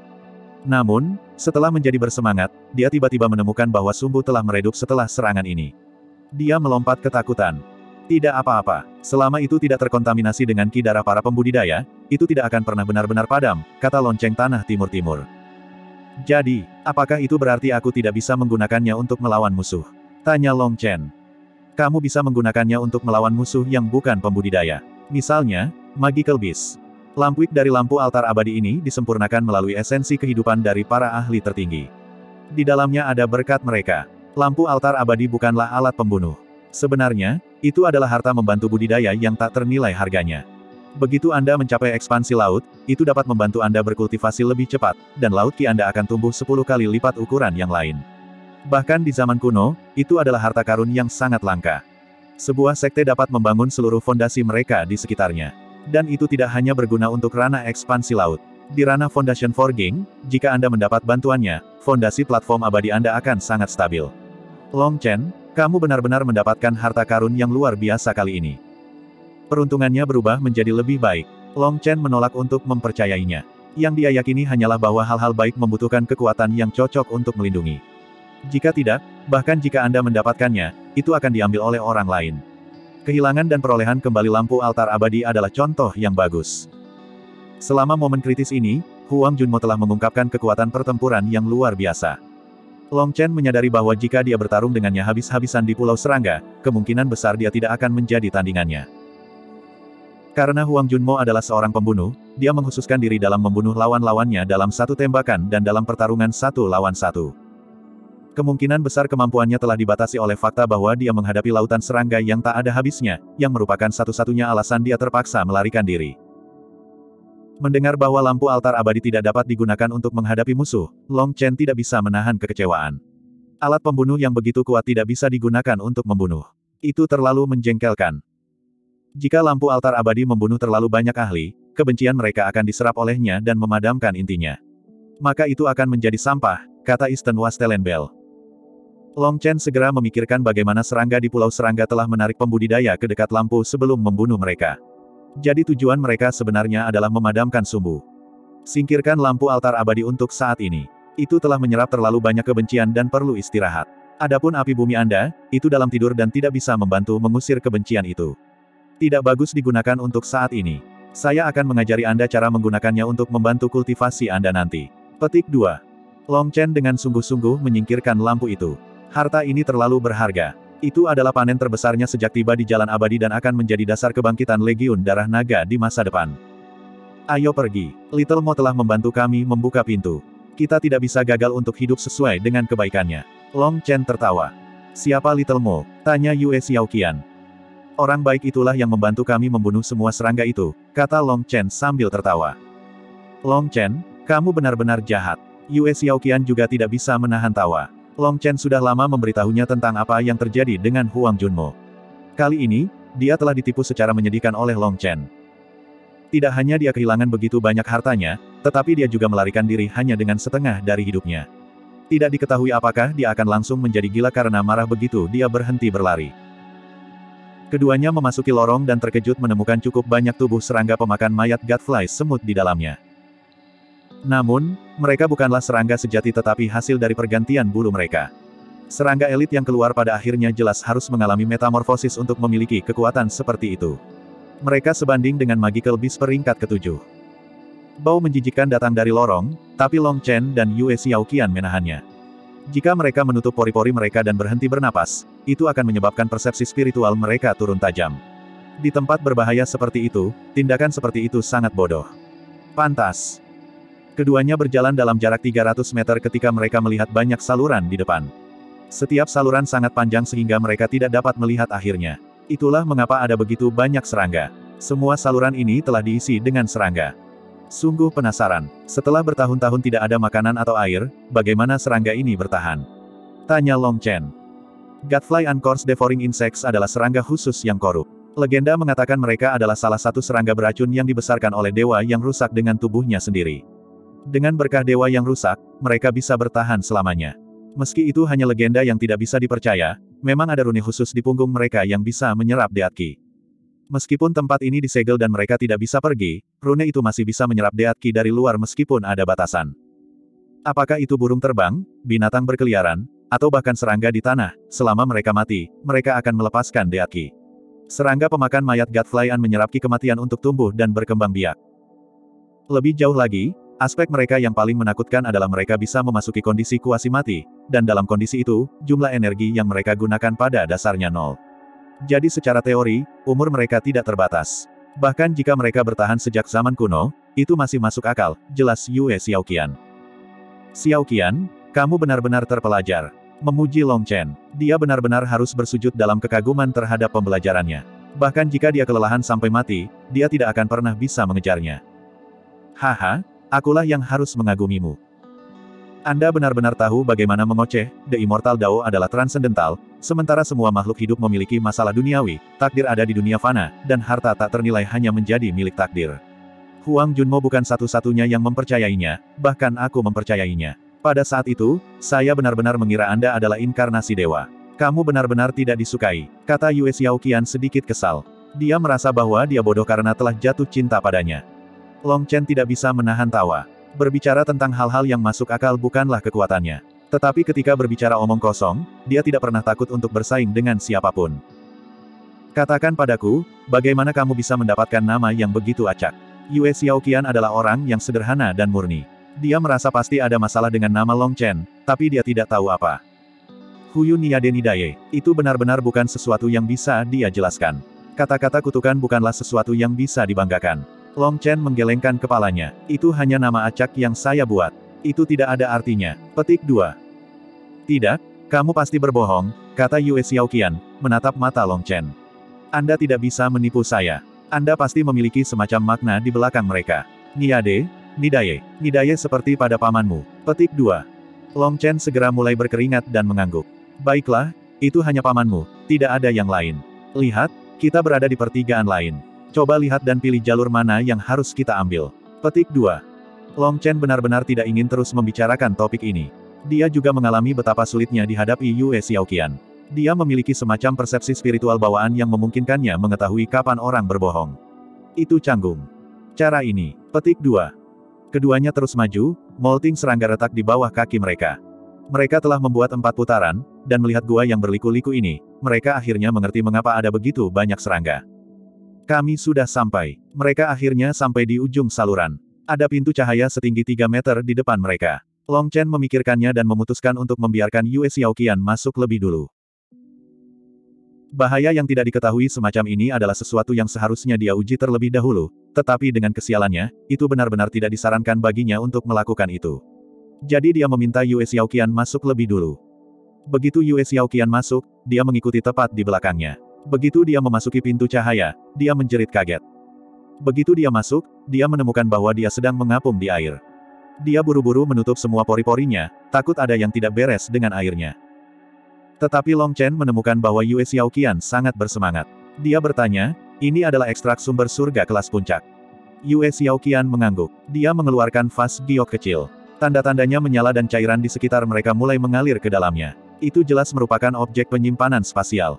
Namun, setelah menjadi bersemangat, dia tiba-tiba menemukan bahwa sumbu telah meredup setelah serangan ini. Dia melompat ketakutan. Tidak apa-apa, selama itu tidak terkontaminasi dengan ki darah para pembudidaya, itu tidak akan pernah benar-benar padam, kata lonceng tanah timur-timur. Jadi, apakah itu berarti aku tidak bisa menggunakannya untuk melawan musuh? Tanya Long Chen. Kamu bisa menggunakannya untuk melawan musuh yang bukan pembudidaya. Misalnya, Magical Beast. Lampuik dari lampu altar abadi ini disempurnakan melalui esensi kehidupan dari para ahli tertinggi. Di dalamnya ada berkat mereka. Lampu altar abadi bukanlah alat pembunuh. Sebenarnya, itu adalah harta membantu budidaya yang tak ternilai harganya. Begitu Anda mencapai ekspansi laut, itu dapat membantu Anda berkultivasi lebih cepat, dan laut ki Anda akan tumbuh 10 kali lipat ukuran yang lain. Bahkan di zaman kuno, itu adalah harta karun yang sangat langka. Sebuah sekte dapat membangun seluruh fondasi mereka di sekitarnya. Dan itu tidak hanya berguna untuk ranah ekspansi laut. Di ranah Foundation Forging, jika Anda mendapat bantuannya, fondasi platform abadi Anda akan sangat stabil. Long Chen, kamu benar-benar mendapatkan harta karun yang luar biasa kali ini. Peruntungannya berubah menjadi lebih baik. Long Chen menolak untuk mempercayainya. Yang dia yakini hanyalah bahwa hal-hal baik membutuhkan kekuatan yang cocok untuk melindungi. Jika tidak, bahkan jika Anda mendapatkannya, itu akan diambil oleh orang lain. Kehilangan dan perolehan kembali lampu altar abadi adalah contoh yang bagus. Selama momen kritis ini, Huang Junmo telah mengungkapkan kekuatan pertempuran yang luar biasa. Long Chen menyadari bahwa jika dia bertarung dengannya habis-habisan di Pulau Serangga, kemungkinan besar dia tidak akan menjadi tandingannya. Karena Huang Junmo adalah seorang pembunuh, dia menghususkan diri dalam membunuh lawan-lawannya dalam satu tembakan dan dalam pertarungan 1 lawan 1. Kemungkinan besar kemampuannya telah dibatasi oleh fakta bahwa dia menghadapi lautan serangga yang tak ada habisnya, yang merupakan satu-satunya alasan dia terpaksa melarikan diri. Mendengar bahwa lampu altar abadi tidak dapat digunakan untuk menghadapi musuh, Long Chen tidak bisa menahan kekecewaan. Alat pembunuh yang begitu kuat tidak bisa digunakan untuk membunuh. Itu terlalu menjengkelkan. Jika lampu altar abadi membunuh terlalu banyak ahli, kebencian mereka akan diserap olehnya dan memadamkan intinya. Maka itu akan menjadi sampah, kata Easton Wastelenbell. Long Chen segera memikirkan bagaimana serangga di Pulau Serangga telah menarik pembudidaya ke dekat lampu sebelum membunuh mereka. Jadi tujuan mereka sebenarnya adalah memadamkan sumbu. Singkirkan lampu altar abadi untuk saat ini. Itu telah menyerap terlalu banyak kebencian dan perlu istirahat. Adapun api bumi Anda, itu dalam tidur dan tidak bisa membantu mengusir kebencian itu. Tidak bagus digunakan untuk saat ini. Saya akan mengajari Anda cara menggunakannya untuk membantu kultivasi Anda nanti. Petik 2. Long Chen dengan sungguh-sungguh menyingkirkan lampu itu. Harta ini terlalu berharga. Itu adalah panen terbesarnya sejak tiba di jalan abadi dan akan menjadi dasar kebangkitan Legiun Darah Naga di masa depan. Ayo pergi. Little Mo telah membantu kami membuka pintu. Kita tidak bisa gagal untuk hidup sesuai dengan kebaikannya. Long Chen tertawa. Siapa Little Mo? Tanya Yue Xiaoqian. Orang baik itulah yang membantu kami membunuh semua serangga itu, kata Long Chen sambil tertawa. Long Chen, kamu benar-benar jahat. Yue Xiaoqian juga tidak bisa menahan tawa. Long Chen sudah lama memberitahunya tentang apa yang terjadi dengan Huang Junmo. Kali ini, dia telah ditipu secara menyedihkan oleh Long Chen. Tidak hanya dia kehilangan begitu banyak hartanya, tetapi dia juga melarikan diri hanya dengan setengah dari hidupnya. Tidak diketahui apakah dia akan langsung menjadi gila karena marah begitu dia berhenti berlari. Keduanya memasuki lorong dan terkejut menemukan cukup banyak tubuh serangga pemakan mayat Godfly semut di dalamnya. Namun, mereka bukanlah serangga sejati tetapi hasil dari pergantian bulu mereka. Serangga elit yang keluar pada akhirnya jelas harus mengalami metamorfosis untuk memiliki kekuatan seperti itu. Mereka sebanding dengan Magical Beast peringkat ke-7. Bau menjijikkan datang dari lorong, tapi Long Chen dan Yue Xiaoqian menahannya. Jika mereka menutup pori-pori mereka dan berhenti bernapas, itu akan menyebabkan persepsi spiritual mereka turun tajam. Di tempat berbahaya seperti itu, tindakan seperti itu sangat bodoh. Pantas. Keduanya berjalan dalam jarak 300 meter ketika mereka melihat banyak saluran di depan. Setiap saluran sangat panjang sehingga mereka tidak dapat melihat akhirnya. Itulah mengapa ada begitu banyak serangga. Semua saluran ini telah diisi dengan serangga. Sungguh penasaran. Setelah bertahun-tahun tidak ada makanan atau air, bagaimana serangga ini bertahan? Tanya Long Chen. Godfly Anchors Devouring Insects adalah serangga khusus yang korup. Legenda mengatakan mereka adalah salah satu serangga beracun yang dibesarkan oleh dewa yang rusak dengan tubuhnya sendiri. Dengan berkah dewa yang rusak, mereka bisa bertahan selamanya. Meski itu hanya legenda yang tidak bisa dipercaya, memang ada rune khusus di punggung mereka yang bisa menyerap Deat Ki. Meskipun tempat ini disegel dan mereka tidak bisa pergi, rune itu masih bisa menyerap Deat Ki dari luar meskipun ada batasan. Apakah itu burung terbang, binatang berkeliaran, atau bahkan serangga di tanah, selama mereka mati, mereka akan melepaskan Deat Ki. Serangga pemakan mayat Godflyan menyerap ki kematian untuk tumbuh dan berkembang biak. Lebih jauh lagi, aspek mereka yang paling menakutkan adalah mereka bisa memasuki kondisi kuasi mati, dan dalam kondisi itu, jumlah energi yang mereka gunakan pada dasarnya nol. Jadi secara teori, umur mereka tidak terbatas. Bahkan jika mereka bertahan sejak zaman kuno, itu masih masuk akal, jelas Yue Xiaoqian. Xiaoqian, kamu benar-benar terpelajar. Memuji Long Chen. Dia benar-benar harus bersujud dalam kekaguman terhadap pembelajarannya. Bahkan jika dia kelelahan sampai mati, dia tidak akan pernah bisa mengejarnya. Haha, akulah yang harus mengagumimu. Anda benar-benar tahu bagaimana mengoceh, The Immortal Dao adalah transendental, sementara semua makhluk hidup memiliki masalah duniawi, takdir ada di dunia fana, dan harta tak ternilai hanya menjadi milik takdir. Huang Junmo bukan satu-satunya yang mempercayainya, bahkan aku mempercayainya. Pada saat itu, saya benar-benar mengira Anda adalah inkarnasi dewa. Kamu benar-benar tidak disukai, kata Yue Xiaoqian sedikit kesal. Dia merasa bahwa dia bodoh karena telah jatuh cinta padanya. Long Chen tidak bisa menahan tawa. Berbicara tentang hal-hal yang masuk akal bukanlah kekuatannya. Tetapi ketika berbicara omong kosong, dia tidak pernah takut untuk bersaing dengan siapapun. Katakan padaku, bagaimana kamu bisa mendapatkan nama yang begitu acak? Yue Xiaoqian adalah orang yang sederhana dan murni. Dia merasa pasti ada masalah dengan nama Long Chen, tapi dia tidak tahu apa. Huyu Niade Nidaye, itu benar-benar bukan sesuatu yang bisa dia jelaskan. Kata-kata kutukan bukanlah sesuatu yang bisa dibanggakan. Long Chen menggelengkan kepalanya. Itu hanya nama acak yang saya buat. Itu tidak ada artinya. Petik 2. Tidak, kamu pasti berbohong, kata Yue Xiaoqian, menatap mata Long Chen. Anda tidak bisa menipu saya. Anda pasti memiliki semacam makna di belakang mereka. Niade, Nidaye. Nidaye seperti pada pamanmu. Petik 2. Long Chen segera mulai berkeringat dan mengangguk. Baiklah, itu hanya pamanmu, tidak ada yang lain. Lihat, kita berada di pertigaan lain. Coba lihat dan pilih jalur mana yang harus kita ambil. Petik 2. Long Chen benar-benar tidak ingin terus membicarakan topik ini. Dia juga mengalami betapa sulitnya dihadapi Yue Xiaoqian. Dia memiliki semacam persepsi spiritual bawaan yang memungkinkannya mengetahui kapan orang berbohong. Itu canggung. Cara ini. Petik 2. Keduanya terus maju, molting serangga retak di bawah kaki mereka. Mereka telah membuat 4 putaran, dan melihat gua yang berliku-liku ini, mereka akhirnya mengerti mengapa ada begitu banyak serangga. Kami sudah sampai. Mereka akhirnya sampai di ujung saluran. Ada pintu cahaya setinggi 3 meter di depan mereka. Long Chen memikirkannya dan memutuskan untuk membiarkan Yue Xiaoqian masuk lebih dulu. Bahaya yang tidak diketahui semacam ini adalah sesuatu yang seharusnya dia uji terlebih dahulu, tetapi dengan kesialannya, itu benar-benar tidak disarankan baginya untuk melakukan itu. Jadi dia meminta Yue Xiaoqian masuk lebih dulu. Begitu Yue Xiaoqian masuk, dia mengikuti tepat di belakangnya. Begitu dia memasuki pintu cahaya, dia menjerit kaget. Begitu dia masuk, dia menemukan bahwa dia sedang mengapung di air. Dia buru-buru menutup semua pori-porinya, takut ada yang tidak beres dengan airnya. Tetapi Long Chen menemukan bahwa Yue Xiaoqian sangat bersemangat. Dia bertanya, ini adalah ekstrak sumber surga kelas puncak. Yue Xiaoqian mengangguk. Dia mengeluarkan vas giok kecil. Tanda-tandanya menyala dan cairan di sekitar mereka mulai mengalir ke dalamnya. Itu jelas merupakan objek penyimpanan spasial.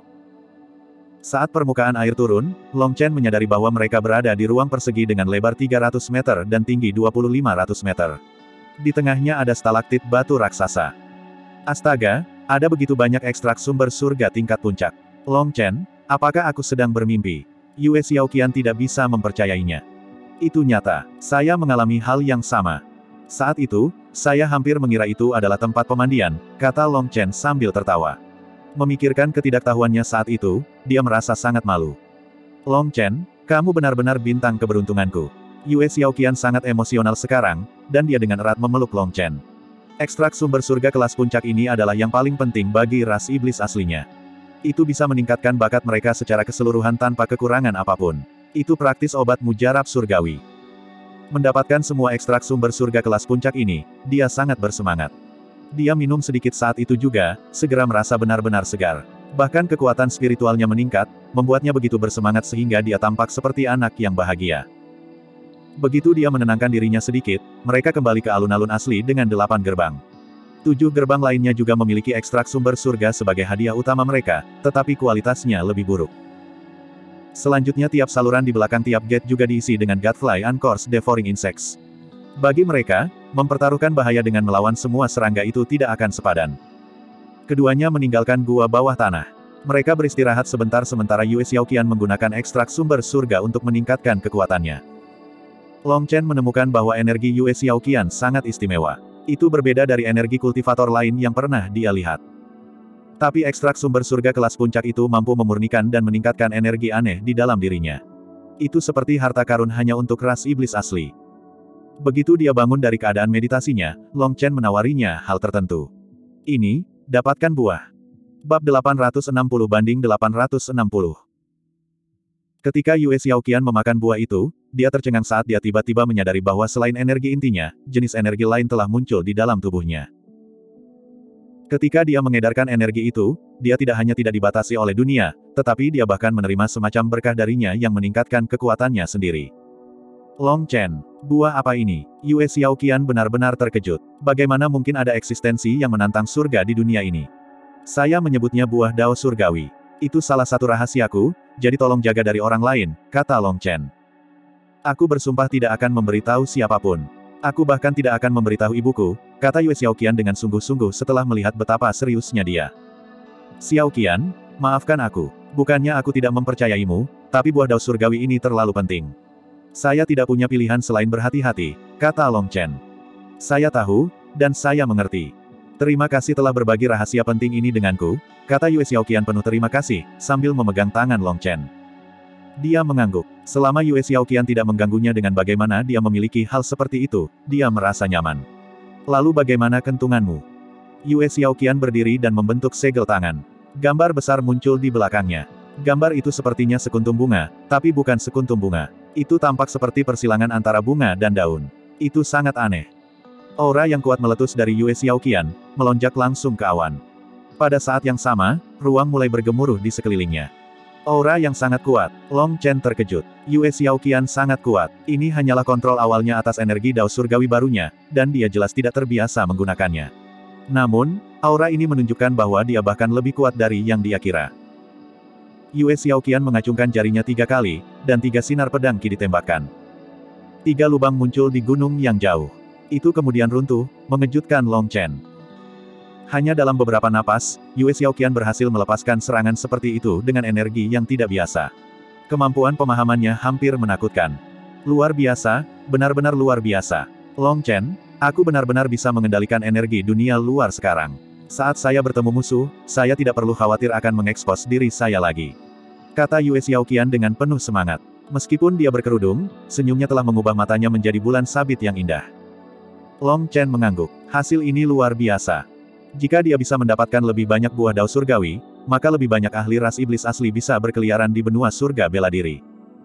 Saat permukaan air turun, Long Chen menyadari bahwa mereka berada di ruang persegi dengan lebar 300 meter dan tinggi 2500 meter. Di tengahnya ada stalaktit batu raksasa. Astaga, ada begitu banyak ekstrak sumber surga tingkat puncak. Long Chen, apakah aku sedang bermimpi? Yue Xiaoqian tidak bisa mempercayainya. Itu nyata. Saya mengalami hal yang sama. Saat itu, saya hampir mengira itu adalah tempat pemandian, kata Long Chen sambil tertawa. Memikirkan ketidaktahuannya saat itu, dia merasa sangat malu. Long Chen, kamu benar-benar bintang keberuntunganku. Yue Xiaoqian sangat emosional sekarang, dan dia dengan erat memeluk Long Chen. Ekstrak sumber surga kelas puncak ini adalah yang paling penting bagi ras iblis aslinya. Itu bisa meningkatkan bakat mereka secara keseluruhan tanpa kekurangan apapun. Itu praktis obat mujarab surgawi. Mendapatkan semua ekstrak sumber surga kelas puncak ini, dia sangat bersemangat. Dia minum sedikit saat itu juga, segera merasa benar-benar segar. Bahkan kekuatan spiritualnya meningkat, membuatnya begitu bersemangat sehingga dia tampak seperti anak yang bahagia. Begitu dia menenangkan dirinya sedikit, mereka kembali ke alun-alun asli dengan 8 gerbang. 7 gerbang lainnya juga memiliki ekstrak sumber surga sebagai hadiah utama mereka, tetapi kualitasnya lebih buruk. Selanjutnya tiap saluran di belakang tiap gate juga diisi dengan Godfly Anchors Devouring Insects. Bagi mereka, mempertaruhkan bahaya dengan melawan semua serangga itu tidak akan sepadan. Keduanya meninggalkan gua bawah tanah. Mereka beristirahat sebentar sementara Yue Xiaoqian menggunakan ekstrak sumber surga untuk meningkatkan kekuatannya. Long Chen menemukan bahwa energi Yue Xiaoqian sangat istimewa. Itu berbeda dari energi kultivator lain yang pernah dia lihat. Tapi ekstrak sumber surga kelas puncak itu mampu memurnikan dan meningkatkan energi aneh di dalam dirinya. Itu seperti harta karun hanya untuk ras iblis asli. Begitu dia bangun dari keadaan meditasinya, Long Chen menawarinya hal tertentu. Ini, dapatkan buah. Bab 860/860. Ketika Yue Xiaoqian memakan buah itu, dia tercengang saat dia tiba-tiba menyadari bahwa selain energi intinya, jenis energi lain telah muncul di dalam tubuhnya. Ketika dia mengedarkan energi itu, dia tidak hanya tidak dibatasi oleh dunia, tetapi dia bahkan menerima semacam berkah darinya yang meningkatkan kekuatannya sendiri. Long Chen, buah apa ini? Yue Xiaoqian benar-benar terkejut. Bagaimana mungkin ada eksistensi yang menantang surga di dunia ini? Saya menyebutnya buah dao surgawi. Itu salah satu rahasiaku, jadi tolong jaga dari orang lain, kata Long Chen. Aku bersumpah tidak akan memberitahu siapapun. Aku bahkan tidak akan memberitahu ibuku, kata Yue Xiaoqian dengan sungguh-sungguh setelah melihat betapa seriusnya dia. Xiaoqian, maafkan aku. Bukannya aku tidak mempercayaimu, tapi buah dao surgawi ini terlalu penting. Saya tidak punya pilihan selain berhati-hati, kata Long Chen. Saya tahu, dan saya mengerti. Terima kasih telah berbagi rahasia penting ini denganku, kata Yue Xiaoqian penuh terima kasih, sambil memegang tangan Long Chen. Dia mengangguk. Selama Yue Xiaoqian tidak mengganggunya dengan bagaimana dia memiliki hal seperti itu, dia merasa nyaman. Lalu bagaimana kentunganmu? Yue Xiaoqian berdiri dan membentuk segel tangan. Gambar besar muncul di belakangnya. Gambar itu sepertinya sekuntum bunga, tapi bukan sekuntum bunga. Itu tampak seperti persilangan antara bunga dan daun. Itu sangat aneh. Aura yang kuat meletus dari Yue Xiaoqian, melonjak langsung ke awan. Pada saat yang sama, ruang mulai bergemuruh di sekelilingnya. Aura yang sangat kuat. Long Chen terkejut. Yue Xiaoqian sangat kuat. Ini hanyalah kontrol awalnya atas energi dao surgawi barunya, dan dia jelas tidak terbiasa menggunakannya. Namun, aura ini menunjukkan bahwa dia bahkan lebih kuat dari yang dia kira. Yue Xiaoqian mengacungkan jarinya 3 kali, dan 3 sinar pedang Qi ditembakkan. 3 lubang muncul di gunung yang jauh. Itu kemudian runtuh, mengejutkan Long Chen. Hanya dalam beberapa napas, Yue Xiaoqian berhasil melepaskan serangan seperti itu dengan energi yang tidak biasa. Kemampuan pemahamannya hampir menakutkan. Luar biasa, benar-benar luar biasa. Long Chen, aku benar-benar bisa mengendalikan energi dunia luar sekarang. Saat saya bertemu musuh, saya tidak perlu khawatir akan mengekspos diri saya lagi. Kata Yue Xiaoqian dengan penuh semangat. Meskipun dia berkerudung, senyumnya telah mengubah matanya menjadi bulan sabit yang indah. Long Chen mengangguk. Hasil ini luar biasa. Jika dia bisa mendapatkan lebih banyak buah dao surgawi, maka lebih banyak ahli ras iblis asli bisa berkeliaran di benua surga bela diri.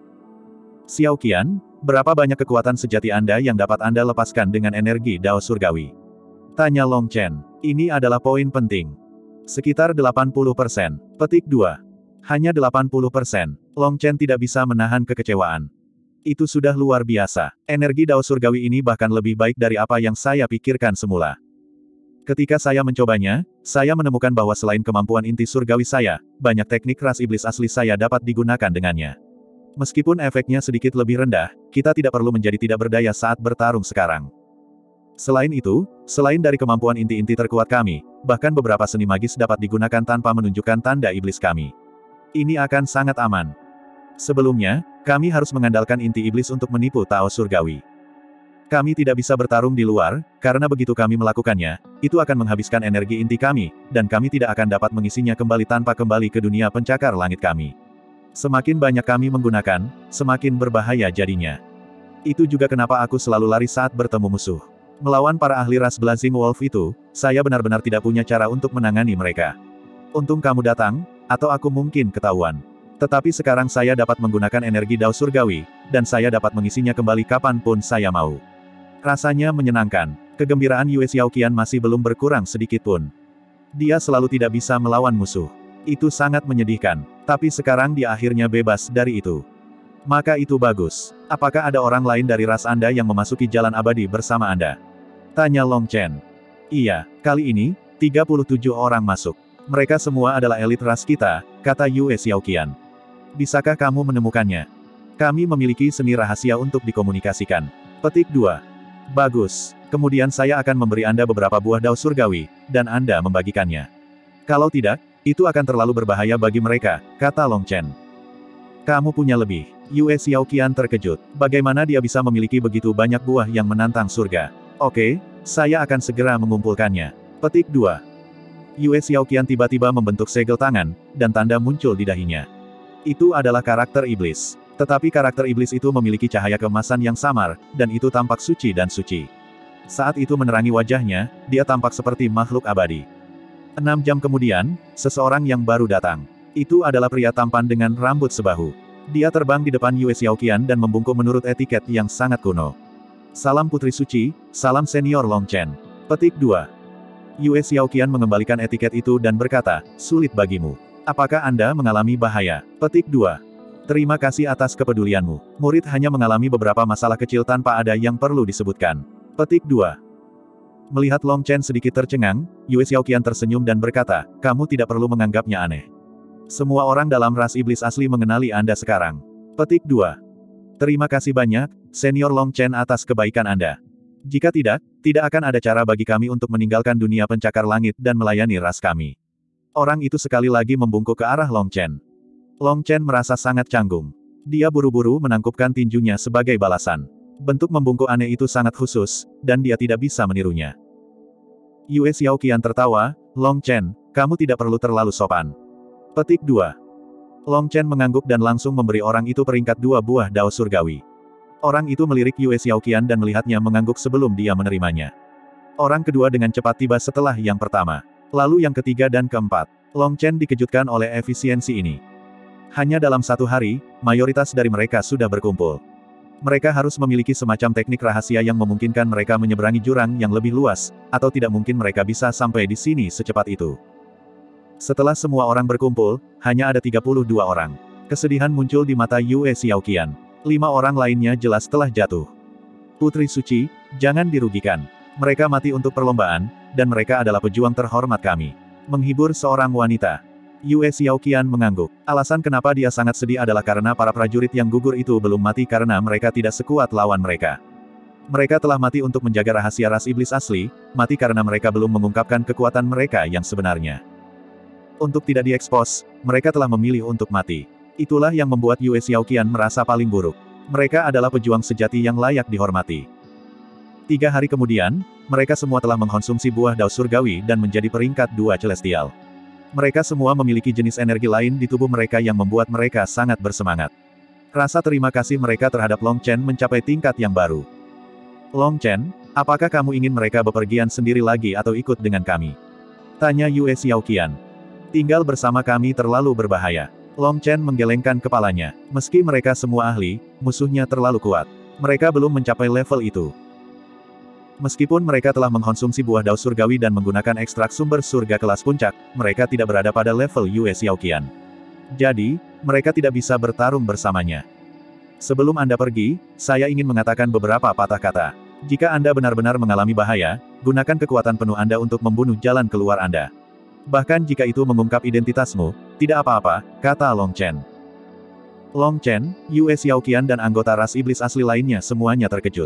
Xiaoqian, berapa banyak kekuatan sejati Anda yang dapat Anda lepaskan dengan energi dao surgawi? Tanya Long Chen. Ini adalah poin penting. Sekitar 80%. Petik 2. Hanya 80%. Long Chen tidak bisa menahan kekecewaan. Itu sudah luar biasa. Energi dao surgawi ini bahkan lebih baik dari apa yang saya pikirkan semula. Ketika saya mencobanya, saya menemukan bahwa selain kemampuan inti surgawi saya, banyak teknik ras iblis asli saya dapat digunakan dengannya. Meskipun efeknya sedikit lebih rendah, kita tidak perlu menjadi tidak berdaya saat bertarung sekarang. Selain itu, selain dari kemampuan inti-inti terkuat kami, bahkan beberapa seni magis dapat digunakan tanpa menunjukkan tanda iblis kami. Ini akan sangat aman. Sebelumnya, kami harus mengandalkan inti iblis untuk menipu Tao surgawi. Kami tidak bisa bertarung di luar, karena begitu kami melakukannya, itu akan menghabiskan energi inti kami, dan kami tidak akan dapat mengisinya kembali tanpa kembali ke dunia pencakar langit kami. Semakin banyak kami menggunakan, semakin berbahaya jadinya. Itu juga kenapa aku selalu lari saat bertemu musuh. Melawan para ahli ras Blazing Wolf itu, saya benar-benar tidak punya cara untuk menangani mereka. Untung kamu datang, atau aku mungkin ketahuan. Tetapi sekarang saya dapat menggunakan energi Dao Surgawi, dan saya dapat mengisinya kembali kapanpun saya mau. Rasanya menyenangkan. Kegembiraan Yue Xiaoqian masih belum berkurang sedikit pun. Dia selalu tidak bisa melawan musuh. Itu sangat menyedihkan. Tapi sekarang dia akhirnya bebas dari itu. Maka itu bagus. Apakah ada orang lain dari ras Anda yang memasuki jalan abadi bersama Anda? Tanya Long Chen. Iya, kali ini, 37 orang masuk. Mereka semua adalah elit ras kita, kata Yue Xiaoqian. Bisakah kamu menemukannya? Kami memiliki seni rahasia untuk dikomunikasikan. Petik 2. Bagus. Kemudian saya akan memberi Anda beberapa buah Dao Surgawi, dan Anda membagikannya. Kalau tidak, itu akan terlalu berbahaya bagi mereka, kata Long Chen. Kamu punya lebih. Yue Xiaoqian terkejut. Bagaimana dia bisa memiliki begitu banyak buah yang menantang surga? Oke, saya akan segera mengumpulkannya. Petik 2. Yue Xiaoqian tiba-tiba membentuk segel tangan, dan tanda muncul di dahinya. Itu adalah karakter iblis. Tetapi karakter iblis itu memiliki cahaya keemasan yang samar, dan itu tampak suci dan suci. Saat itu menerangi wajahnya, dia tampak seperti makhluk abadi. 6 jam kemudian, seseorang yang baru datang. Itu adalah pria tampan dengan rambut sebahu. Dia terbang di depan Yue Xiaoqian dan membungkuk menurut etiket yang sangat kuno. Salam Putri Suci, salam senior Long Chen. Petik 2. Yue Xiaoqian mengembalikan etiket itu dan berkata, sulit bagimu. Apakah Anda mengalami bahaya? Petik 2. Terima kasih atas kepedulianmu. Murid hanya mengalami beberapa masalah kecil tanpa ada yang perlu disebutkan. Petik 2. Melihat Long Chen sedikit tercengang, Yue Xiaoqian tersenyum dan berkata, kamu tidak perlu menganggapnya aneh. Semua orang dalam ras iblis asli mengenali Anda sekarang. Petik 2. Terima kasih banyak, senior Long Chen atas kebaikan Anda. Jika tidak, tidak akan ada cara bagi kami untuk meninggalkan dunia pencakar langit dan melayani ras kami. Orang itu sekali lagi membungkuk ke arah Long Chen. Long Chen merasa sangat canggung. Dia buru-buru menangkupkan tinjunya sebagai balasan. Bentuk membungkuk aneh itu sangat khusus, dan dia tidak bisa menirunya. Yue Xiaoqian tertawa, Long Chen, kamu tidak perlu terlalu sopan. Petik 2. Long Chen mengangguk dan langsung memberi orang itu peringkat 2 buah Dao Surgawi. Orang itu melirik Yue Xiaoqian dan melihatnya mengangguk sebelum dia menerimanya. Orang kedua dengan cepat tiba setelah yang pertama. Lalu yang ketiga dan keempat. Long Chen dikejutkan oleh efisiensi ini. Hanya dalam satu hari, mayoritas dari mereka sudah berkumpul. Mereka harus memiliki semacam teknik rahasia yang memungkinkan mereka menyeberangi jurang yang lebih luas, atau tidak mungkin mereka bisa sampai di sini secepat itu. Setelah semua orang berkumpul, hanya ada 32 orang. Kesedihan muncul di mata Yue Xiaoqian. 5 orang lainnya jelas telah jatuh. Putri Suci, jangan dirugikan. Mereka mati untuk perlombaan, dan mereka adalah pejuang terhormat kami. Menghibur seorang wanita. Yue Xiaoqian mengangguk. Alasan kenapa dia sangat sedih adalah karena para prajurit yang gugur itu belum mati karena mereka tidak sekuat lawan mereka. Mereka telah mati untuk menjaga rahasia ras iblis asli, mati karena mereka belum mengungkapkan kekuatan mereka yang sebenarnya. Untuk tidak diekspos, mereka telah memilih untuk mati. Itulah yang membuat Yue Xiaoqian merasa paling buruk. Mereka adalah pejuang sejati yang layak dihormati. 3 hari kemudian, mereka semua telah mengkonsumsi buah Dao Surgawi dan menjadi peringkat 2 celestial. Mereka semua memiliki jenis energi lain di tubuh mereka yang membuat mereka sangat bersemangat. Rasa terima kasih mereka terhadap Long Chen mencapai tingkat yang baru. Long Chen, apakah kamu ingin mereka bepergian sendiri lagi atau ikut dengan kami? Tanya Yue Xiaoqian. Tinggal bersama kami terlalu berbahaya. Long Chen menggelengkan kepalanya. Meski mereka semua ahli, musuhnya terlalu kuat. Mereka belum mencapai level itu. Meskipun mereka telah mengkonsumsi buah Dao Surgawi dan menggunakan ekstrak sumber surga kelas puncak, mereka tidak berada pada level Yue Xiaoqian. Jadi, mereka tidak bisa bertarung bersamanya. Sebelum Anda pergi, saya ingin mengatakan beberapa patah kata. Jika Anda benar-benar mengalami bahaya, gunakan kekuatan penuh Anda untuk membunuh jalan keluar Anda. Bahkan jika itu mengungkap identitasmu, tidak apa-apa, kata Long Chen. Long Chen, Yue Xiaoqian dan anggota ras iblis asli lainnya semuanya terkejut.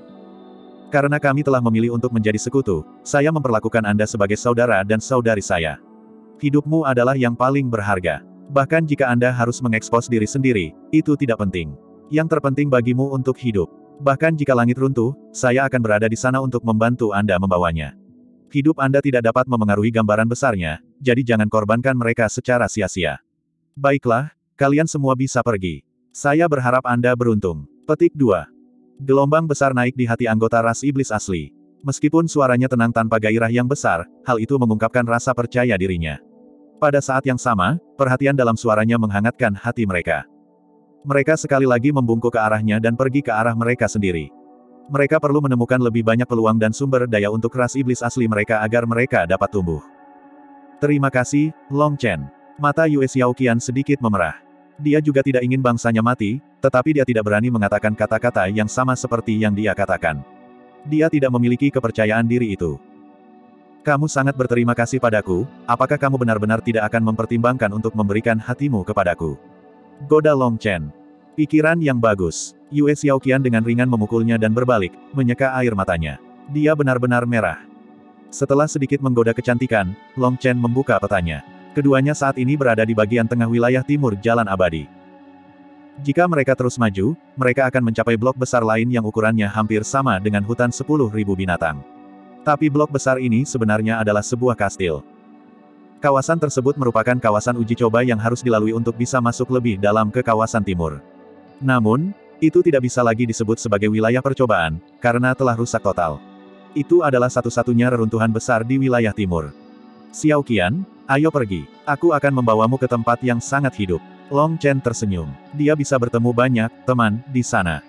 Karena kami telah memilih untuk menjadi sekutu, saya memperlakukan Anda sebagai saudara dan saudari saya. Hidupmu adalah yang paling berharga. Bahkan jika Anda harus mengekspos diri sendiri, itu tidak penting. Yang terpenting bagimu untuk hidup. Bahkan jika langit runtuh, saya akan berada di sana untuk membantu Anda membawanya. Hidup Anda tidak dapat memengaruhi gambaran besarnya, jadi jangan korbankan mereka secara sia-sia. Baiklah, Kalian semua bisa pergi. Saya berharap Anda beruntung. Petik 2. Gelombang besar naik di hati anggota ras iblis asli. Meskipun suaranya tenang tanpa gairah yang besar, hal itu mengungkapkan rasa percaya dirinya. Pada saat yang sama, perhatian dalam suaranya menghangatkan hati mereka. Mereka sekali lagi membungkuk ke arahnya dan pergi ke arah mereka sendiri. Mereka perlu menemukan lebih banyak peluang dan sumber daya untuk ras iblis asli mereka agar mereka dapat tumbuh. Terima kasih, Long Chen. Mata Yue Xiaoqian sedikit memerah. Dia juga tidak ingin bangsanya mati, tetapi dia tidak berani mengatakan kata-kata yang sama seperti yang dia katakan. Dia tidak memiliki kepercayaan diri itu. Kamu sangat berterima kasih padaku, apakah kamu benar-benar tidak akan mempertimbangkan untuk memberikan hatimu kepadaku? Goda Long Chen. Pikiran yang bagus. Yue Xiaoqian dengan ringan memukulnya dan berbalik, menyeka air matanya. Dia benar-benar merah. Setelah sedikit menggoda kecantikan, Long Chen membuka petanya. Keduanya saat ini berada di bagian tengah wilayah timur Jalan Abadi. Jika mereka terus maju, mereka akan mencapai blok besar lain yang ukurannya hampir sama dengan hutan 10.000 binatang. Tapi blok besar ini sebenarnya adalah sebuah kastil. Kawasan tersebut merupakan kawasan uji coba yang harus dilalui untuk bisa masuk lebih dalam ke kawasan timur. Namun, itu tidak bisa lagi disebut sebagai wilayah percobaan, karena telah rusak total. Itu adalah satu-satunya reruntuhan besar di wilayah timur. Xiaoqian, ayo pergi. Aku akan membawamu ke tempat yang sangat hidup. Long Chen tersenyum. Dia bisa bertemu banyak teman di sana.